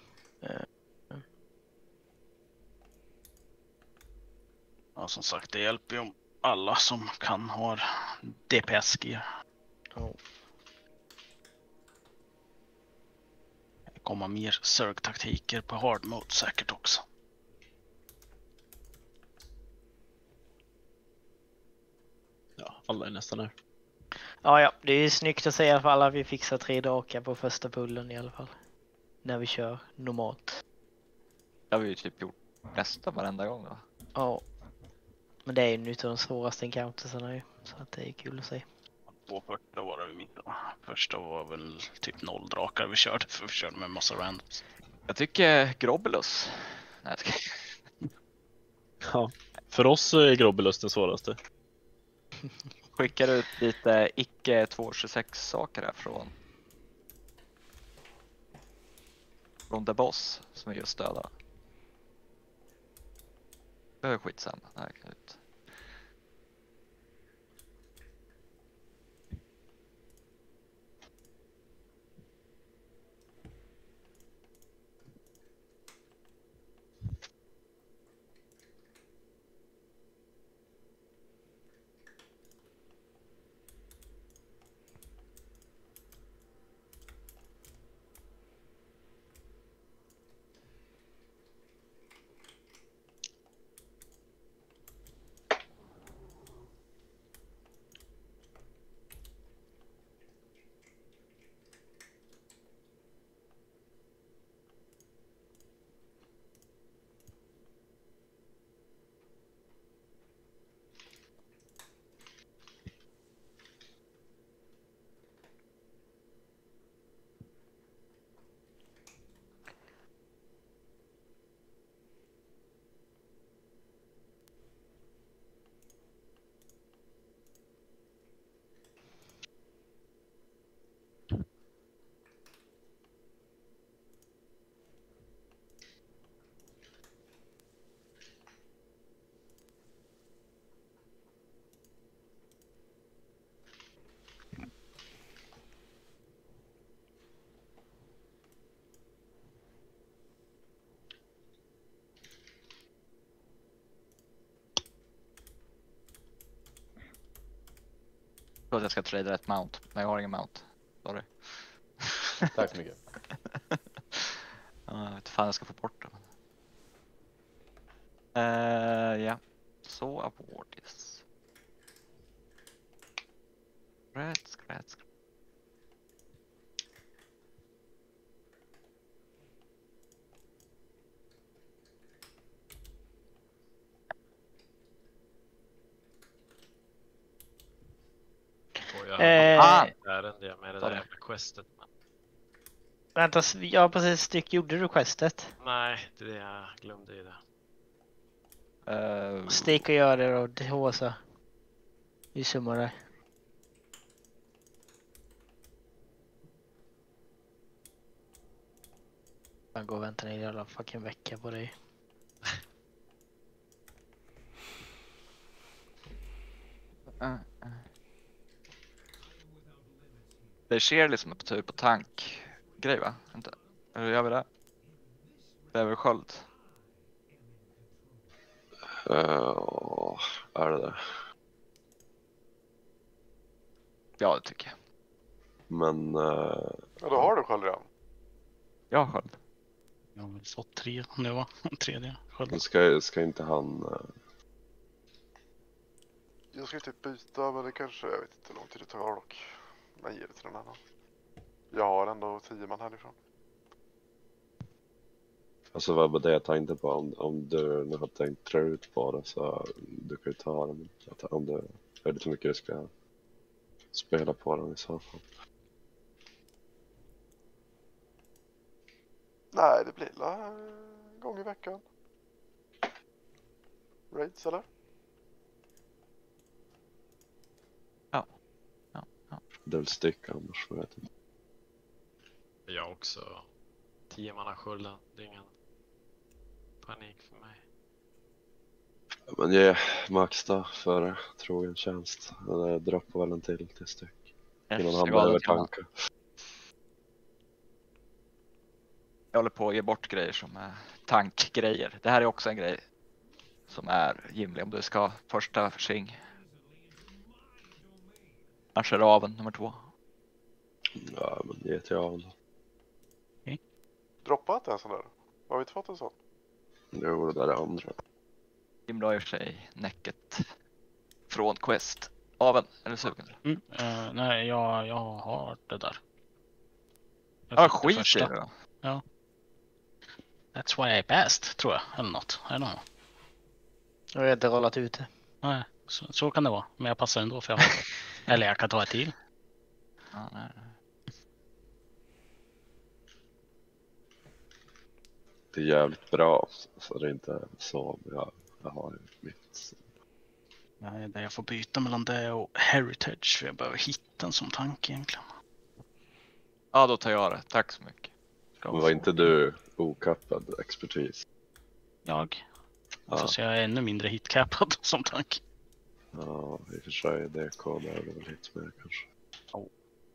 Ja, som sagt, det hjälper ju om alla som kan ha D P S-gear. Oh. Det kommer mer surg-taktiker på hard mode säkert också. Ja, alla är nästan där. Ja, ja, det är snyggt att säga i alla fall att vi fixar tre drakar på första pullen i alla fall. När vi kör normalt. Det har vi ju typ gjort nästan varenda gång då. Ja. Men det är ju nu av de svåraste encountersarna ju. Så att det är kul att se. På första var det mitt då. Första var väl typ noll drakar vi körde, för vi körde med massa randoms. Jag tycker Grobelus. Nej, jag ska... Ja, för oss är Grobelus den svåraste. Skickar ut lite icke tvåhundratjugosex saker här från från The Boss som är just döda. Det är skitsamma. Nej, kan ut. Jag tror att jag ska trada ett mount, men jag har ingen mount. Sorry. Tack så mycket. Ja, jag vet inte fan jag ska få bort det. Uh, ja, yeah. Så abortis. Scratch, scratch, scratch. jag Eh, har ärende med det där jävla questet. Men... Vänta, ja precis, styck, gjorde du questet? Nej, det är det jag glömde i det. Uh... Stick och gör det då, det håsa. Vi summar det. Jag går och väntar en jävla fucking vecka på dig. Uh, uh. Det sker liksom på tur på tank grej va? Inte. Eller gör vi det? Det är väl sköld? Ja, uh, är det det? Ja, det tycker jag. Men... Uh... Ja, då har du sköld redan. Jag har sköld. Jag har väl fått tre nu va? Tredje sköld. Ska, ska inte han... Uh... Jag ska typ byta, men det kanske, jag vet inte hur lång tid det tar dock. Men ger det till någon annan. Jag har ändå tio man härifrån. Alltså vad var det jag tänkte på, om, om du nu har tänkt trä ut på det så du kan ju ta den. Om du är lite mycket du ska spela på den i så fall. Nej, det blir la en gång i veckan. Raids eller? Ja. Ja, ja. Det vill sticka annars, vet jag. Jag också. Tio manna skölden, det är ingen panik för mig. Men ge max då för trogen tjänst. Det droppar väl en till till styck. Innan han behöver tanka. Jag håller på att ge bort grejer som är tankgrejer. Det här är också en grej som är gimlig om du ska första försing. Kanske raven nummer två. Ja, men ge till aven då. Okay. Droppa inte en sån där. Har vi inte fått en sån? Jo, det där är andra. Jim la i sig näcket från quest. Aven, är du sugen? Mm, uh, nej, jag, jag har det där. Ja, ah, skit i det då. Ja. That's why I passed, tror jag. Eller något. I don't know. Jag har inte rollat ut det. Nej, så, så kan det vara. Men jag passar ändå för jag har det. Eller jag kan ta ett till. Ja, nej. Det är jävligt bra. Så det är inte så jag, jag har mitt. Nej, där jag får byta mellan det och Heritage. För jag behöver hitta en som tanke egentligen. Ja, då tar jag det. Tack så mycket. Men var inte du okappad expertis? Jag? Ja. Fast jag är ännu mindre hitcappad som tank. Ja, i och för sig. D K där är det väl hit med kanske. Oh.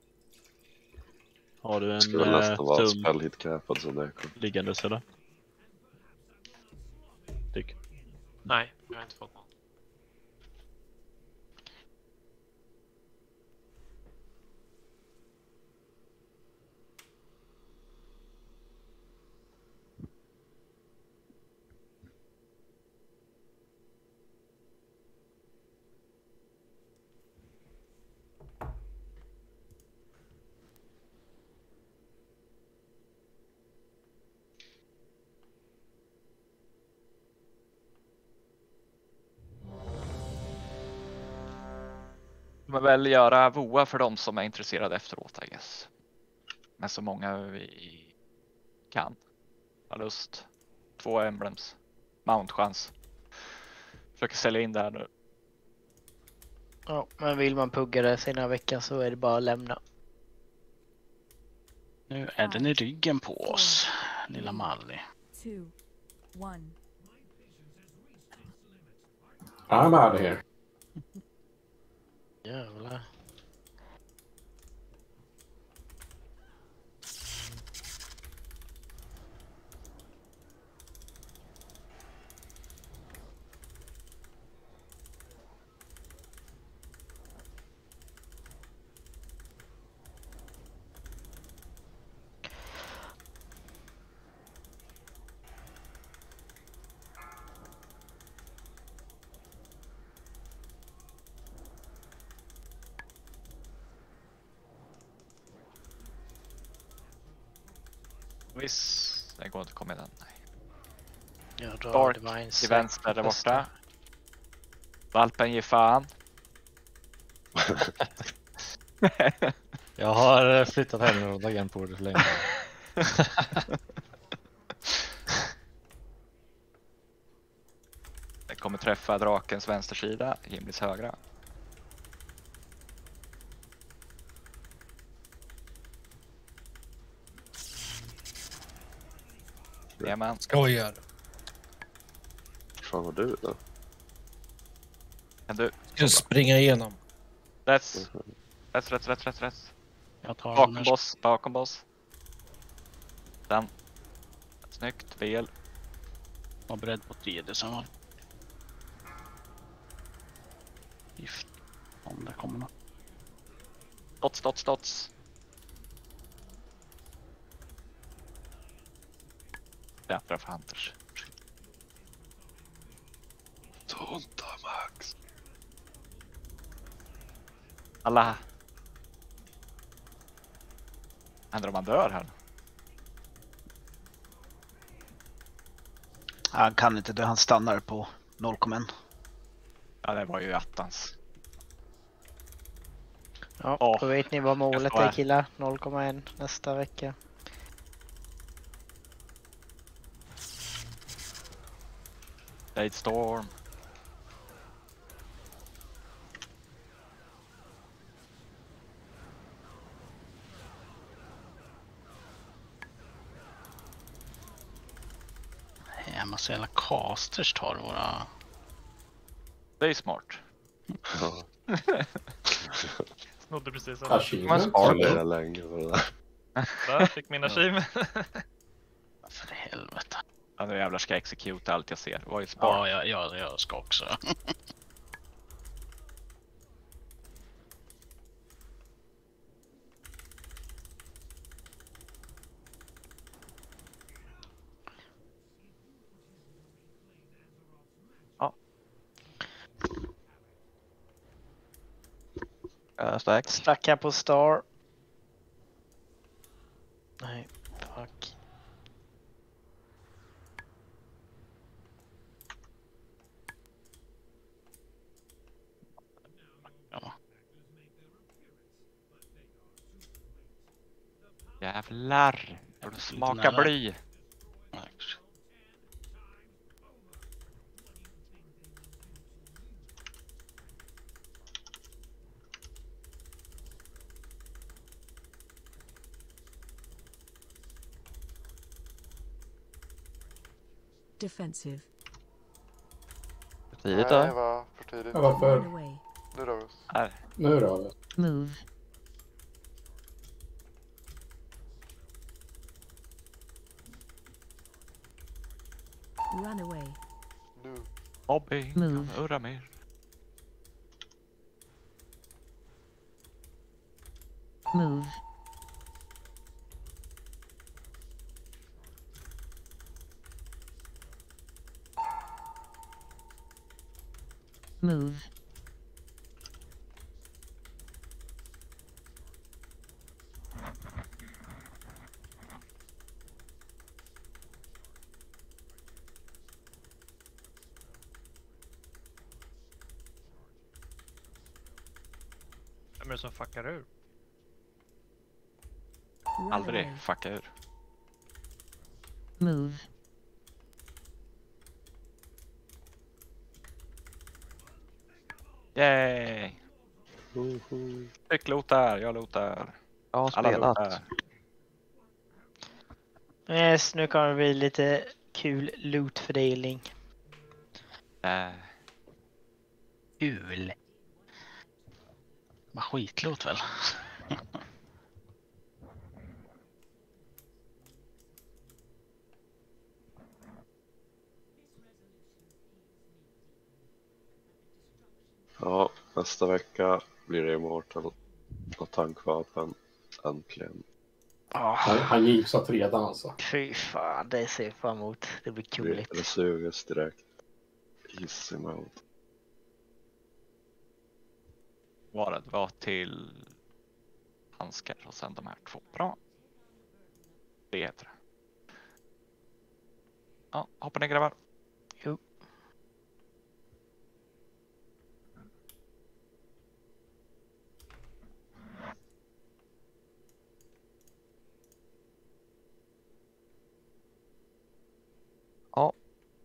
Har du en skulle nästan vara tum spell-hitcappad som D K. liggandes eller? Dick. Nej, jag har inte fått någon. Man väl göra V O A för de som är intresserade efteråt, I guess. Men så många vi kan. Har lust. Två emblems. Mount-chans. Försöker sälja in det här nu. Ja, men vill man pugga det senare veckan så är det bara att lämna. Nu är den i ryggen på oss, lilla Malli. Two, one. I'm out of here. Jävlar. Visst, det går inte att komma den. Nej. Ja, då Dark Divine till vänster där borta. Valpen ger fan. Jag har flyttat hem och tangentbordet för länge. Det kommer träffa drakens vänstersida, Himlis högra. Jajamän. Skojar. Fan var du då? Kan du? Ska springa igenom. Rätt. Rätt, rätt, rätt, rätt, rätt. Jag tar Bakom den. boss, bakom boss. Den. Snyggt, fel. Var beredd på tredje sen var. Gift. Om det kommer något. Stots, stots, stots. Bättre för Hunters. Tonta Max. Alla. Händer om man dör här? Han kan inte dö, han stannar på noll komma ett. Ja, det var ju attans. Ja, Åh, då vet ni vad målet jag får- är killar. noll komma ett nästa vecka. Blade Storm. En massa jävla casters tar våra... Det är smart. Ja. Snodde precis en. Achievement. Jag spelade länge på det där. Där fick min achievement. För helvete. Ja, nu jävlar ska jag execute allt jag ser. Vad är Ja, smart? jag, jag, jag ska också. Uh, stack. Stacka på Star. Nej, fuck. Ja. Jävlar. Har du smaka nära. bly? Defensive. Tidigt Nej, då? det var för tidigt. Ja, varför? Run away. Nu rör vi oss. Här. Nu rör vi oss. Move. Run away. Nu. Bobby. Move. Urra mer. Move. Move. Vem är det som fuckar ur? Run Aldrig away. fucka ur. Move. Yay! Woho. Fick lotar, jag lotar. Jag har Alla spelat. lotar. Yes, nu kommer det bli lite kul lootfördelning. Äh. Kul. Vad skitlåt väl? Ja, nästa vecka blir det Immortal och tankvapen. Äntligen. Han, han gipsat redan alltså. Fy fan, det ser jag fram emot. Det blir kul. Det suges direkt. Easy mode. Var det var till handskar och sen de här två. Bra. Det heter det. Ja, hoppa ner grabbar. Jo.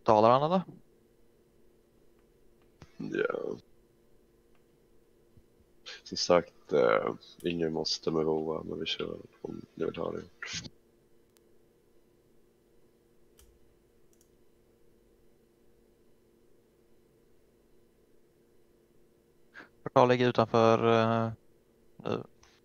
Talar han eller? Ja. Som sagt, eh, ingen måste med roa, men vi kör om ni vill ha det. Portal ligger utanför uh, nu.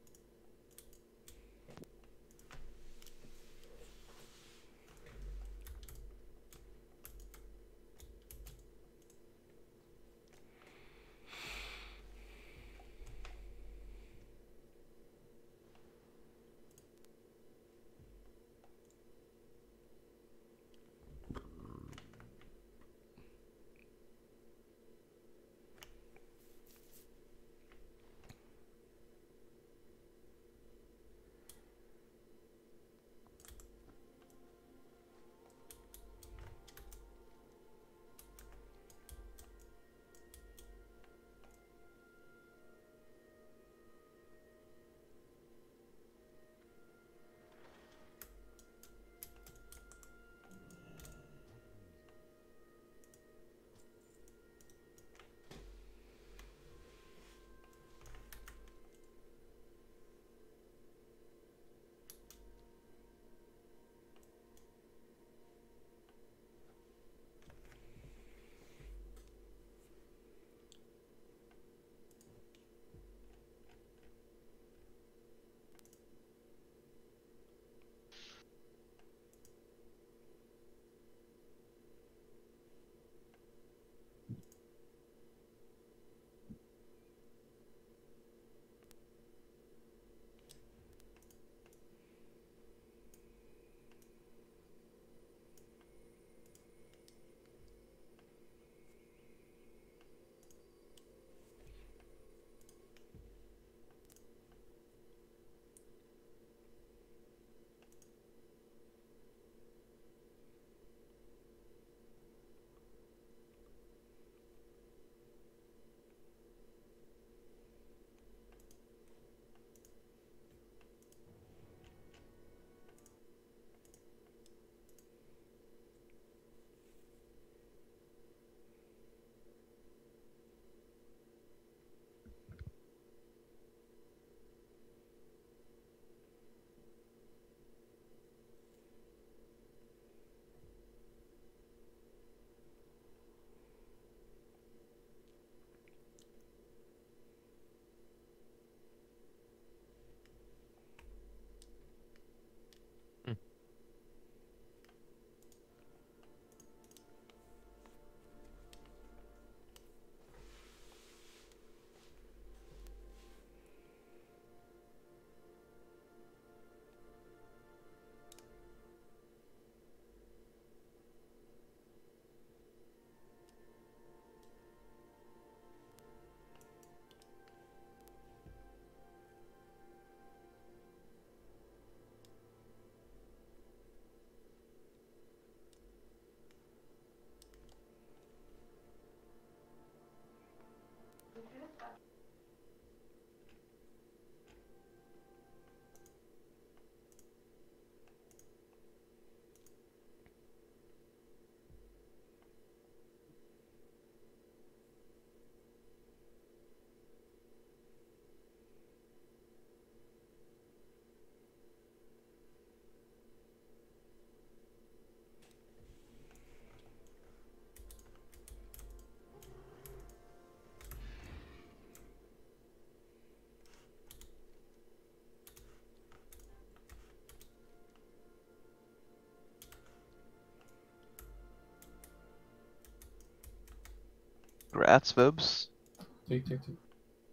Grats, Vubs. Tyck, tyck, tyck.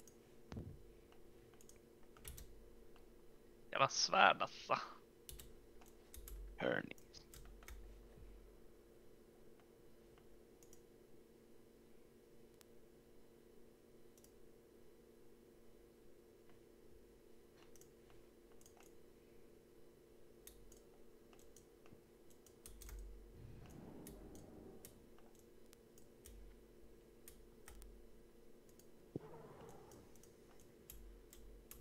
Jävla svärd alltså. Hörni.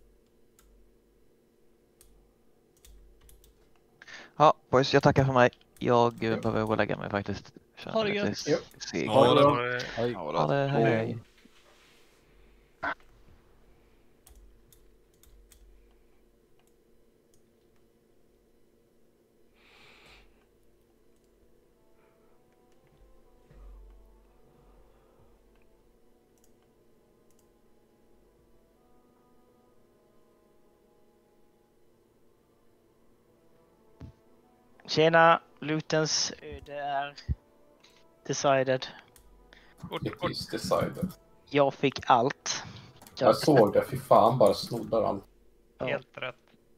Ja, boys, jag tackar för mig. Jag eh, behöver gå och lägga mig faktiskt. Känner Ha det mig gött. lite Ja. seg. Ha det bra. Hej. Ha det, hej, hej. Tjena, Lutens öde är decided. It is decided. Jag fick allt. Jag såg det, fy fan, bara snodde allt. Helt rätt.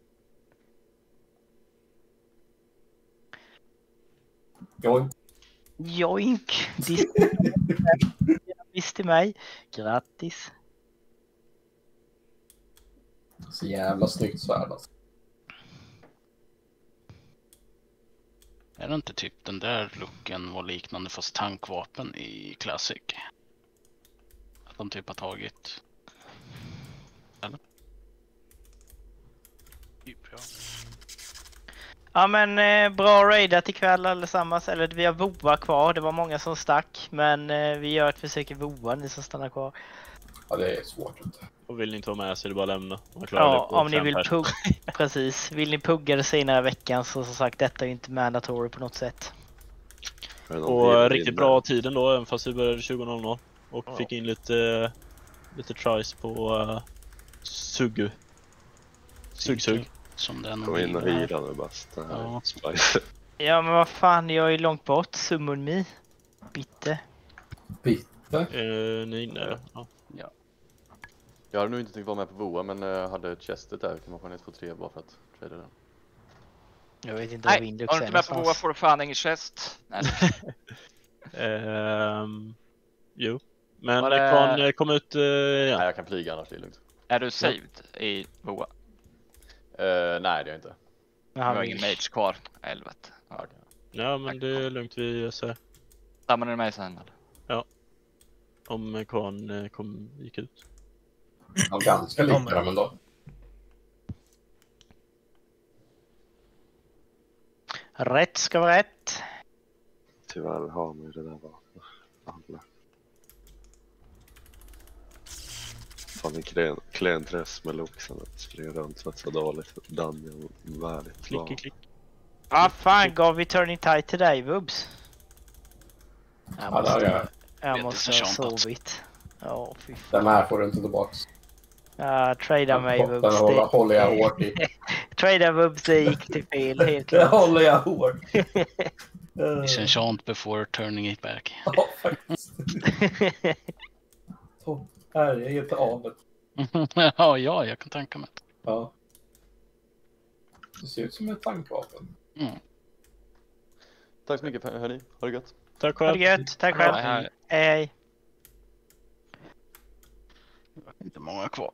Joink. Joink! Visst till mig. Grattis. Så jävla snyggt svärd alltså. Är det inte typ den där looken var liknande fast tankvapen i Classic? Att de typ har tagit... Eller? Typ, ja. Ja men eh, bra raidat ikväll allesammans. Eller vi har voa kvar. Det var många som stack. Men eh, vi gör ett försök i voa, ni som stannar kvar. Ja, det är svårt inte. Och vill ni inte vara med så är det bara att lämna. Ja, om ni vill pugga. Precis. Vill ni pugga det senare i veckan så som sagt, detta är ju inte mandatory på något sätt. Och riktigt bra tiden då, även fast vi började tjugo noll noll. Och ja. Fick in lite, lite tries på uh, Sugu. Sug-sug. Som den kom in och vila nu basta. Ja. Ja men vad fan, jag är långt bort. Summon me. Bitte. Bitte? Uh, ni inne? Ja. Ja. Jag hade nog inte tänkt vara med på Voa, men jag hade chestet där. Kan man få ner två tre bara för att trada den. Jag vet inte vad Windux är. Har du inte med på Voa får du fan ingen chest. Nej. um, jo. Men Var det det... kan komma ut... Uh, ja. Nej, jag kan flyga annars, det är lugnt. Är du saved ja. i Voa? Uh, nej, det är jag inte. Jag har ingen mage kvar. Helvete. Ja, okay. Ja, men det är lugnt, vi ser. Stammar du mig sen eller? Ja. Om Khan kom, gick ut. Ja, ganska lite där, men då. Rätt ska vara rätt. Tyvärr har man ju det där vapnet. Alla. Fan en klen, klen träss med loxen att springa runt så att så dåligt. Dungeon värdigt. Klick, klick. Ah fan, gav vi Turning Tide till dig, Vubs? Jag måste, ja, jag, jag måste ha sovit. Ja, fy fan. Den här får du inte tillbaks. Ja, trada mig, Vubs. Den håller, håller jag hårt i. Trada Vubs, det gick till fel, helt klart. Det håller jag hårt. Disenchant before turning it back. Ja, faktiskt. Så, här, jag är till avet. Ja, ja, jag kan tänka mig. Ja. Det ser ut som ett tankvapen. Mm. Tack så mycket hörni, ha det gött. Tack själv. Ha det gött, tack själv. Hej, hej. Inte många kvar.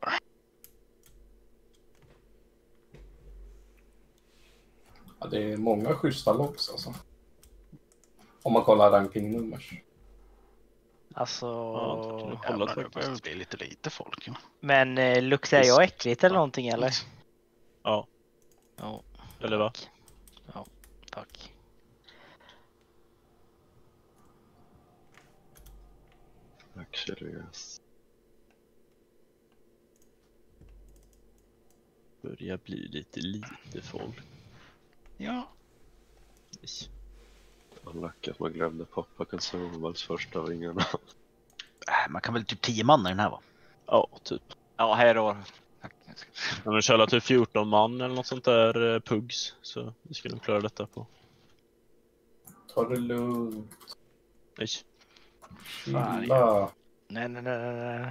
Ja, det är många schyssta logs alltså. Om man kollar rankingnummers. Alltså... Ja, kolla det börjar bli lite lite folk. Ja. Men eh, luktar jag äckligt eller någonting eller? Ja. Ja. Eller va? Ja, tack. Actually, yes. Börjar bli lite lite folk. Ja. Yes. Man lackar att man glömde poppa consumables första ringarna. Man kan väl typ tio man i den här va? Ja, typ. Ja, här då. Men de kör typ fjorton man eller något sånt där eh, pugs. Så vi skulle nog klara detta på. Ta det lugnt. Nej. Chilla. Nej, nej, nej, nej.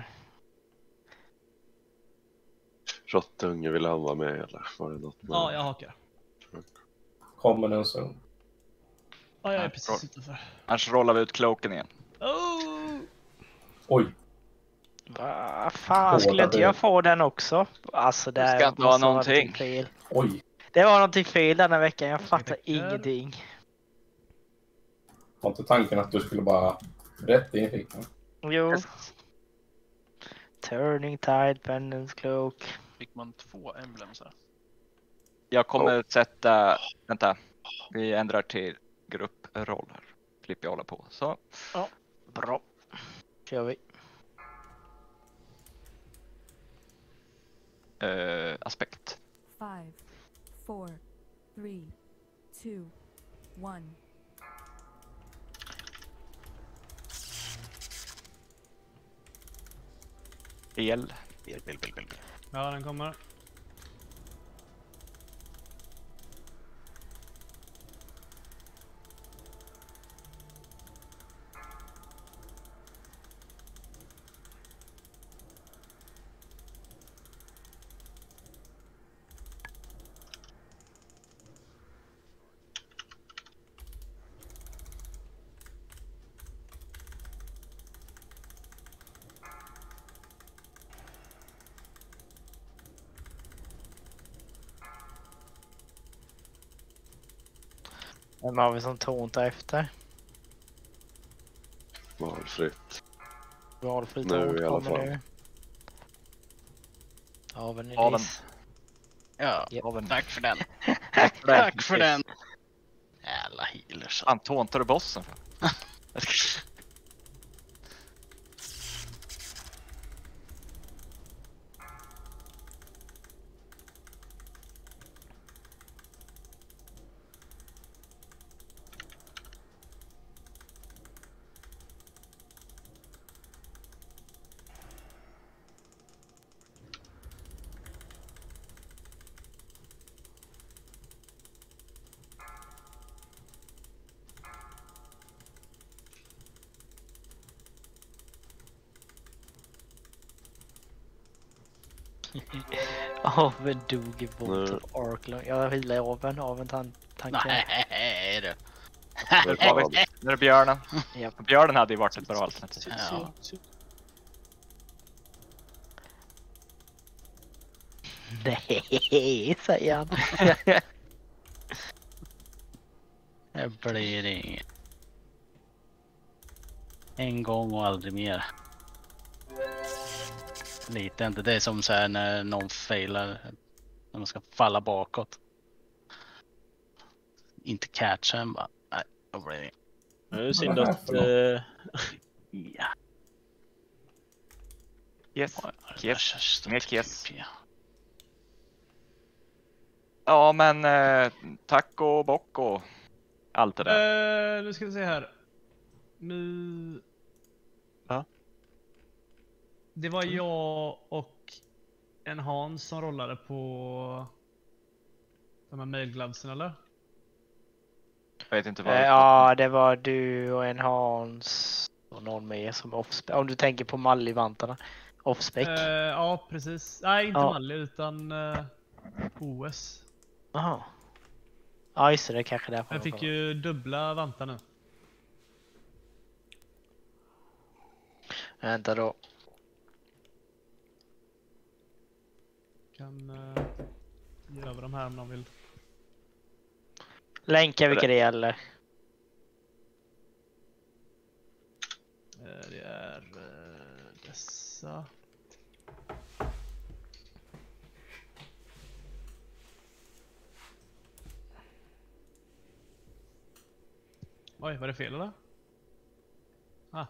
Råttunge vill han vara med eller var det något med? Ja, jag hakar. Kommer den så. Ja, jag är precis utanför. Annars rollar vi ut cloaken igen. Oh! Oj. Vad fan, skulle inte jag få den också? Alltså det ska inte ha någonting. Fel. Oj. Det var någonting fel den här veckan, jag fattar ingenting. Var inte tanken att du skulle bara rätt in i fickan? Jo. Yes. Turning Tide, Pendants Cloak. Fick man två emblems här? Jag kommer oh. sätta, vänta, vi ändrar till grupproller. Slipper jag hålla på. Så. Ja, bra. Kör vi. Uh, aspekt. Five, four, three, two, one. El. Bil, bil, bil, bil. Ja, den kommer. Vem har vi som tåntar efter? Valfritt. Valfritt Nu tånt i alla kommer fall. nu. Aven i Aven. lis. Ja, Yep. tack för den. Tack för den. Tack för den. Jävla healers. Han tåntar du bossen. Aven dog i Bolt Nu. of Arklong. Jag healar Aven, Aven tan tanken. Nej du. Nu är det björnen. Japp. Björnen hade ju varit ett bra alternativ. Ja. Nej, säger han. Det blir inget. En gång och aldrig mer. Lite inte. Det är som så här när någon failar. När man ska falla bakåt. Inte catcha en bara. Nej, då blir det. Det är synd att... Eh... Ja. Yes. Yes. Mer yes. Ja. Ja, men eh, tack och bock och allt det där. Uh, nu ska vi se här. Nu... Ja. Det var jag och en Hans som rollade på de här mailglovesen, eller? Jag vet inte vad. Eh, ja, det var du och en Hans och någon mer som offspec. Om du tänker på Malli-vantarna. Offspec. Uh, ja, precis. Nej, inte Ja. Malli utan uh, O S. Jaha. Ja, just det. Det är kanske därför. Jag fick ju dubbla vantar nu. Vänta då. Kan uh, ge över de här om någon vill. Länka vilka det gäller. Uh, det är uh, dessa. Oj, var det fel eller? Ah.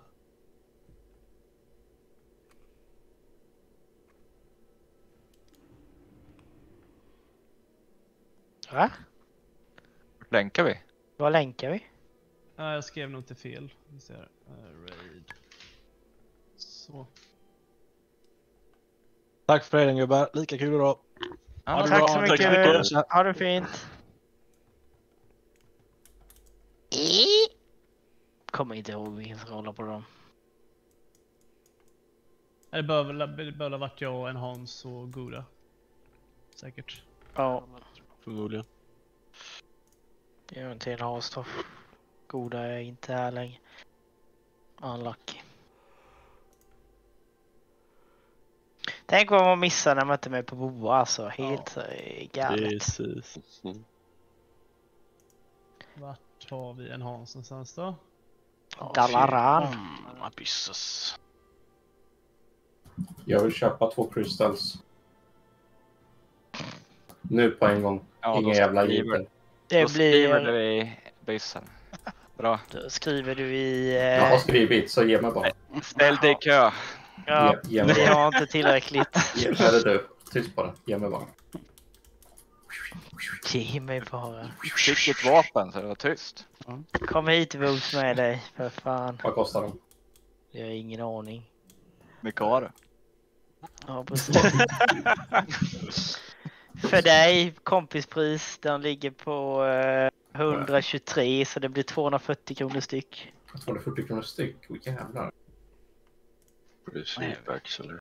Va? Länkar vi? Vad länkar vi? Ja, jag skrev nog inte fel. Vi ser. Uh, raid. Så. Tack för det gubbar. Lika kul idag. Ja, Ja, det tack bra. så Tack mycket. så mycket. Ha det fint. Kommer inte ihåg vilken som rollar på dem. Det bör väl det bör ha varit jag och en Hans och Goda. Säkert. Ja. Förmodligen. Det är en till Hans då. Goda är inte här längre. Unlucky. Tänk vad man missar när man inte är med på Boa, alltså. Helt ja. Galet. Precis. Mm. Vart har vi en Hans någonstans då? Dalaran. Mm, abysses. Jag vill köpa två crystals. Nu på en gång. Ja, Ingen då jävla skriver- jubel. Det Då blir... skriver vi byssen. Bra. Då skriver du i... Eh... Jag har skrivit, så ge mig bara. Ställ dig i kö. Ja, Ge, ge mig det bara. var inte tillräckligt. Ge, är det du? Tyst bara. Ge mig bara. Ge mig bara. Fick ett vapen så det var tyst. Kom hit Wolf med dig, för fan. Vad kostar de? Jag har ingen aning. Mycket har du? Ja, precis. För dig, kompispris, den ligger på eh, etthundratjugotre, så det blir tvåhundrafyrtio kronor styck. tvåhundrafyrtio kronor styck? Åh jävlar. Pretty cheap actually.